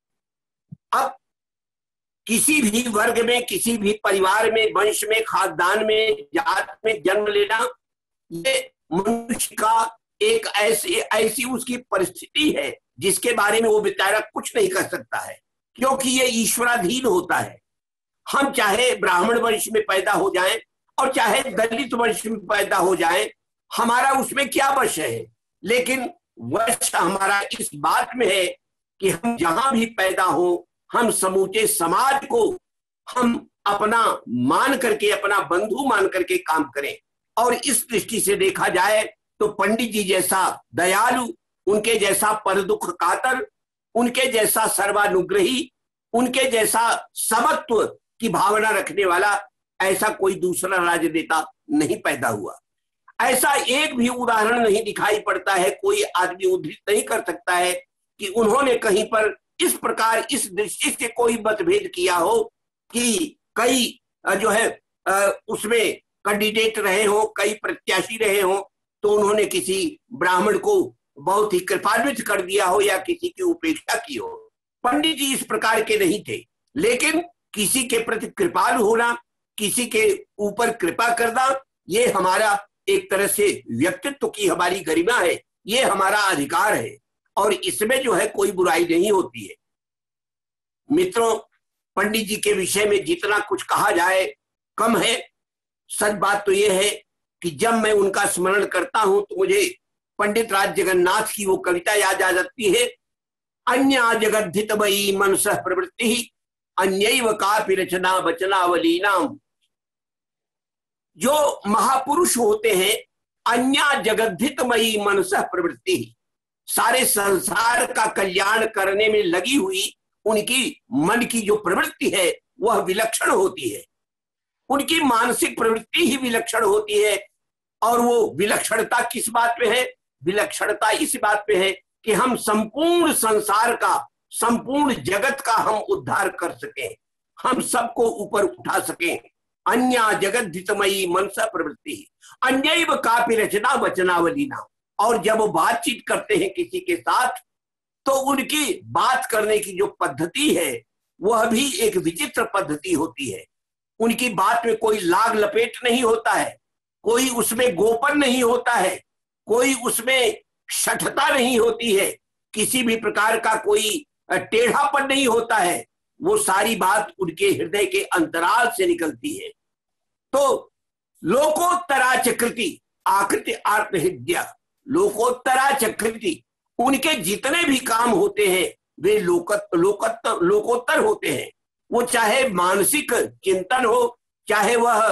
अब किसी भी वर्ग में, किसी भी परिवार में, वंश में, खानदान में, जात में जन्म लेना, ये मनुष्य का एक ऐसी उसकी परिस्थिति है जिसके बारे में वो बेचारा कुछ नहीं कर सकता है, क्योंकि ये ईश्वराधीन होता है। हम चाहे ब्राह्मण वंश में पैदा हो जाएं और चाहे दलित वंश में पैदा हो जाएं, हमारा उसमें क्या वश है, लेकिन वश हमारा इस बात में है कि हम जहां भी पैदा हो, हम समूचे समाज को हम अपना मान करके, अपना बंधु मान करके काम करें। और इस दृष्टि से देखा जाए तो पंडित जी जैसा दयालु, उनके जैसा पर दुख कातर, उनके जैसा सर्वानुग्रही, उनके जैसा समत्व की भावना रखने वाला ऐसा कोई दूसरा राजनेता नहीं पैदा हुआ। ऐसा एक भी उदाहरण नहीं दिखाई पड़ता है, कोई आदमी उद्धृत नहीं कर सकता है कि उन्होंने कहीं पर इस प्रकार इस दृष्टि से कोई मतभेद किया हो कि कई जो है उसमें कैंडिडेट रहे हो, कई प्रत्याशी रहे हो, तो उन्होंने किसी ब्राह्मण को बहुत ही कृपान्वित कर दिया हो या किसी की उपेक्षा की हो। पंडित जी इस प्रकार के नहीं थे, लेकिन किसी के प्रति कृपालु होना, किसी के ऊपर कृपा करना, ये हमारा एक तरह से व्यक्तित्व की हमारी गरिमा है, ये हमारा अधिकार है और इसमें जो है कोई बुराई नहीं होती है। मित्रों, पंडित जी के विषय में जितना कुछ कहा जाए कम है। सच बात तो यह है कि जब मैं उनका स्मरण करता हूं तो मुझे पंडित राज जगन्नाथ की वो कविता याद आ जाती है, अन्या जगद्धित मयी मनसः प्रवृत्ति अन्यैव कापि रचना वचनावलीनाम। जो महापुरुष होते हैं, अन्या जगद्धितमयी मनसः प्रवृत्ति, सारे संसार का कल्याण करने में लगी हुई उनकी मन की जो प्रवृत्ति है वह विलक्षण होती है। उनकी मानसिक प्रवृत्ति ही विलक्षण होती है। और वो विलक्षणता किस बात पे है? विलक्षणता इस बात पे है कि हम संपूर्ण संसार का, संपूर्ण जगत का हम उद्धार कर सकें, हम सबको ऊपर उठा सकें। अन्या जगत धितमयी मनसा प्रवृत्ति अन्यैव कापि रचना वचनावलीना। और जब वो बातचीत करते हैं किसी के साथ, तो उनकी बात करने की जो पद्धति है वह भी एक विचित्र पद्धति होती है। उनकी बात में कोई लाग लपेट नहीं होता है, कोई उसमें गोपन नहीं होता है, कोई उसमें शठता नहीं होती है, किसी भी प्रकार का कोई टेढ़ापन नहीं होता है। वो सारी बात उनके हृदय के अंतराल से निकलती है। तो लोकोत्तरा चकृति आकृति आर्तहृदय, लोकोत्तरा चकृति, उनके जितने भी काम होते हैं वे लोकोत्तर होते हैं। वो चाहे मानसिक चिंतन हो, चाहे वह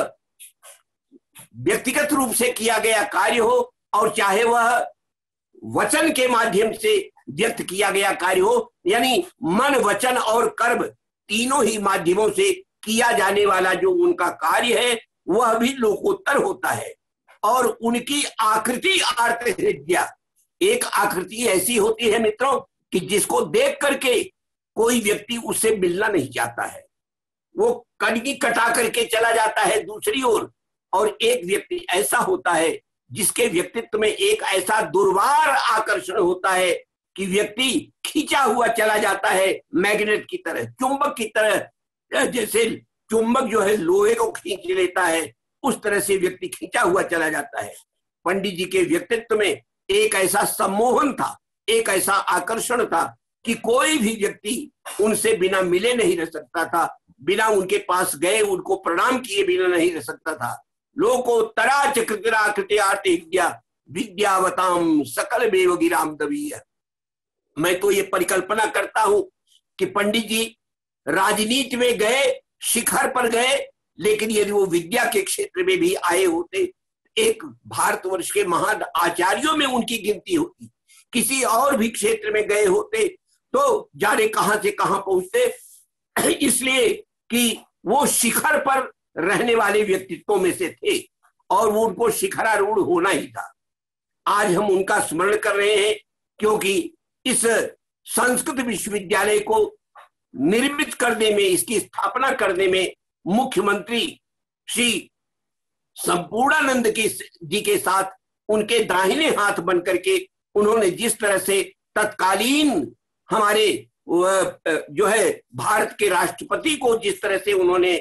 व्यक्तिगत रूप से किया गया कार्य हो, और चाहे वह वचन के माध्यम से व्यक्त किया गया कार्य हो, यानी मन, वचन और कर्म तीनों ही माध्यमों से किया जाने वाला जो उनका कार्य है वह भी लोकोत्तर होता है। और उनकी आकृति आर्तहृदय, एक आकृति ऐसी होती है मित्रों कि जिसको देख करके कोई व्यक्ति उससे मिलना नहीं चाहता है, वो कनगी कटा करके चला जाता है दूसरी ओर। और एक व्यक्ति ऐसा होता है जिसके व्यक्तित्व में एक ऐसा दुर्वार आकर्षण होता है कि व्यक्ति खींचा हुआ चला जाता है, मैग्नेट की तरह, चुंबक की तरह। जैसे चुंबक जो है लोहे को खींच लेता है, उस तरह से व्यक्ति खींचा हुआ चला जाता है। पंडित जी के व्यक्तित्व में एक ऐसा सम्मोहन था, एक ऐसा आकर्षण था कि कोई भी व्यक्ति उनसे बिना मिले नहीं रह सकता था, बिना उनके पास गए, उनको प्रणाम किए बिना नहीं रह सकता था। लोकोत्तरा चकृतिराकृति आर्तहृदय विद्यावताम सकल बेव गिराम दवीय। मैं तो ये परिकल्पना करता हूं कि पंडित जी राजनीति में गए, शिखर पर गए, लेकिन यदि वो विद्या के क्षेत्र में भी आए होते, एक भारतवर्ष के महान आचार्यों में उनकी गिनती होती, किसी और भी क्षेत्र में गए होते तो जाने कहां से कहां पहुंचते, इसलिए कि वो शिखर पर रहने वाले व्यक्तित्वों में से थे और वो उनको शिखरारूढ़ होना ही था। आज हम उनका स्मरण कर रहे हैं क्योंकि इस संस्कृत विश्वविद्यालय को निर्मित करने में, इसकी स्थापना करने में मुख्यमंत्री श्री संपूर्णानंद जी के साथ उनके दाहिने हाथ बन करके उन्होंने जिस तरह से तत्कालीन हमारे जो है भारत के राष्ट्रपति को जिस तरह से उन्होंने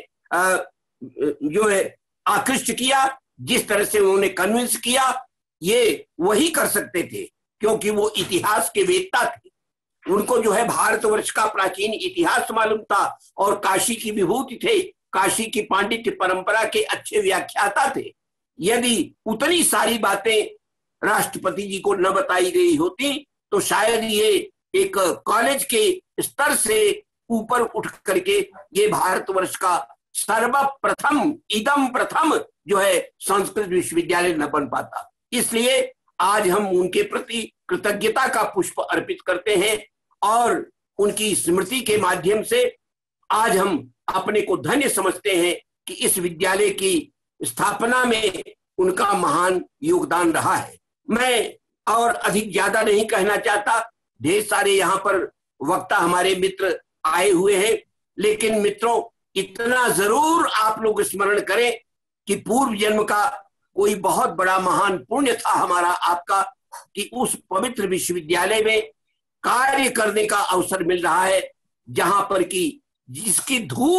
जो है आकृष्ट किया, जिस तरह से उन्होंने कन्विंस किया, ये वही कर सकते थे क्योंकि वो इतिहास के वेत्ता थे। उनको जो है भारतवर्ष का प्राचीन इतिहास मालूम था और काशी की विभूति थे, काशी की पांडित्य परंपरा के अच्छे व्याख्याता थे। यदि उतनी सारी बातें राष्ट्रपति जी को न बताई गई होती तो शायद ये एक कॉलेज के स्तर से ऊपर उठ करके ये भारतवर्ष का सर्वप्रथम इदम प्रथम जो है संस्कृत विश्वविद्यालय न बन पाता। इसलिए आज हम उनके प्रति कृतज्ञता का पुष्प अर्पित करते हैं और उनकी स्मृति के माध्यम से आज हम अपने को धन्य समझते हैं कि इस विद्यालय की स्थापना में उनका महान योगदान रहा है। मैं और अधिक ज्यादा नहीं कहना चाहता, ढेर सारे यहाँ पर वक्ता हमारे मित्र आए हुए हैं, लेकिन मित्रों इतना जरूर आप लोग स्मरण करें कि पूर्व जन्म का कोई बहुत बड़ा महान पुण्य था हमारा आपका कि उस पवित्र विश्वविद्यालय में कार्य करने का अवसर मिल रहा है, जहां पर कि जिसकी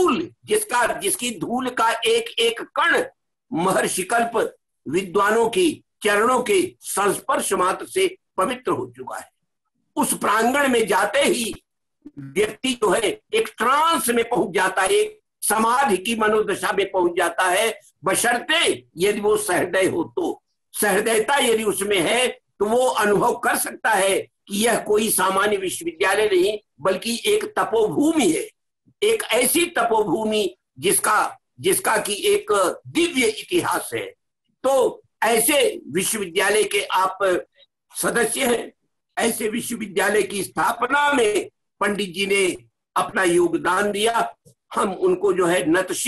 धूल का एक एक कण महर्षि कल्प विद्वानों की चरणों के संस्पर्श मात्र से पवित्र हो चुका है। उस प्रांगण में जाते ही व्यक्ति जो है एक ट्रांस में पहुंच जाता है, एक समाधि की मनोदशा में पहुंच जाता है, बशर्ते यदि वो सहृदय हो तो। सहृदयता यदि उसमें है तो वो अनुभव कर सकता है कि यह कोई सामान्य विश्वविद्यालय नहीं बल्कि एक तपोभूमि है, एक ऐसी तपोभूमि जिसका की एक दिव्य इतिहास है। तो ऐसे विश्वविद्यालय के आप सदस्य हैं, ऐसे विश्वविद्यालय की स्थापना में पंडित जी ने अपना योगदान दिया। हम उनको जो है नतशिर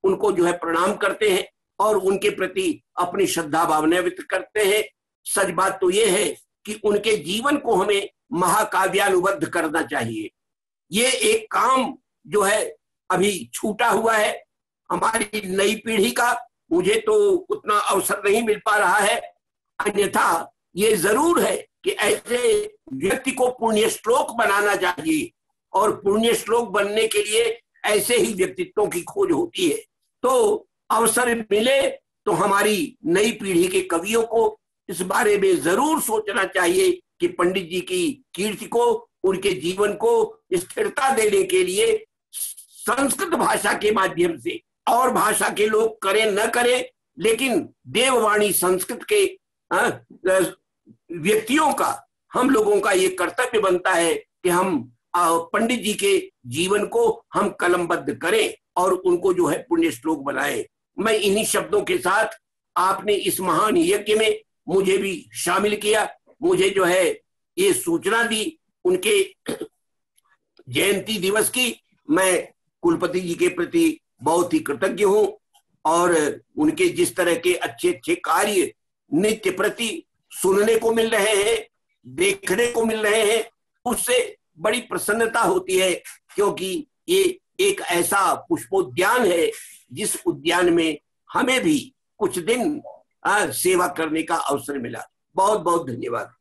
उनको जो है प्रणाम करते हैं और उनके प्रति अपनी श्रद्धा भावना व्यक्त करते हैं। सच बात तो ये है कि उनके जीवन को हमें महाकाव्यानुबद्ध करना चाहिए। ये एक काम जो है अभी छूटा हुआ है हमारी नई पीढ़ी का, मुझे तो उतना अवसर नहीं मिल पा रहा है। अन्यथा ये जरूर है कि ऐसे व्यक्ति को पुण्य श्लोक बनाना चाहिए और पुण्य श्लोक बनने के लिए ऐसे ही व्यक्तित्वों की खोज होती है। तो अवसर मिले तो हमारी नई पीढ़ी के कवियों को इस बारे में जरूर सोचना चाहिए कि पंडित जी की कीर्ति को, उनके जीवन को स्थिरता देने के लिए संस्कृत भाषा के माध्यम से, और भाषा के लोग करें न करें, लेकिन देववाणी संस्कृत के व्यक्तियों का, हम लोगों का ये कर्तव्य बनता है कि हम पंडित जी के जीवन को हम कलमबद्ध करें और उनको जो है पुण्य श्लोक बनाएं। मैं इन्हीं शब्दों के साथ, आपने इस महान यज्ञ में मुझे भी शामिल किया, मुझे जो है ये सूचना दी उनके जयंती दिवस की, मैं कुलपति जी के प्रति बहुत ही कृतज्ञ हूं और उनके जिस तरह के अच्छे अच्छे कार्य नित्य प्रति सुनने को मिल रहे हैं, देखने को मिल रहे हैं, उससे बड़ी प्रसन्नता होती है, क्योंकि ये एक ऐसा पुष्पोद्यान है जिस उद्यान में हमें भी कुछ दिन सेवा करने का अवसर मिला। बहुत बहुत धन्यवाद।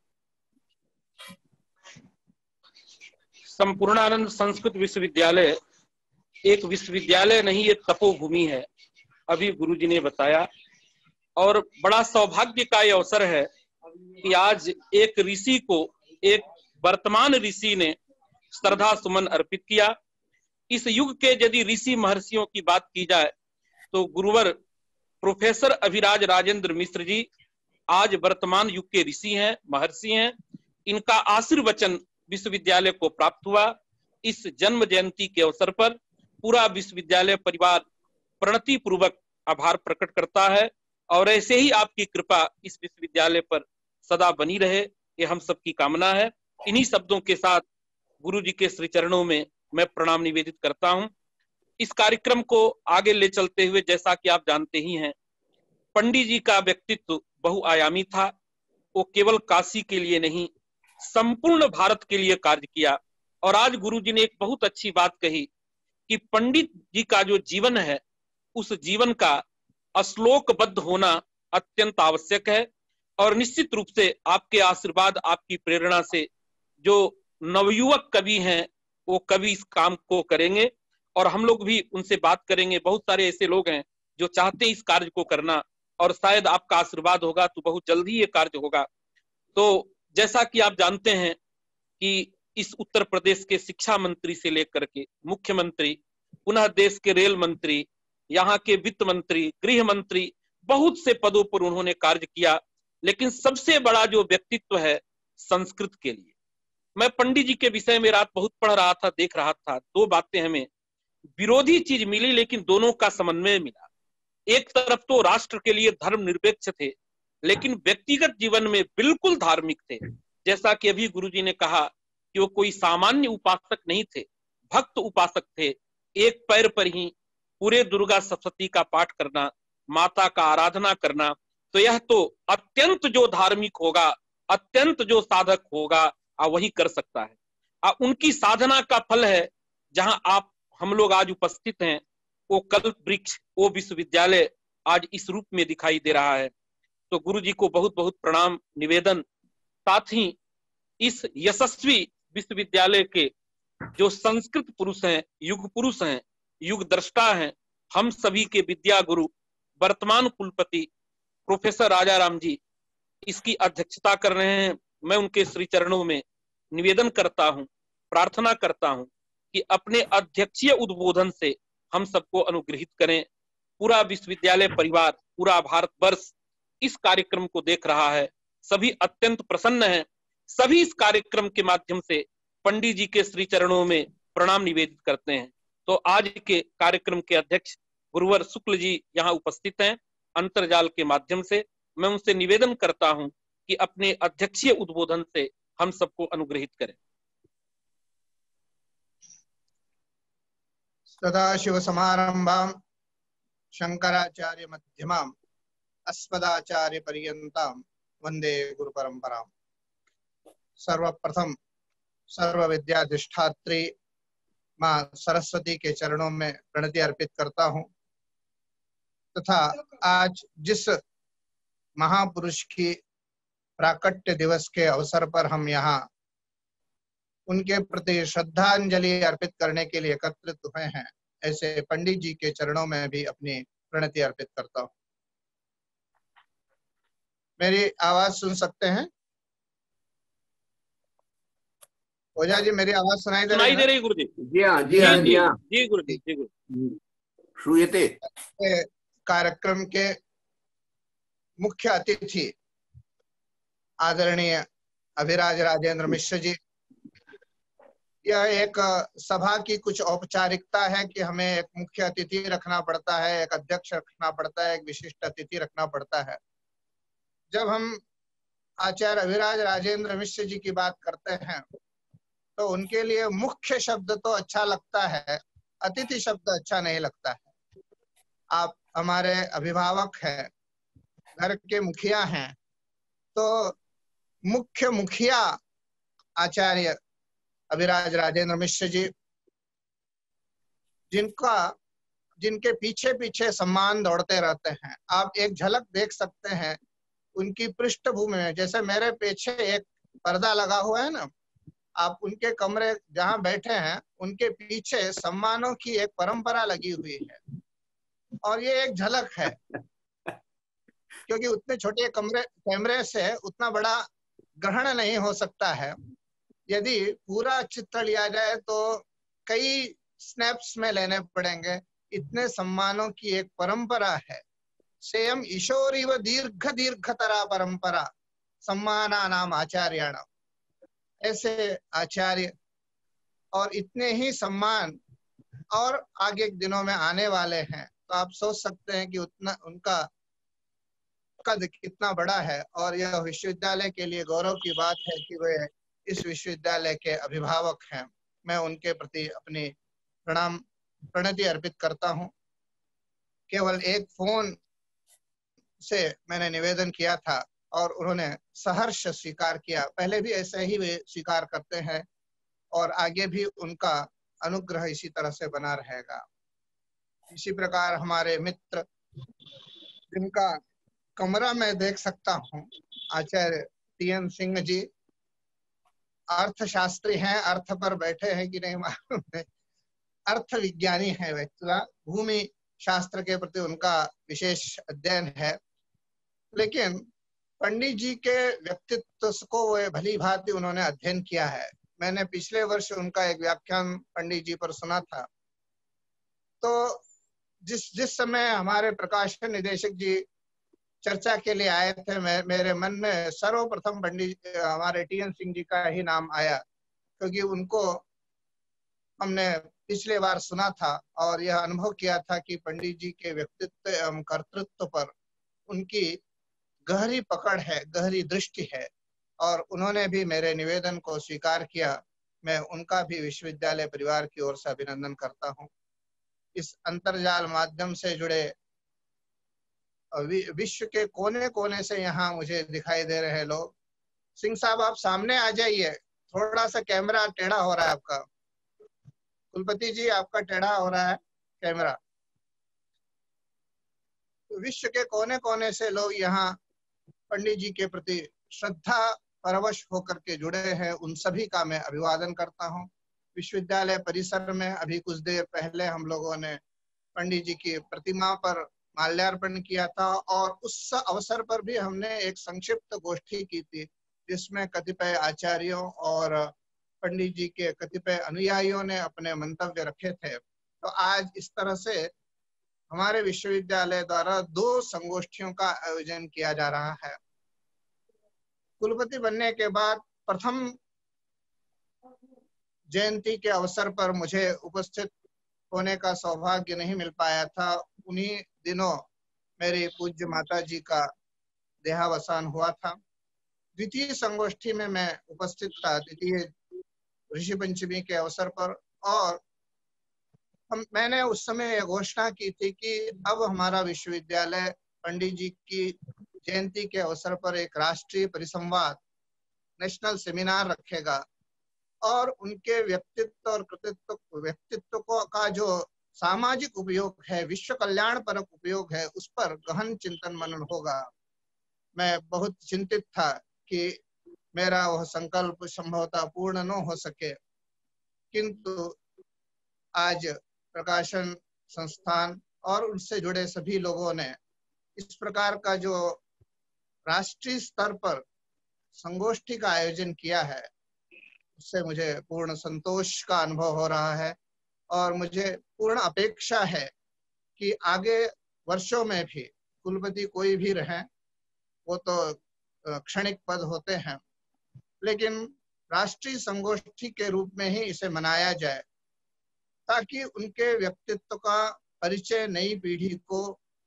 संपूर्णानंद संस्कृत विश्वविद्यालय एक विश्वविद्यालय नहीं, एक तपोभूमि है, अभी गुरुजी ने बताया। और बड़ा सौभाग्य का ये अवसर है कि आज एक ऋषि को, एक वर्तमान ऋषि ने श्रद्धा सुमन अर्पित किया। इस युग के यदि ऋषि महर्षियों की बात की जाए तो गुरुवर प्रोफेसर अभिराज राजेंद्र मिश्र जी आज वर्तमान युग के ऋषि हैं, महर्षि हैं। इनका आशीर्वचन विश्वविद्यालय को प्राप्त हुआ। इस जन्म जयंती के अवसर पर पूरा विश्वविद्यालय परिवार प्रणति पूर्वक आभार प्रकट करता है और ऐसे ही आपकी कृपा इस विश्वविद्यालय पर सदा बनी रहे, ये हम सबकी कामना है। इन्हीं शब्दों के साथ गुरु जी के श्री चरणों में मैं प्रणाम निवेदित करता हूं। इस कार्यक्रम को आगे ले चलते हुए, जैसा कि आप जानते ही हैं, पंडित जी का व्यक्तित्व बहुआयामी था। वो केवल काशी के लिए नहीं, संपूर्ण भारत के लिए कार्य किया। और आज गुरु जी ने एक बहुत अच्छी बात कही कि पंडित जी का जो जीवन है, उस जीवन का श्लोकबद्ध होना अत्यंत आवश्यक है। और निश्चित रूप से आपके आशीर्वाद, आपकी प्रेरणा से जो नवयुवक कवि हैं वो कवि इस काम को करेंगे और हम लोग भी उनसे बात करेंगे। बहुत सारे ऐसे लोग हैं जो चाहते हैं इस कार्य को करना और शायद आपका आशीर्वाद होगा तो बहुत जल्दी ये कार्य होगा। तो जैसा कि आप जानते हैं कि इस उत्तर प्रदेश के शिक्षा मंत्री से लेकर के मुख्यमंत्री, पुनः देश के रेल मंत्री, यहाँ के वित्त मंत्री, गृह मंत्री, बहुत से पदों पर उन्होंने कार्य किया। लेकिन सबसे बड़ा जो व्यक्तित्व है संस्कृत के लिए, मैं पंडित जी के विषय में रात बहुत पढ़ रहा था, देख रहा था। दो बातें हमें विरोधी चीज मिली लेकिन दोनों का समन्वय मिला। एक तरफ तो राष्ट्र के लिए धर्मनिरपेक्ष थे, लेकिन व्यक्तिगत जीवन में बिल्कुल धार्मिक थे। जैसा कि अभी गुरुजी ने कहा कि वो कोई सामान्य उपासक नहीं थे, भक्त उपासक थे। एक पैर पर ही पूरे दुर्गा सप्तशती का पाठ करना, माता का आराधना करना, तो यह तो अत्यंत जो धार्मिक होगा, अत्यंत जो साधक होगा, वही कर सकता है। उनकी साधना का फल है जहां आप हम लोग आज उपस्थित हैं। वो कल्प वृक्ष, वो विश्वविद्यालय आज इस रूप में दिखाई दे रहा है। तो गुरु जी को बहुत बहुत प्रणाम निवेदन। साथ ही इस यशस्वी विश्वविद्यालय के जो संस्कृत पुरुष हैं, युग पुरुष हैं, युग दृष्टा हैं, हम सभी के विद्या गुरु वर्तमान कुलपति प्रोफेसर राजाराम जी इसकी अध्यक्षता कर रहे हैं। मैं उनके श्री चरणों में निवेदन करता हूं, प्रार्थना करता हूं कि अपने अध्यक्षीय उद्बोधन से हम सबको अनुग्रहित करें। पूरा विश्वविद्यालय परिवार, पूरा भारतवर्ष इस कार्यक्रम को देख रहा है, सभी अत्यंत प्रसन्न हैं। सभी इस कार्यक्रम के माध्यम से पंडित जी के श्री चरणों में प्रणाम निवेदित करते हैं। तो आज के कार्यक्रम के अध्यक्ष गुरुवर शुक्ल जी यहाँ उपस्थित हैं अंतर्जाल के माध्यम से। मैं उनसे निवेदन करता हूं कि अपने अध्यक्षीय उद्बोधन से हम सबको अनुग्रहित करें। सदाशिव समारंभां शंकराचार्य मध्यमाम अस्मदाचार्य पर्यंताम वंदे गुरु परंपराम। सर्वप्रथम सर्व विद्याधिष्ठात्री माँ सरस्वती के चरणों में प्रणति अर्पित करता हूँ तथा आज जिस महापुरुष की प्राकट्य दिवस के अवसर पर हम यहाँ उनके प्रति श्रद्धांजलि अर्पित करने के लिए एकत्रित हुए हैं, ऐसे पंडित जी के चरणों में भी अपनी प्रणति अर्पित करता हूँ। मेरी आवाज सुन सकते हैं? ओझा जी मेरी आवाज सुनाई दे रही है? गुरु जी। जी हाँ, जी हाँ, जी हाँ, जी गुरु जी, जी गुरु। श्रूयते। कार्यक्रम के मुख्य अतिथि आदरणीय अभिराज राजेंद्र मिश्र जी, यह एक सभा की कुछ औपचारिकता है कि हमें एक मुख्य अतिथि रखना पड़ता है, एक अध्यक्ष रखना पड़ता है, एक विशिष्ट अतिथि रखना पड़ता है। जब हम आचार्य अभिराज राजेंद्र मिश्र जी की बात करते हैं तो उनके लिए मुख्य शब्द तो अच्छा लगता है, अतिथि शब्द अच्छा नहीं लगता है। आप हमारे अभिभावक हैं, घर के मुखिया हैं, तो मुख्य मुखिया आचार्य अभिराज राजेंद्र मिश्र जी, जिनके पीछे पीछे सम्मान दौड़ते रहते हैं। आप एक झलक देख सकते हैं उनकी पृष्ठभूमि में, जैसे मेरे पीछे एक पर्दा लगा हुआ है ना, आप उनके कमरे जहाँ बैठे हैं उनके पीछे सम्मानों की एक परंपरा लगी हुई है और ये एक झलक है, क्योंकि उतने छोटे कैमरे से उतना बड़ा ग्रहण नहीं हो सकता है। यदि पूरा चित्र लिया जाए तो कई स्नैप्स में लेने पड़ेंगे, इतने सम्मानों की एक परंपरा है। सेयम ईशोरीव दीर्घ दीर्घतरा परंपरा सम्माना नाम आचार्याणाम, ऐसे आचार्य और इतने ही सम्मान और आगे के दिनों में आने वाले हैं। तो आप सोच सकते हैं कि उतना उनका कद कितना बड़ा है और यह विश्वविद्यालय के लिए गौरव की बात है कि वे इस विश्वविद्यालय के अभिभावक हैं। मैं उनके प्रति अपनी प्रणति अर्पित करता हूं। केवल एक फोन से मैंने निवेदन किया था और उन्होंने सहर्ष स्वीकार किया। पहले भी ऐसे ही वे स्वीकार करते हैं और आगे भी उनका अनुग्रह इसी तरह से बना रहेगा। इसी प्रकार हमारे मित्र जिनका कमरा मैं देख सकता हूँ, आचार्य टीएन सिंह जी, अर्थशास्त्री हैं, अर्थ पर बैठे हैं कि नहीं मालूम है, अर्थ विज्ञानी है वे, भूमि शास्त्र के प्रति उनका विशेष अध्ययन है। लेकिन पंडित जी के व्यक्तित्व को वे भली भांति उन्होंने अध्ययन किया है। मैंने पिछले वर्ष उनका एक व्याख्यान पंडित जी पर सुना था। तो जिस समय हमारे प्रकाशन निदेशक जी चर्चा के लिए आए थे, मेरे मन में सर्वप्रथम पंडित हमारे टीएन सिंह जी का ही नाम आया, क्योंकि उनको हमने पिछले बार सुना था और यह अनुभव किया था कि पंडित जी के व्यक्तित्व एवं कर्तृत्व पर उनकी गहरी पकड़ है, गहरी दृष्टि है और उन्होंने भी मेरे निवेदन को स्वीकार किया। मैं उनका भी विश्वविद्यालय परिवार की ओर से अभिनंदन करता हूं। इस अंतर्जाल माध्यम से जुड़े विश्व के कोने कोने से यहाँ मुझे दिखाई दे रहे लोग। सिंह साहब आप सामने आ जाइए, थोड़ा सा कैमरा टेढ़ा हो रहा है आपका। कुलपति जी आपका टेढ़ा हो रहा है कैमरा। विश्व के कोने कोने से लोग यहाँ पंडित जी के प्रति श्रद्धा परवश होकर के जुड़े हैं, उन सभी का मैं अभिवादन करता हूँ। विश्वविद्यालय परिसर में अभी कुछ देर पहले हम लोगों ने पंडित जी की प्रतिमा पर माल्यार्पण किया था और उस अवसर पर भी हमने एक संक्षिप्त गोष्ठी की थी, जिसमें कतिपय आचार्यों और पंडित जी के कतिपय अनुयायियों ने अपने मंतव्य रखे थे। तो आज इस तरह से हमारे विश्वविद्यालय द्वारा 2 संगोष्ठियों का आयोजन किया जा रहा है। कुलपति बनने के बाद प्रथम जयंती के अवसर पर मुझे उपस्थित होने का सौभाग्य नहीं मिल पाया था। उन्हीं दिनों मेरी पूज्य माता जी का देहावसान हुआ था। द्वितीय संगोष्ठी में मैं उपस्थित था, द्वितीय ऋषि पंचमी के अवसर पर, और मैंने उस समय ये घोषणा की थी कि अब हमारा विश्वविद्यालय पंडित जी की जयंती के अवसर पर एक राष्ट्रीय परिसंवाद, नेशनल सेमिनार रखेगा और उनके व्यक्तित्व और व्यक्तित्व को का जो सामाजिक उपयोग है, विश्व कल्याण परक उपयोग है, उस पर गहन चिंतन मनन होगा। मैं बहुत चिंतित था कि मेरा वह संकल्प संभवतः पूर्ण न हो सके, किंतु आज प्रकाशन संस्थान और उनसे जुड़े सभी लोगों ने इस प्रकार का जो राष्ट्रीय स्तर पर संगोष्ठी का आयोजन किया है, उससे मुझे पूर्ण संतोष का अनुभव हो रहा है और मुझे पूर्ण अपेक्षा है कि आगे वर्षों में भी कुलपति कोई भी रहे, वो तो क्षणिक पद होते हैं, लेकिन राष्ट्रीय संगोष्ठी के रूप में ही इसे मनाया जाए ताकि उनके व्यक्तित्व का परिचय नई पीढ़ी को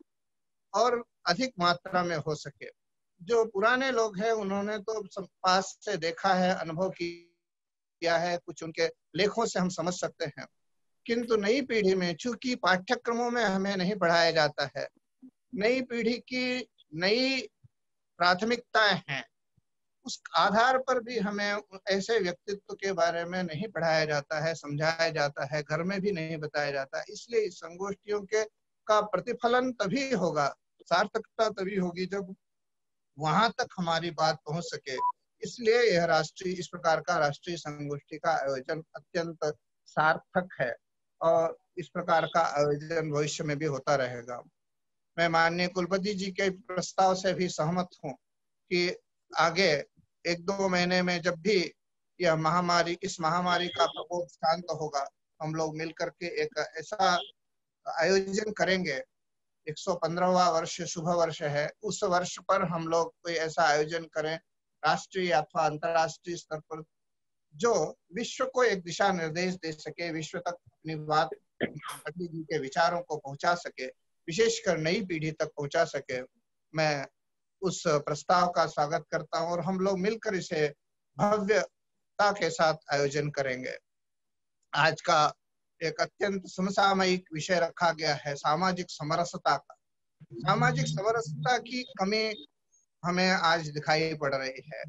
और अधिक मात्रा में हो सके। जो पुराने लोग हैं उन्होंने तो पास से देखा है, अनुभव किया है, कुछ उनके लेखों से हम समझ सकते हैं, किंतु नई पीढ़ी में चूंकि पाठ्यक्रमों में हमें नहीं पढ़ाया जाता है, नई पीढ़ी की नई प्राथमिकताएं हैं, उस आधार पर भी हमें ऐसे व्यक्तित्व के बारे में नहीं पढ़ाया जाता है, समझाया जाता है, घर में भी नहीं बताया जाता है। इसलिए इस संगोष्ठियों के का प्रतिफलन तभी होगा, सार्थकता तभी होगी जब वहां तक हमारी बात पहुंच सके। इसलिए यह इस प्रकार का राष्ट्रीय संगोष्ठी का आयोजन अत्यंत सार्थक है और इस प्रकार का आयोजन भविष्य में भी होता रहेगा। मैं माननीय कुलपति जी के प्रस्ताव से भी सहमत हूँ कि आगे 1-2 महीने में जब भी यह इस महामारी का प्रकोप शांत होगा, हम लोग मिलकर के एक ऐसा आयोजन करेंगे। 115वां वर्ष शुभ वर्ष है, उस वर्ष पर हम लोग कोई ऐसा आयोजन करें राष्ट्रीय अथवा अंतर्राष्ट्रीय स्तर पर, जो विश्व को एक दिशा निर्देश दे सके, विश्व तक अपनी बात पंडित जी के विचारों को पहुंचा सके, विशेषकर नई पीढ़ी तक पहुंचा सके। मैं उस प्रस्ताव का स्वागत करता हूं और हम लोग मिलकर इसे भव्यता के साथ आयोजन करेंगे। आज का एक अत्यंत समसामयिक विषय रखा गया है सामाजिक समरसता का। सामाजिक समरसता की कमी हमें आज दिखाई पड़ रही है।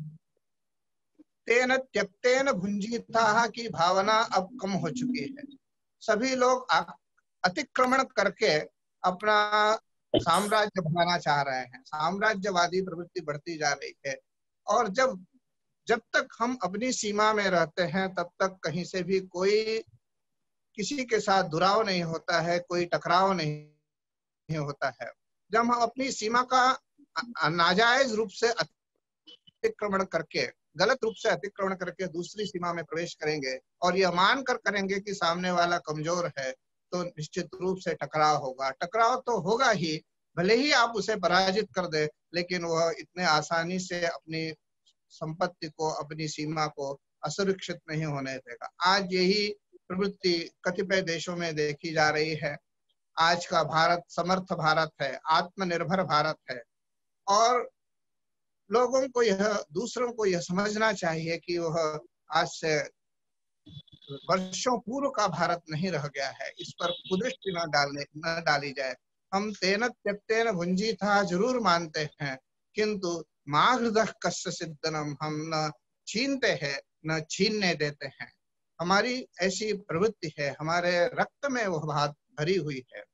तेन त्यक्तेन भुंजीता की भावना अब कम हो चुकी है। सभी लोग अतिक्रमण करके अपना साम्राज्य बनाना चाह रहे हैं, साम्राज्यवादी प्रवृत्ति बढ़ती जा रही है और जब तक हम अपनी सीमा में रहते हैं तब तक कहीं से भी कोई किसी के साथ दुराव नहीं होता है, कोई टकराव नहीं होता है। जब हम अपनी सीमा का नाजायज रूप से अतिक्रमण करके, गलत रूप से अतिक्रमण करके दूसरी सीमा में प्रवेश करेंगे और यह मानकर करेंगे कि सामने वाला कमजोर है, तो निश्चित रूप से टकराव होगा। टकराव तो होगा ही, भले ही आप उसे पराजित कर दे, लेकिन वह इतने आसानी से अपनी संपत्ति को, अपनी सीमा को असुरक्षित नहीं होने देगा। आज यही प्रवृत्ति कतिपय देशों में देखी जा रही है। आज का भारत समर्थ भारत है, आत्मनिर्भर भारत है और लोगों को दूसरों को यह समझना चाहिए कि वह आज से वर्षों पूर्व का भारत नहीं रह गया है। इस पर कुदृष्टि न डाली जाए। हम तेन त्यक्तेन भुंजीता जरूर मानते हैं, किंतु माघृदः कस्य सिद्धनम, हम न छीनते हैं न छीनने देते हैं। हमारी ऐसी प्रवृत्ति है, हमारे रक्त में वह बात भरी हुई है।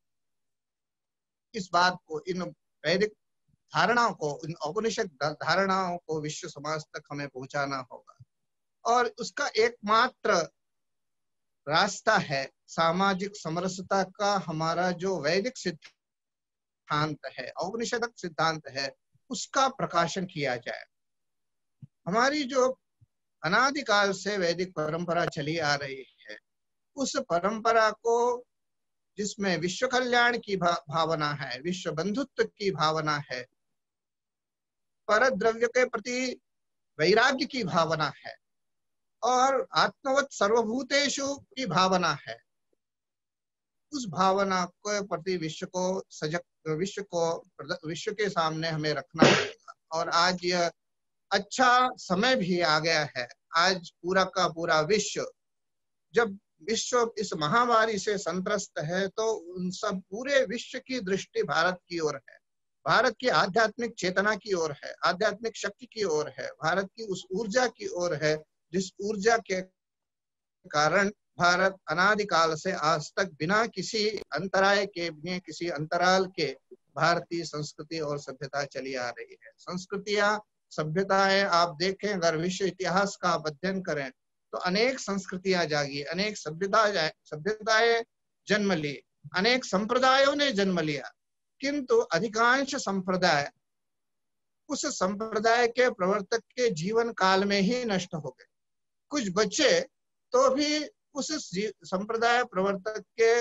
इस बात को, इन वैदिक धारणाओं को, इन औपनिषद धारणाओं को विश्व समाज तक हमें पहुंचाना होगा और उसका एकमात्र रास्ता है सामाजिक समरसता का। हमारा जो वैदिक सिद्धांत है, औपनिषदक सिद्धांत है, उसका प्रकाशन किया जाए। हमारी जो अनादिकाल से वैदिक परंपरा चली आ रही है, उस परंपरा को, जिसमें विश्व कल्याण की भावना है, विश्व बंधुत्व की भावना है, परद्रव्य के प्रति वैराग्य की भावना है और आत्मवत् सर्वभूतेषु की भावना है, उस भावना के प्रति विश्व के सामने हमें रखना होगा। और आज यह अच्छा समय भी आ गया है। आज पूरा का पूरा विश्व जब विश्व इस महामारी से संत्रस्त है तो उन सब पूरे विश्व की दृष्टि भारत की ओर है, भारत की आध्यात्मिक चेतना की ओर है, आध्यात्मिक शक्ति की ओर है, भारत की उस ऊर्जा की ओर है जिस ऊर्जा के कारण भारत अनादिकाल से आज तक बिना किसी अंतराय के, बिना किसी अंतराल के भारतीय संस्कृति और सभ्यता चली आ रही है। संस्कृतियां, सभ्यताएं आप देखें, अगर विश्व इतिहास का आप अध्ययन करें तो अनेक संस्कृतियां जागी, अनेक सभ्यताएं जन्म ली, अनेक संप्रदायों ने जन्म लिया, किंतु अधिकांश संप्रदाय उस संप्रदाय के प्रवर्तक के जीवन काल में ही नष्ट हो गए। कुछ बच्चे तो भी उस संप्रदाय प्रवर्तक के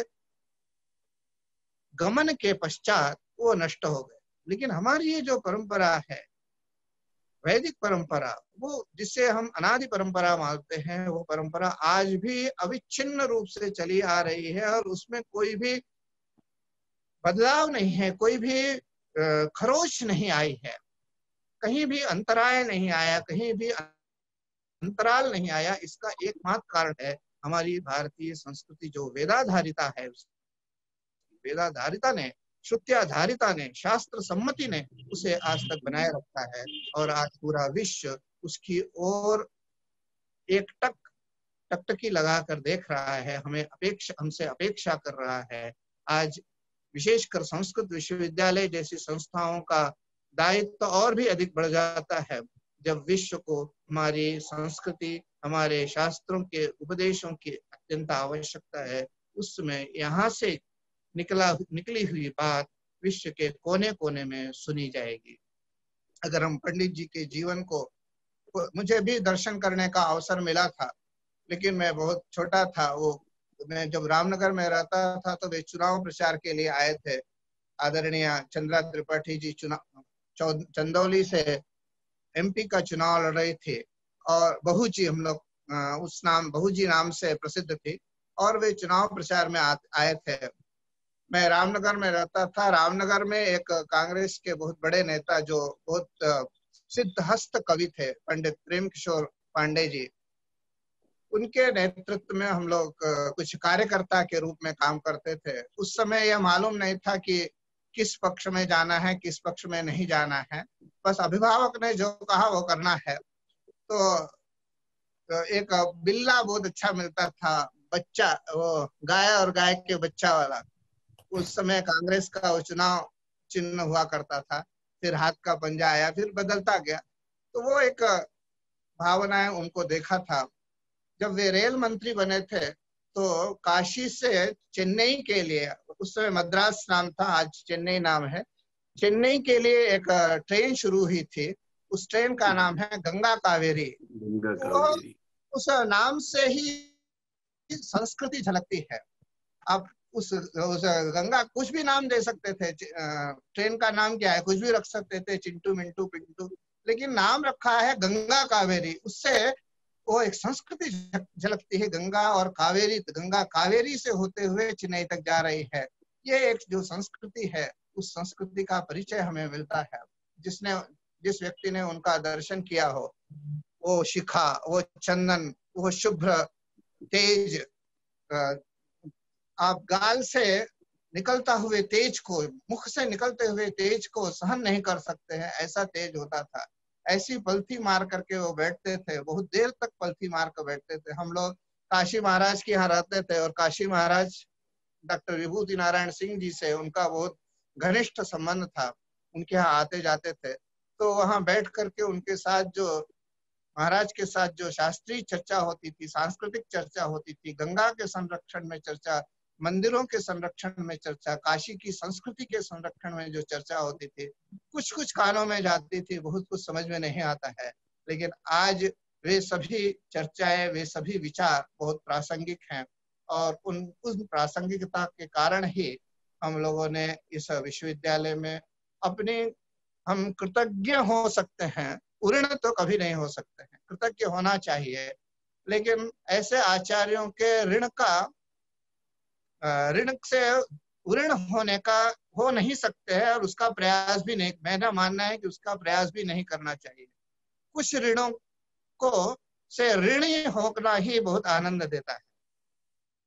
गमन के पश्चात वो नष्ट हो गए। लेकिन हमारी ये जो परंपरा है, वैदिक परंपरा, वो जिसे हम अनादि परंपरा मानते हैं, वो परंपरा आज भी अविच्छिन्न रूप से चली आ रही है और उसमें कोई भी बदलाव नहीं है, कोई भी खरोच नहीं आई है, कहीं भी अंतराय नहीं आया, कहीं भी अंतराल नहीं आया। इसका एकमात्र कारण है हमारी भारतीय संस्कृति जो वेदाधारिता है, वेदाधारिता ने, श्रुत्याधारिता ने, शास्त्र सम्मति ने उसे आज तक बनाए रखा है और आज पूरा विश्व उसकी ओर एक टकटकी लगाकर देख रहा है, हमसे अपेक्षा कर रहा है। आज विशेषकर संस्कृत विश्वविद्यालय जैसी संस्थाओं का दायित्व और भी अधिक बढ़ जाता है जब विश्व को हमारी संस्कृति, हमारे शास्त्रों के उपदेशों की अत्यंत आवश्यकता है। उस समय यहाँ से निकली हुई बात विश्व के कोने कोने में सुनी जाएगी। अगर हम पंडित जी के जीवन को, मुझे भी दर्शन करने का अवसर मिला था, लेकिन मैं बहुत छोटा था। मैं जब रामनगर में रहता था तो वे चुनाव प्रचार के लिए आए थे। आदरणीय चंद्रा त्रिपाठी जी चंदौली से एमपी का चुनाव लड़ रही थी और बहूजी, हम लोग उस नाम बहूजी नाम से प्रसिद्ध थी, और वे चुनाव प्रचार में आए थे। मैं रामनगर में रहता था। रामनगर में एक कांग्रेस के बहुत बड़े नेता जो बहुत सिद्धहस्त कवि थे, पंडित प्रेम किशोर पांडे जी, उनके नेतृत्व में हम लोग कुछ कार्यकर्ता के रूप में काम करते थे। उस समय यह मालूम नहीं था कि किस पक्ष में जाना है, किस पक्ष में नहीं जाना है, बस अभिभावक ने जो कहा वो करना है। तो एक बिल्ला बहुत अच्छा मिलता था, बच्चा, वो गाय और गाय के बच्चा वाला। उस समय कांग्रेस का वो चुनाव चिन्ह हुआ करता था, फिर हाथ का पंजा आया, फिर बदलता गया। तो वो एक भावनाएं उनको देखा था। जब वे रेल मंत्री बने थे तो काशी से चेन्नई के लिए, उस समय मद्रास नाम था, आज चेन्नई नाम है, चेन्नई के लिए एक ट्रेन शुरू हुई थी। उस ट्रेन का नाम है गंगा कावेरी। उस नाम से ही संस्कृति झलकती है। आप उस गंगा, कुछ भी नाम दे सकते थे, ट्रेन का नाम क्या है, कुछ भी रख सकते थे, चिंटू मिंटू पिंटू, लेकिन नाम रखा है गंगा कावेरी। उससे वो एक संस्कृति झलकती है। गंगा और कावेरी, गंगा कावेरी से होते हुए चेन्नई तक जा रही है। ये एक जो संस्कृति है, उस संस्कृति का परिचय हमें मिलता है। जिस व्यक्ति ने उनका दर्शन किया हो, वो शिखा, वो चंदन, वो शुभ्र तेज, आप गाल से निकलता हुए तेज को, मुख से निकलते हुए तेज को सहन नहीं कर सकते हैं, ऐसा तेज होता था। ऐसी पलथी मार करके वो बैठते थे, बहुत देर तक पलथी मार कर बैठते थे। हम लोग काशी महाराज के यहाँ रहते थे और काशी महाराज डॉक्टर विभूति नारायण सिंह जी से उनका बहुत घनिष्ठ संबंध था। उनके यहाँ आते जाते थे, तो वहां बैठ करके उनके साथ जो महाराज के साथ जो शास्त्रीय चर्चा होती थी, सांस्कृतिक चर्चा होती थी, गंगा के संरक्षण में चर्चा, मंदिरों के संरक्षण में चर्चा, काशी की संस्कृति के संरक्षण में जो चर्चा होती थी, कुछ कुछ कानों में जाती थी, बहुत कुछ समझ में नहीं आता है। लेकिन आज वे सभी चर्चाएं, वे सभी विचार बहुत प्रासंगिक हैं और उन प्रासंगिकता के कारण ही हम लोगों ने इस विश्वविद्यालय में हम कृतज्ञ हो सकते हैं। ऋण तो कभी नहीं हो सकते हैं, कृतज्ञ होना चाहिए, लेकिन ऐसे आचार्यों के ऋण से ऋण होने का हो नहीं सकते हैं और उसका प्रयास भी नहीं, मेरा मानना है कि उसका प्रयास भी नहीं करना चाहिए। कुछ ऋणों को से ऋणी होना ही बहुत आनंद देता है।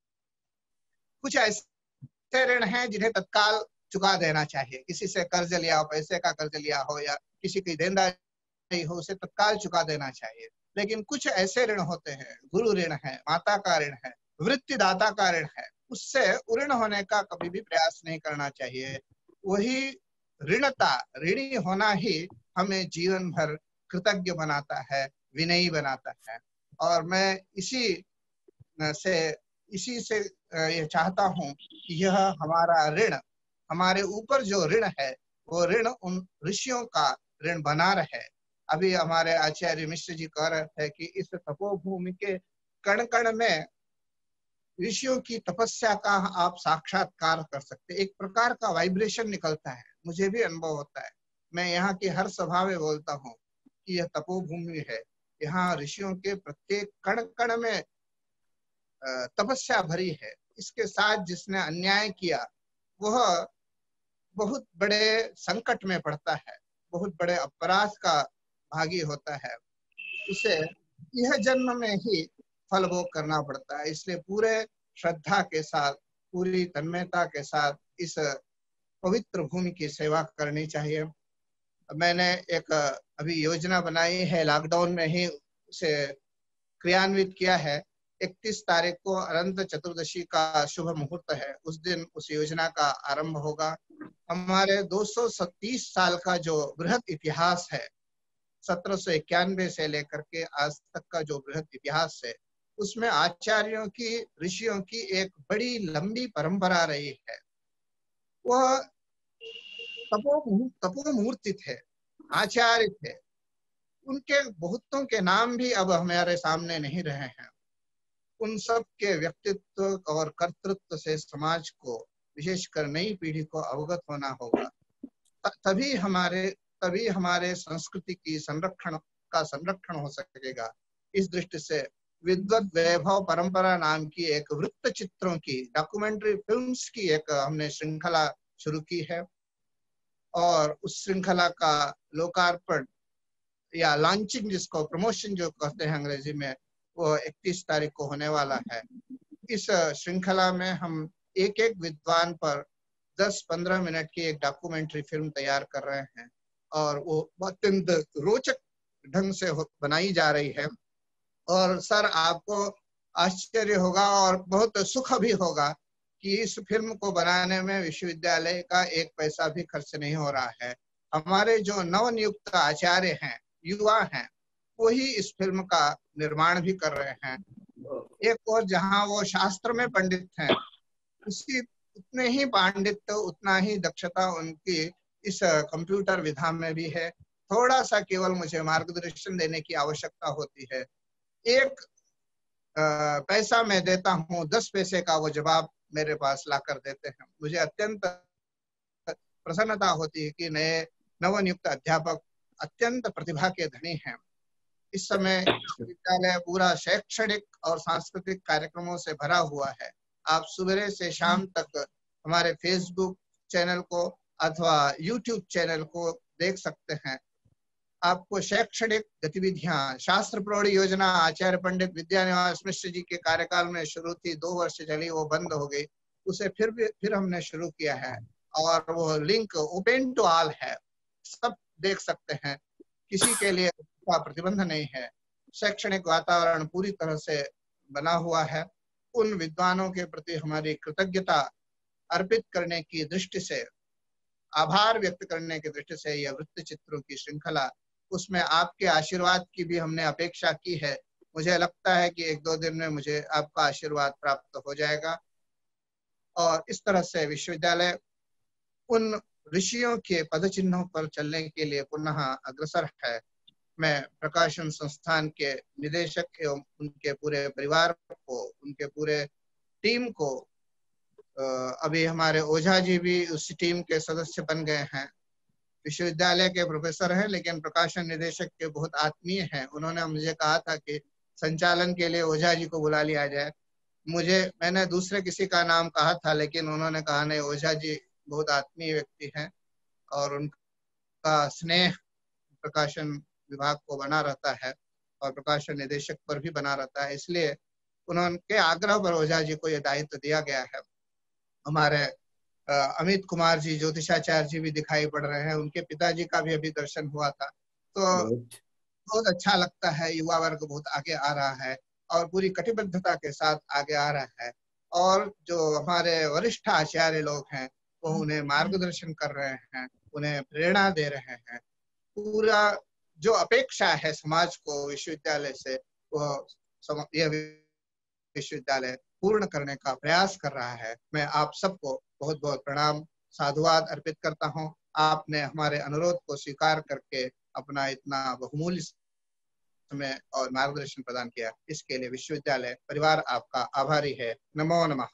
कुछ ऐसे ऋण हैं जिन्हें तत्काल चुका देना चाहिए। किसी से कर्ज लिया हो, पैसे का कर्ज लिया हो या किसी की देनदारी हो, उसे तत्काल चुका देना चाहिए। लेकिन कुछ ऐसे ऋण होते हैं, गुरु ऋण है, माता का ऋण है, वृत्तिदाता का ऋण है, उससे उऋण होने का कभी भी प्रयास नहीं करना चाहिए। वही ऋणता, ऋणी होना ही हमें जीवन भर कृतज्ञ बनाता है, विनयी बनाता है। और मैं इसी से ये चाहता हूँ कि यह हमारा ऋण, हमारे ऊपर जो ऋण है वो ऋण उन ऋषियों का ऋण बना रहे। अभी हमारे आचार्य मिश्र जी कह रहे थे कि इस तपोभूमि के कण कण में ऋषियों की तपस्या का आप साक्षात्कार कर सकते। एक प्रकार का वाइब्रेशन निकलता है, मुझे भी अनुभव होता है। मैं यहाँ की हर सभा में बोलता हूँ कि यह तपोभूमि है, यहाँ ऋषियों के प्रत्येक कण कण में तपस्या भरी है। इसके साथ जिसने अन्याय किया वह बहुत बड़े संकट में पड़ता है, बहुत बड़े अपराध का भागी होता है, उसे यह जन्म में ही फल भोग करना पड़ता है। इसलिए पूरे श्रद्धा के साथ, पूरी तन्मयता के साथ इस पवित्र भूमि की सेवा करनी चाहिए। मैंने एक अभी योजना बनाई है, लॉकडाउन में ही उसे क्रियान्वित किया है। 31 तारीख को अनंत चतुर्दशी का शुभ मुहूर्त है, उस दिन उस योजना का आरंभ होगा। हमारे 230 साल का जो बृहद इतिहास है, 1791 से लेकर के आज तक का जो बृहद इतिहास है, उसमें आचार्यों की, ऋषियों की एक बड़ी लंबी परंपरा रही है। वह तपोमूर्ति थे, आचार्य थे। उनके बहुतों के नाम भी अब हमारे सामने नहीं रहे हैं। उन सब के व्यक्तित्व और कर्तृत्व से समाज को, विशेषकर नई पीढ़ी को अवगत होना होगा। तभी हमारे संस्कृति की संरक्षण हो सकेगा। इस दृष्टि से विद्वत वैभव परंपरा नाम की एक वृत्त चित्रों की, डॉक्यूमेंट्री फिल्म्स की एक हमने श्रृंखला शुरू की है, और उस श्रृंखला का लोकार्पण या लॉन्चिंग, जिसको प्रमोशन जो कहते हैं अंग्रेजी में, वो 31 तारीख को होने वाला है। इस श्रृंखला में हम एक एक विद्वान पर 10-15 मिनट की एक डॉक्यूमेंट्री फिल्म तैयार कर रहे हैं, और वो अत्यंत रोचक ढंग से बनाई जा रही है। और सर, आपको आश्चर्य होगा और बहुत सुख भी होगा कि इस फिल्म को बनाने में विश्वविद्यालय का एक पैसा भी खर्च नहीं हो रहा है। हमारे जो नवनियुक्त आचार्य हैं, युवा हैं, वही इस फिल्म का निर्माण भी कर रहे हैं। एक और जहां वो शास्त्र में पंडित हैं, उसी उतने ही पांडित्य, उतना ही दक्षता उनकी इस कंप्यूटर विधा में भी है। थोड़ा सा केवल मुझे मार्गदर्शन देने की आवश्यकता होती है। एक पैसा मैं देता हूँ, 10 पैसे का वो जवाब मेरे पास ला कर देते हैं। मुझे अत्यंत प्रसन्नता होती है कि नए नवनियुक्त अध्यापक अत्यंत प्रतिभा के धनी हैं। इस समय विद्यालय पूरा शैक्षणिक और सांस्कृतिक कार्यक्रमों से भरा हुआ है। आप सुबह से शाम तक हमारे फेसबुक चैनल को अथवा यूट्यूब चैनल को देख सकते हैं। आपको शैक्षणिक गतिविधियां, शास्त्र प्रौढ़ योजना आचार्य पंडित विद्यानिवास मिश्र जी के कार्यकाल में शुरू थी, 2 वर्ष चली, वो बंद हो गई। उसे फिर हमने शुरू किया है, और वो लिंक ओपन टू ऑल है, सब देख सकते हैं, किसी के लिए का प्रतिबंध नहीं है। शैक्षणिक वातावरण पूरी तरह से बना हुआ है। उन विद्वानों के प्रति हमारी कृतज्ञता अर्पित करने की दृष्टि से, आभार व्यक्त करने की दृष्टि से यह वृत्त चित्रों की श्रृंखला, उसमें आपके आशीर्वाद की भी हमने अपेक्षा की है। मुझे लगता है कि 1-2 दिन में मुझे आपका आशीर्वाद प्राप्त हो जाएगा, और इस तरह से विश्वविद्यालय उन ऋषियों के पद चिन्हों पर चलने के लिए पुनः अग्रसर है। मैं प्रकाशन संस्थान के निदेशक एवं उनके पूरे परिवार को, उनके पूरे टीम को, अभी हमारे ओझा जी भी उस टीम के सदस्य बन गए हैं। विश्वविद्यालय के प्रोफेसर हैं, लेकिन प्रकाशन निदेशक के बहुत आत्मीय हैं। उन्होंने मुझे कहा था कि संचालन के लिए ओझा जी को बुला लिया जाए। मैंने दूसरे किसी का नाम कहा था, लेकिन उन्होंने कहा नहीं, ओझा जी बहुत आत्मीय व्यक्ति हैं और उनका स्नेह प्रकाशन विभाग को बना रहता है और प्रकाशन निदेशक पर भी बना रहता है। इसलिए उनके आग्रह पर ओझा जी को यह दायित्व दिया गया है। हमारे अमित कुमार जी ज्योतिषाचार्य जी भी दिखाई पड़ रहे हैं, उनके पिताजी का भी अभी दर्शन हुआ था। तो बहुत अच्छा लगता है, युवा वर्ग बहुत आगे आ रहा है और पूरी कटिबद्धता के साथ आगे आ रहा है। और जो हमारे वरिष्ठ आचार्य लोग हैं वो उन्हें मार्गदर्शन कर रहे हैं, उन्हें प्रेरणा दे रहे हैं। पूरा जो अपेक्षा है समाज को विश्वविद्यालय से, वो यह विश्वविद्यालय पूर्ण करने का प्रयास कर रहा है। मैं आप सबको बहुत बहुत प्रणाम साधुवाद अर्पित करता हूं। आपने हमारे अनुरोध को स्वीकार करके अपना इतना बहुमूल्य समय और मार्गदर्शन प्रदान किया, इसके लिए विश्वविद्यालय परिवार आपका आभारी है। नमो नमः।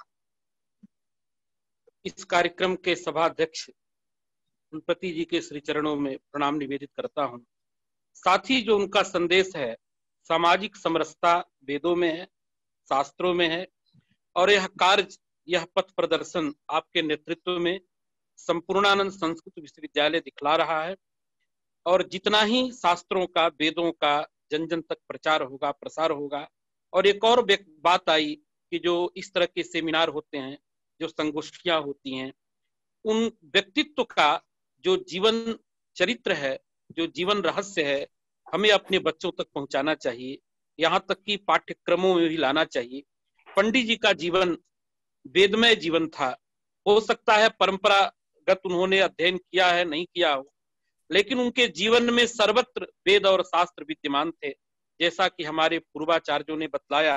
इस कार्यक्रम के सभाध्यक्ष कुलपति जी के श्री चरणों में प्रणाम निवेदित करता हूं। साथ ही जो उनका संदेश है, सामाजिक समरसता वेदों में है, शास्त्रों में है, और यह कार्य, यह पथ प्रदर्शन आपके नेतृत्व में संपूर्णानंद संस्कृत विश्वविद्यालय दिखला रहा है। और जितना ही शास्त्रों का, वेदों का जन जन तक प्रचार होगा, प्रसार होगा। और एक और बात आई कि जो इस तरह के सेमिनार होते हैं, जो संगोष्ठियां होती हैं, उन व्यक्तित्व का जो जीवन चरित्र है, जो जीवन रहस्य है, हमें अपने बच्चों तक पहुंचाना चाहिए, यहाँ तक कि पाठ्यक्रमों में भी लाना चाहिए। पंडित जी का जीवन वेदमय जीवन था। हो सकता है परंपरागत उन्होंने अध्ययन किया है, नहीं किया हो, लेकिन उनके जीवन में सर्वत्र वेद और शास्त्र विद्यमान थे। जैसा कि हमारे पूर्वाचार्यों ने बतलाया,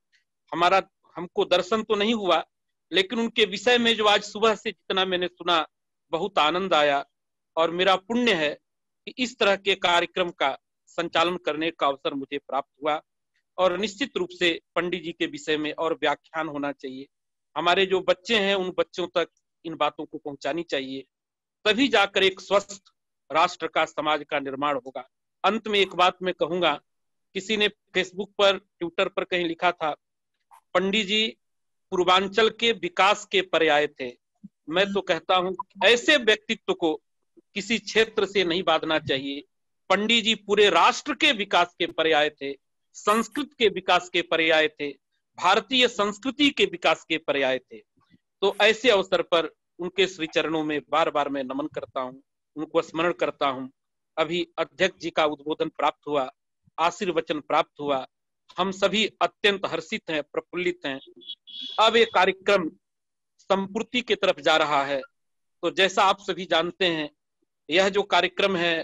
हमको दर्शन तो नहीं हुआ, लेकिन उनके विषय में जो आज सुबह से जितना मैंने सुना, बहुत आनंद आया। और मेरा पुण्य है कि इस तरह के कार्यक्रम का संचालन करने का अवसर मुझे प्राप्त हुआ। और निश्चित रूप से पंडित जी के विषय में और व्याख्यान होना चाहिए। हमारे जो बच्चे हैं, उन बच्चों तक इन बातों को पहुंचानी चाहिए, तभी जाकर एक स्वस्थ राष्ट्र का, समाज का निर्माण होगा। अंत में एक बात मैं कहूंगा, किसी ने फेसबुक पर, ट्विटर पर कहीं लिखा था, पंडित जी पूर्वांचल के विकास के पर्याय थे। मैं तो कहता हूं ऐसे व्यक्तित्व को किसी क्षेत्र से नहीं बांधना चाहिए। पंडित जी पूरे राष्ट्र के विकास के पर्याय थे, संस्कृत के विकास के पर्याय थे, भारतीय संस्कृति के विकास के पर्याय थे। तो ऐसे अवसर पर उनके श्री चरणों में बार बार मैं नमन करता हूं, उनको स्मरण करता हूं। अभी अध्यक्ष जी का उद्बोधन प्राप्त हुआ, आशीर्वचन प्राप्त हुआ, हम सभी अत्यंत हर्षित हैं, प्रफुल्लित हैं। अब ये कार्यक्रम संपूर्ति की तरफ जा रहा है। तो जैसा आप सभी जानते हैं, यह जो कार्यक्रम है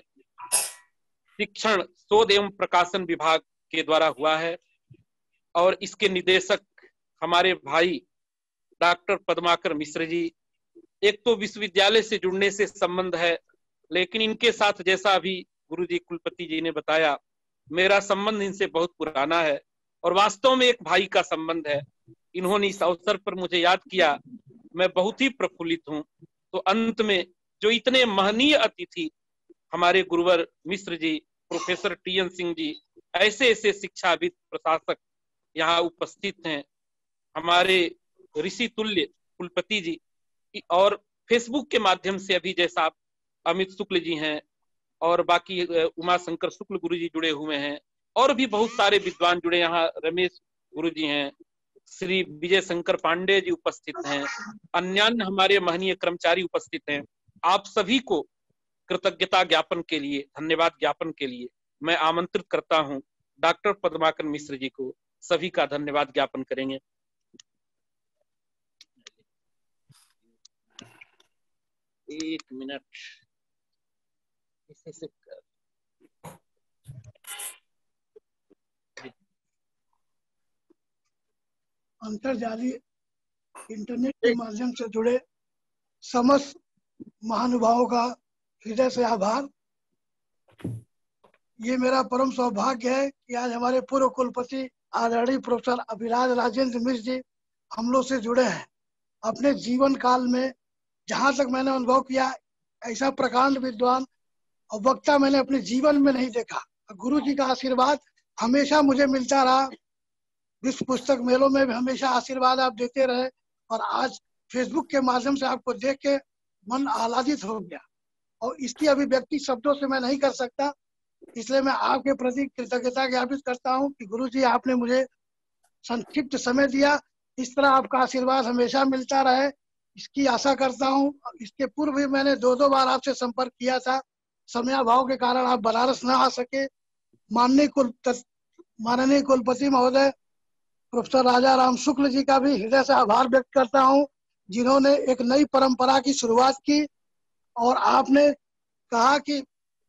शिक्षण, शोध एवं प्रकाशन विभाग के द्वारा हुआ है और इसके निदेशक हमारे भाई डॉक्टर पद्माकर मिश्र जी। एक तो विश्वविद्यालय से जुड़ने से संबंध है, लेकिन इनके साथ जैसा अभी गुरु जी कुलपति जी ने बताया, मेरा संबंध इनसे बहुत पुराना है और वास्तव में एक भाई का संबंध है। इन्होंने इस अवसर पर मुझे याद किया, मैं बहुत ही प्रफुल्लित हूं। तो अंत में जो इतने महनीय अतिथि हमारे गुरुवर मिश्र जी, प्रोफेसर टी.एन. सिंह जी, ऐसे ऐसे शिक्षाविद, प्रशासक यहाँ उपस्थित हैं, हमारे ऋषि तुल्य कुलपति जी, और फेसबुक के माध्यम से अभी जैसा आप अमित शुक्ल जी हैं और बाकी उमा शंकर शुक्ल गुरु जी जुड़े हुए हैं, और भी बहुत सारे विद्वान जुड़े, यहाँ रमेश गुरु जी हैं, श्री विजय शंकर पांडे जी उपस्थित हैं, अन्य हमारे महनीय कर्मचारी उपस्थित हैं। आप सभी को कृतज्ञता ज्ञापन के लिए, धन्यवाद ज्ञापन के लिए मैं आमंत्रित करता हूं। डॉक्टर पद्माकर मिश्र जी को सभी का धन्यवाद ज्ञापन करेंगे। एक मिनट इसे अंतर्जालीय इंटरनेट के माध्यम से जुड़े समस्त महानुभावों का हृदय से आभार। ये मेरा परम सौभाग्य है कि आज हमारे पूर्व कुलपति आदरणीय प्रोफेसर अभिराज राजेंद्र मिश्र जी हम लोग से जुड़े हैं। अपने जीवन काल में जहां तक मैंने अनुभव किया, ऐसा प्रकांड विद्वान और वक्ता मैंने अपने जीवन में नहीं देखा। गुरु जी का आशीर्वाद हमेशा मुझे मिलता रहा। विश्व पुस्तक मेलों में भी हमेशा आशीर्वाद आप देते रहे, और आज फेसबुक के माध्यम से आपको देख के मन आह्लादित हो गया, और इसकी अभिव्यक्ति शब्दों से मैं नहीं कर सकता। इसलिए मैं आपके प्रति कृतज्ञता ज्ञापित करता हूं कि गुरु जी आपने मुझे संक्षिप्त समय दिया। इस तरह आपका आशीर्वाद हमेशा मिलता रहे। इसकी आशा करता हूँ। इसके पूर्व भी मैंने 2 बार आपसे संपर्क किया था, समयाभाव के कारण आप बनारस न आ सके। माननीय कुलपति महोदय प्रोफेसर राजा राम शुक्ल जी का भी हृदय से आभार व्यक्त करता हूँ, जिन्होंने एक नई परंपरा की शुरुआत की। और आपने कहा कि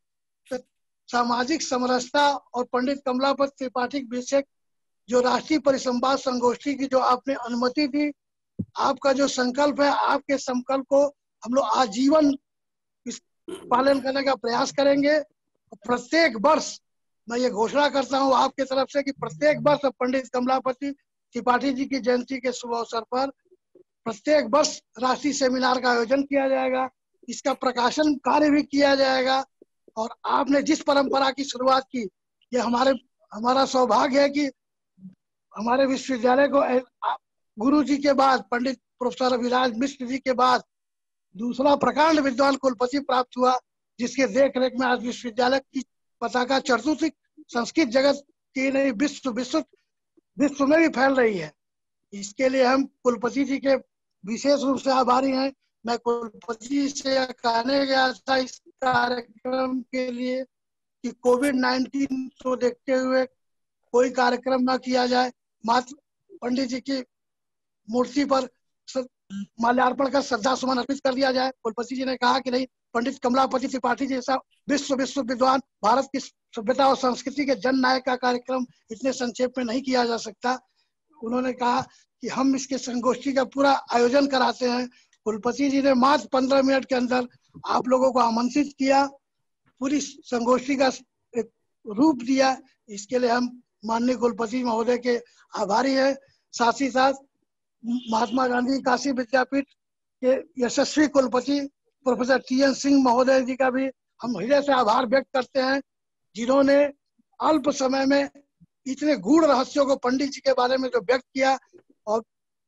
सामाजिक समरसता और पंडित कमलापत त्रिपाठी विषय जो राष्ट्रीय परिसंवाद संगोष्ठी की जो आपने अनुमति दी, आपका जो संकल्प है, आपके संकल्प को हम लोग आजीवन पालन करने का प्रयास करेंगे। प्रत्येक वर्ष मैं ये घोषणा करता हूँ आपके तरफ से कि प्रत्येक वर्ष पंडित कमलापति त्रिपाठी जी की जयंती के शुभ अवसर पर प्रत्येक वर्ष राष्ट्रीय सेमिनार का आयोजन किया जाएगा, इसका प्रकाशन कार्य भी किया जाएगा। और आपने जिस परंपरा की शुरुआत की, ये हमारा सौभाग्य है कि हमारे विश्वविद्यालय को गुरु जी के बाद, पंडित प्रोफेसर अभिलाष मिश्र जी के बाद दूसरा प्रकांड विद्वान कुलपति प्राप्त हुआ, जिसके देख रेख में आज विश्वविद्यालय की पताका चतुर्दिक संस्कृत जगत की नहीं विश्व में भी फैल रही है। इसके लिए हम कुलपति जी के विशेष रूप से आभारी हैं। मैं कुलपति जी से कहने गया था इस कार्यक्रम के लिए कि कोविड-19 को देखते हुए कोई कार्यक्रम न किया जाए, मात्र पंडित जी की मूर्ति पर माल्यार्पण कर श्रद्धा सुमन अर्पित कर दिया जाए। कुलपति जी ने कहा कि नहीं, पंडित कमलापति त्रिपाठी जैसा विश्व विद्वान, भारत की सभ्यता और संस्कृति के जन नायक का कार्यक्रम इतने संक्षेप में नहीं किया जा सकता। उन्होंने कहा कि हम इसके संगोष्ठी का पूरा आयोजन कराते हैं। कुलपति जी ने मात्र 15 मिनट के अंदर आप लोगों को आमंत्रित किया, पूरी संगोष्ठी का एक रूप दिया। इसके लिए हम माननीय कुलपति महोदय के आभारी हैं। साथ ही साथ महात्मा गांधी काशी विद्यापीठ के यशस्वी कुलपति प्रोफेसर TN सिंह महोदय जी का भी हम हृदय से आभार व्यक्त करते हैं, जिन्होंने अल्प समय में इतने गूढ़ रहस्यों को पंडित जी के बारे में जो व्यक्त किया। और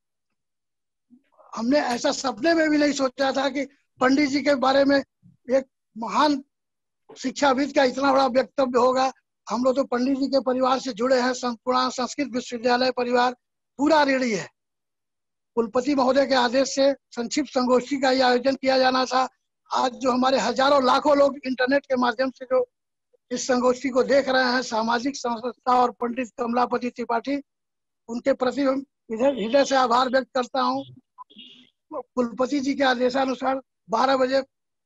हमने ऐसा सपने में भी नहीं सोचा था कि पंडित जी के बारे में एक महान शिक्षाविद का इतना बड़ा वक्तव्य होगा। हम लोग तो पंडित जी के परिवार से जुड़े हैं, संपूर्ण संस्कृत विश्वविद्यालय परिवार पूरा ऋणी है। कुलपति महोदय के आदेश से संक्षिप्त संगोष्ठी का यह आयोजन किया जाना था। आज जो हमारे हजारों लाखों लोग इंटरनेट के माध्यम से जो इस संगोष्ठी को देख रहे हैं, सामाजिक समरसता और पंडित कमलापति त्रिपाठी, उनके प्रति हृदय से आभार व्यक्त करता हूँ। कुलपति जी के आदेशानुसार 12 बजे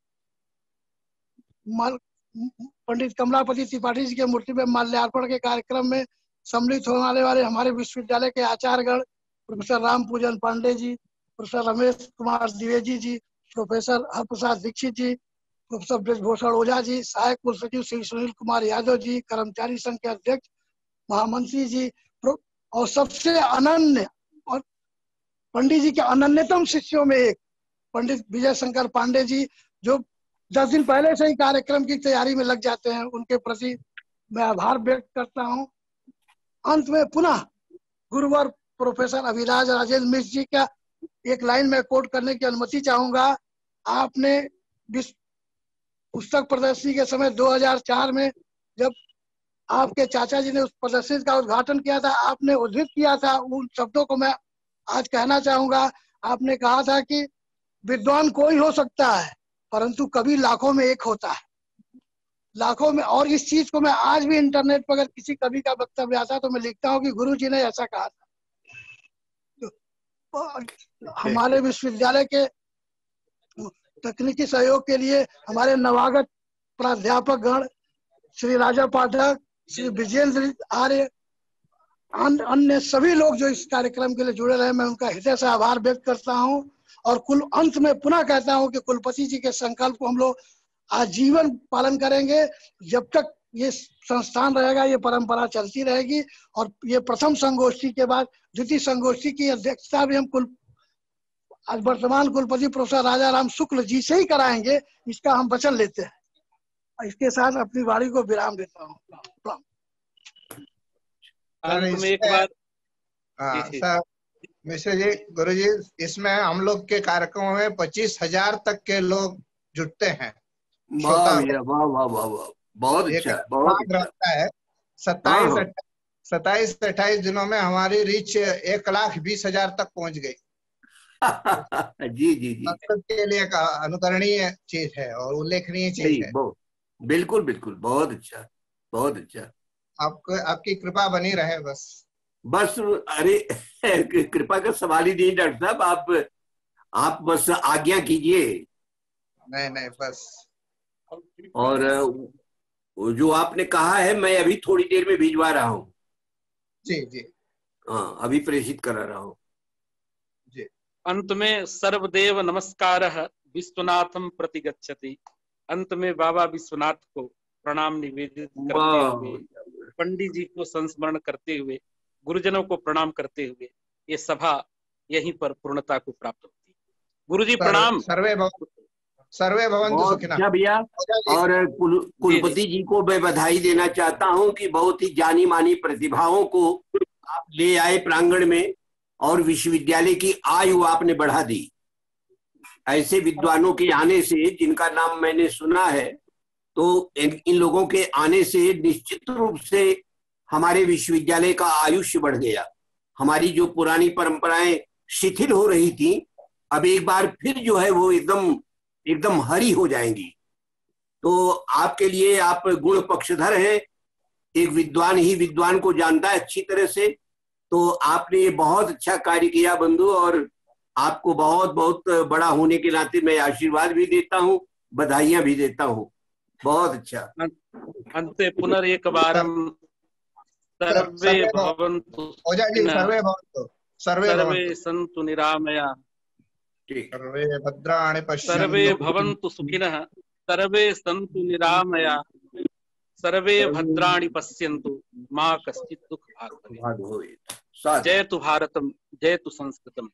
पंडित कमलापति त्रिपाठी जी के मूर्ति में माल्यार्पण के कार्यक्रम में सम्मिलित होने वाले हमारे विश्वविद्यालय के आचार्यगण professor Ram Pujan Pandey ji, professor Ramesh Kumar Dwivedi ji, professor Harprasad Dikshit ji, professor Brajbhushan Ojha ji, सहायक कुलसचिव श्री सुनील कुमार यादव जी, कर्मचारी संघ के अध्यक्ष महामंत्री जी, और सबसे अनन्य और पंडित जी के अनन्यतम शिष्यों में एक पंडित विजय शंकर पांडे जी, जो 10 दिन पहले से ही कार्यक्रम की तैयारी में लग जाते हैं, उनके प्रति मैं आभार व्यक्त करता हूं। अंत में पुनः गुरुवर प्रोफेसर अभिलाष राजेंद्र मिश्र जी का एक लाइन में कोट करने की अनुमति चाहूंगा। आपने पुस्तक प्रदर्शनी के समय 2004 में जब आपके चाचा जी ने उस प्रदर्शनी का उद्घाटन किया था, आपने उद्धृत किया था उन शब्दों को मैं आज कहना चाहूंगा। आपने कहा था कि विद्वान कोई हो सकता है, परंतु कभी लाखों में एक होता है, लाखों में। और इस चीज को मैं आज भी इंटरनेट पर अगर किसी कवि का वक्तव्य आता तो मैं लिखता हूँ कि गुरु जी ने ऐसा कहा था। हमारे विश्वविद्यालय के तकनीकी सहयोग के लिए हमारे नवागत प्राध्यापक गण श्री राजा पाठक, श्री विजेंद्र आर्य, अन्य सभी लोग जो इस कार्यक्रम के लिए जुड़े रहे, मैं उनका हृदय से आभार व्यक्त करता हूं। और अंत में पुनः कहता हूं कि कुलपति जी के संकल्प को हम लोग आजीवन पालन करेंगे। जब तक ये संस्थान रहेगा, ये परंपरा चलती रहेगी। और ये प्रथम संगोष्ठी के बाद द्वितीय संगोष्ठी की अध्यक्षता भी हम आज वर्तमान कुलपति प्रोफेसर राजा राम शुक्ल जी से ही कराएंगे, इसका हम वचन लेते हैं। इसके साथ अपनी वाणी को विराम देता हूँ। एक बार सर मिश्र जी, गुरु जी, इसमें हम लोग के कार्यक्रमों में 25,000 तक के लोग जुटते हैं। वाह वाह वाह वाह, बहुत अच्छा, बहुत अच्छा है। 27-28 दिनों में हमारी रीच 1,20,000 तक पहुंच गई। जी जी जी, संस्कृत के लिए एक अनुकरणीय चीज है और उल्लेखनीय चीज नहीं है। वो बिल्कुल बिल्कुल, बहुत अच्छा, बहुत अच्छा। आपको आपकी कृपा बनी रहे बस। बस अरे कृपा का सवाल ही नहीं डॉक्टर साहब, आप बस आज्ञा कीजिए। नहीं नहीं बस। और वो जो आपने कहा है मैं अभी थोड़ी देर में भिजवा रहा हूँ। जी जी हाँ, अभी प्रेषित करा रहा हूँ। जी। अंत में सर्वदेव नमस्कारः विश्वनाथम प्रति गच्छति। अंत में बाबा विश्वनाथ को प्रणाम निवेदित करते हुए, पंडित जी को संस्मरण करते हुए, गुरुजनों को प्रणाम करते हुए ये सभा यहीं पर पूर्णता को प्राप्त होती है। गुरुजी प्रणाम। सर्वे भवन्तु बहुत सुखिनः। अच्छा भैया। और कुलपति जी को मैं बधाई देना चाहता हूं कि बहुत ही जानी मानी प्रतिभाओं को आप ले आए प्रांगण में और विश्वविद्यालय की आयु आपने बढ़ा दी। ऐसे विद्वानों के आने से, जिनका नाम मैंने सुना है, तो इन लोगों के आने से निश्चित रूप से हमारे विश्वविद्यालय का आयुष्य बढ़ गया। हमारी जो पुरानी परंपराएं शिथिल हो रही थी, अब एक बार फिर जो है वो एकदम हरी हो जाएंगी। तो आपके लिए, आप गुण पक्षधर हैं, एक विद्वान ही विद्वान को जानता है अच्छी तरह से। तो आपने ये बहुत अच्छा कार्य किया बंधु, और आपको बहुत बहुत बड़ा होने के नाते मैं आशीर्वाद भी देता हूँ, बधाइयां भी देता हूँ। बहुत अच्छा। अंते पुनरेकवारं सर्वे भवन्तु सुखिनः, सर्वे सन्तु निरामया, सर्वे भद्राणि पश्यन्तु, सर्वे भवन्तु सुखिनः, सर्वे सन्तु निरामया, सर्वे भद्राणि पश्यन्तु, मा कश्चित् दुःखभाग् भवेत्। जयतु भारतम, जयतु संस्कृतम।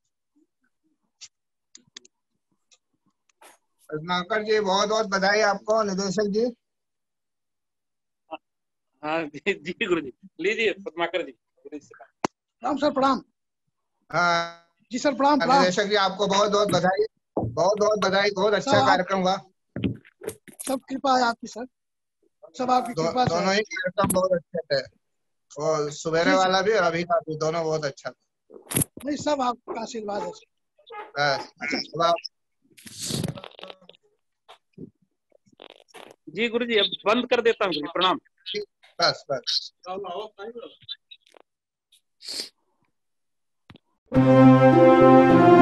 रत्नाकर जी बहुत बहुत बधाई आपको। निदेशक जी। हाँ जी गुरु जी, लीजिए पद्माकर जी। प्रणाम सर, प्रणाम। हाँ जी सर, प्रणाम प्रणाम। निदेशक जी आपको बहुत बहुत बधाई, बहुत बहुत बधाई। बहुत अच्छा कार्यक्रम हुआ। सब कृपा है आपकी सर, सब आपकी कृपा से। दोनों ही कार्यक्रम बहुत अच्छे थे, और सुबेरे वाला भी और अभी का भी, दोनों बहुत अच्छा था। नहीं, सब आपका आशीर्वाद है। अच्छा जी गुरु जी, अब बंद कर देता हूँ। प्रणाम। बस बस।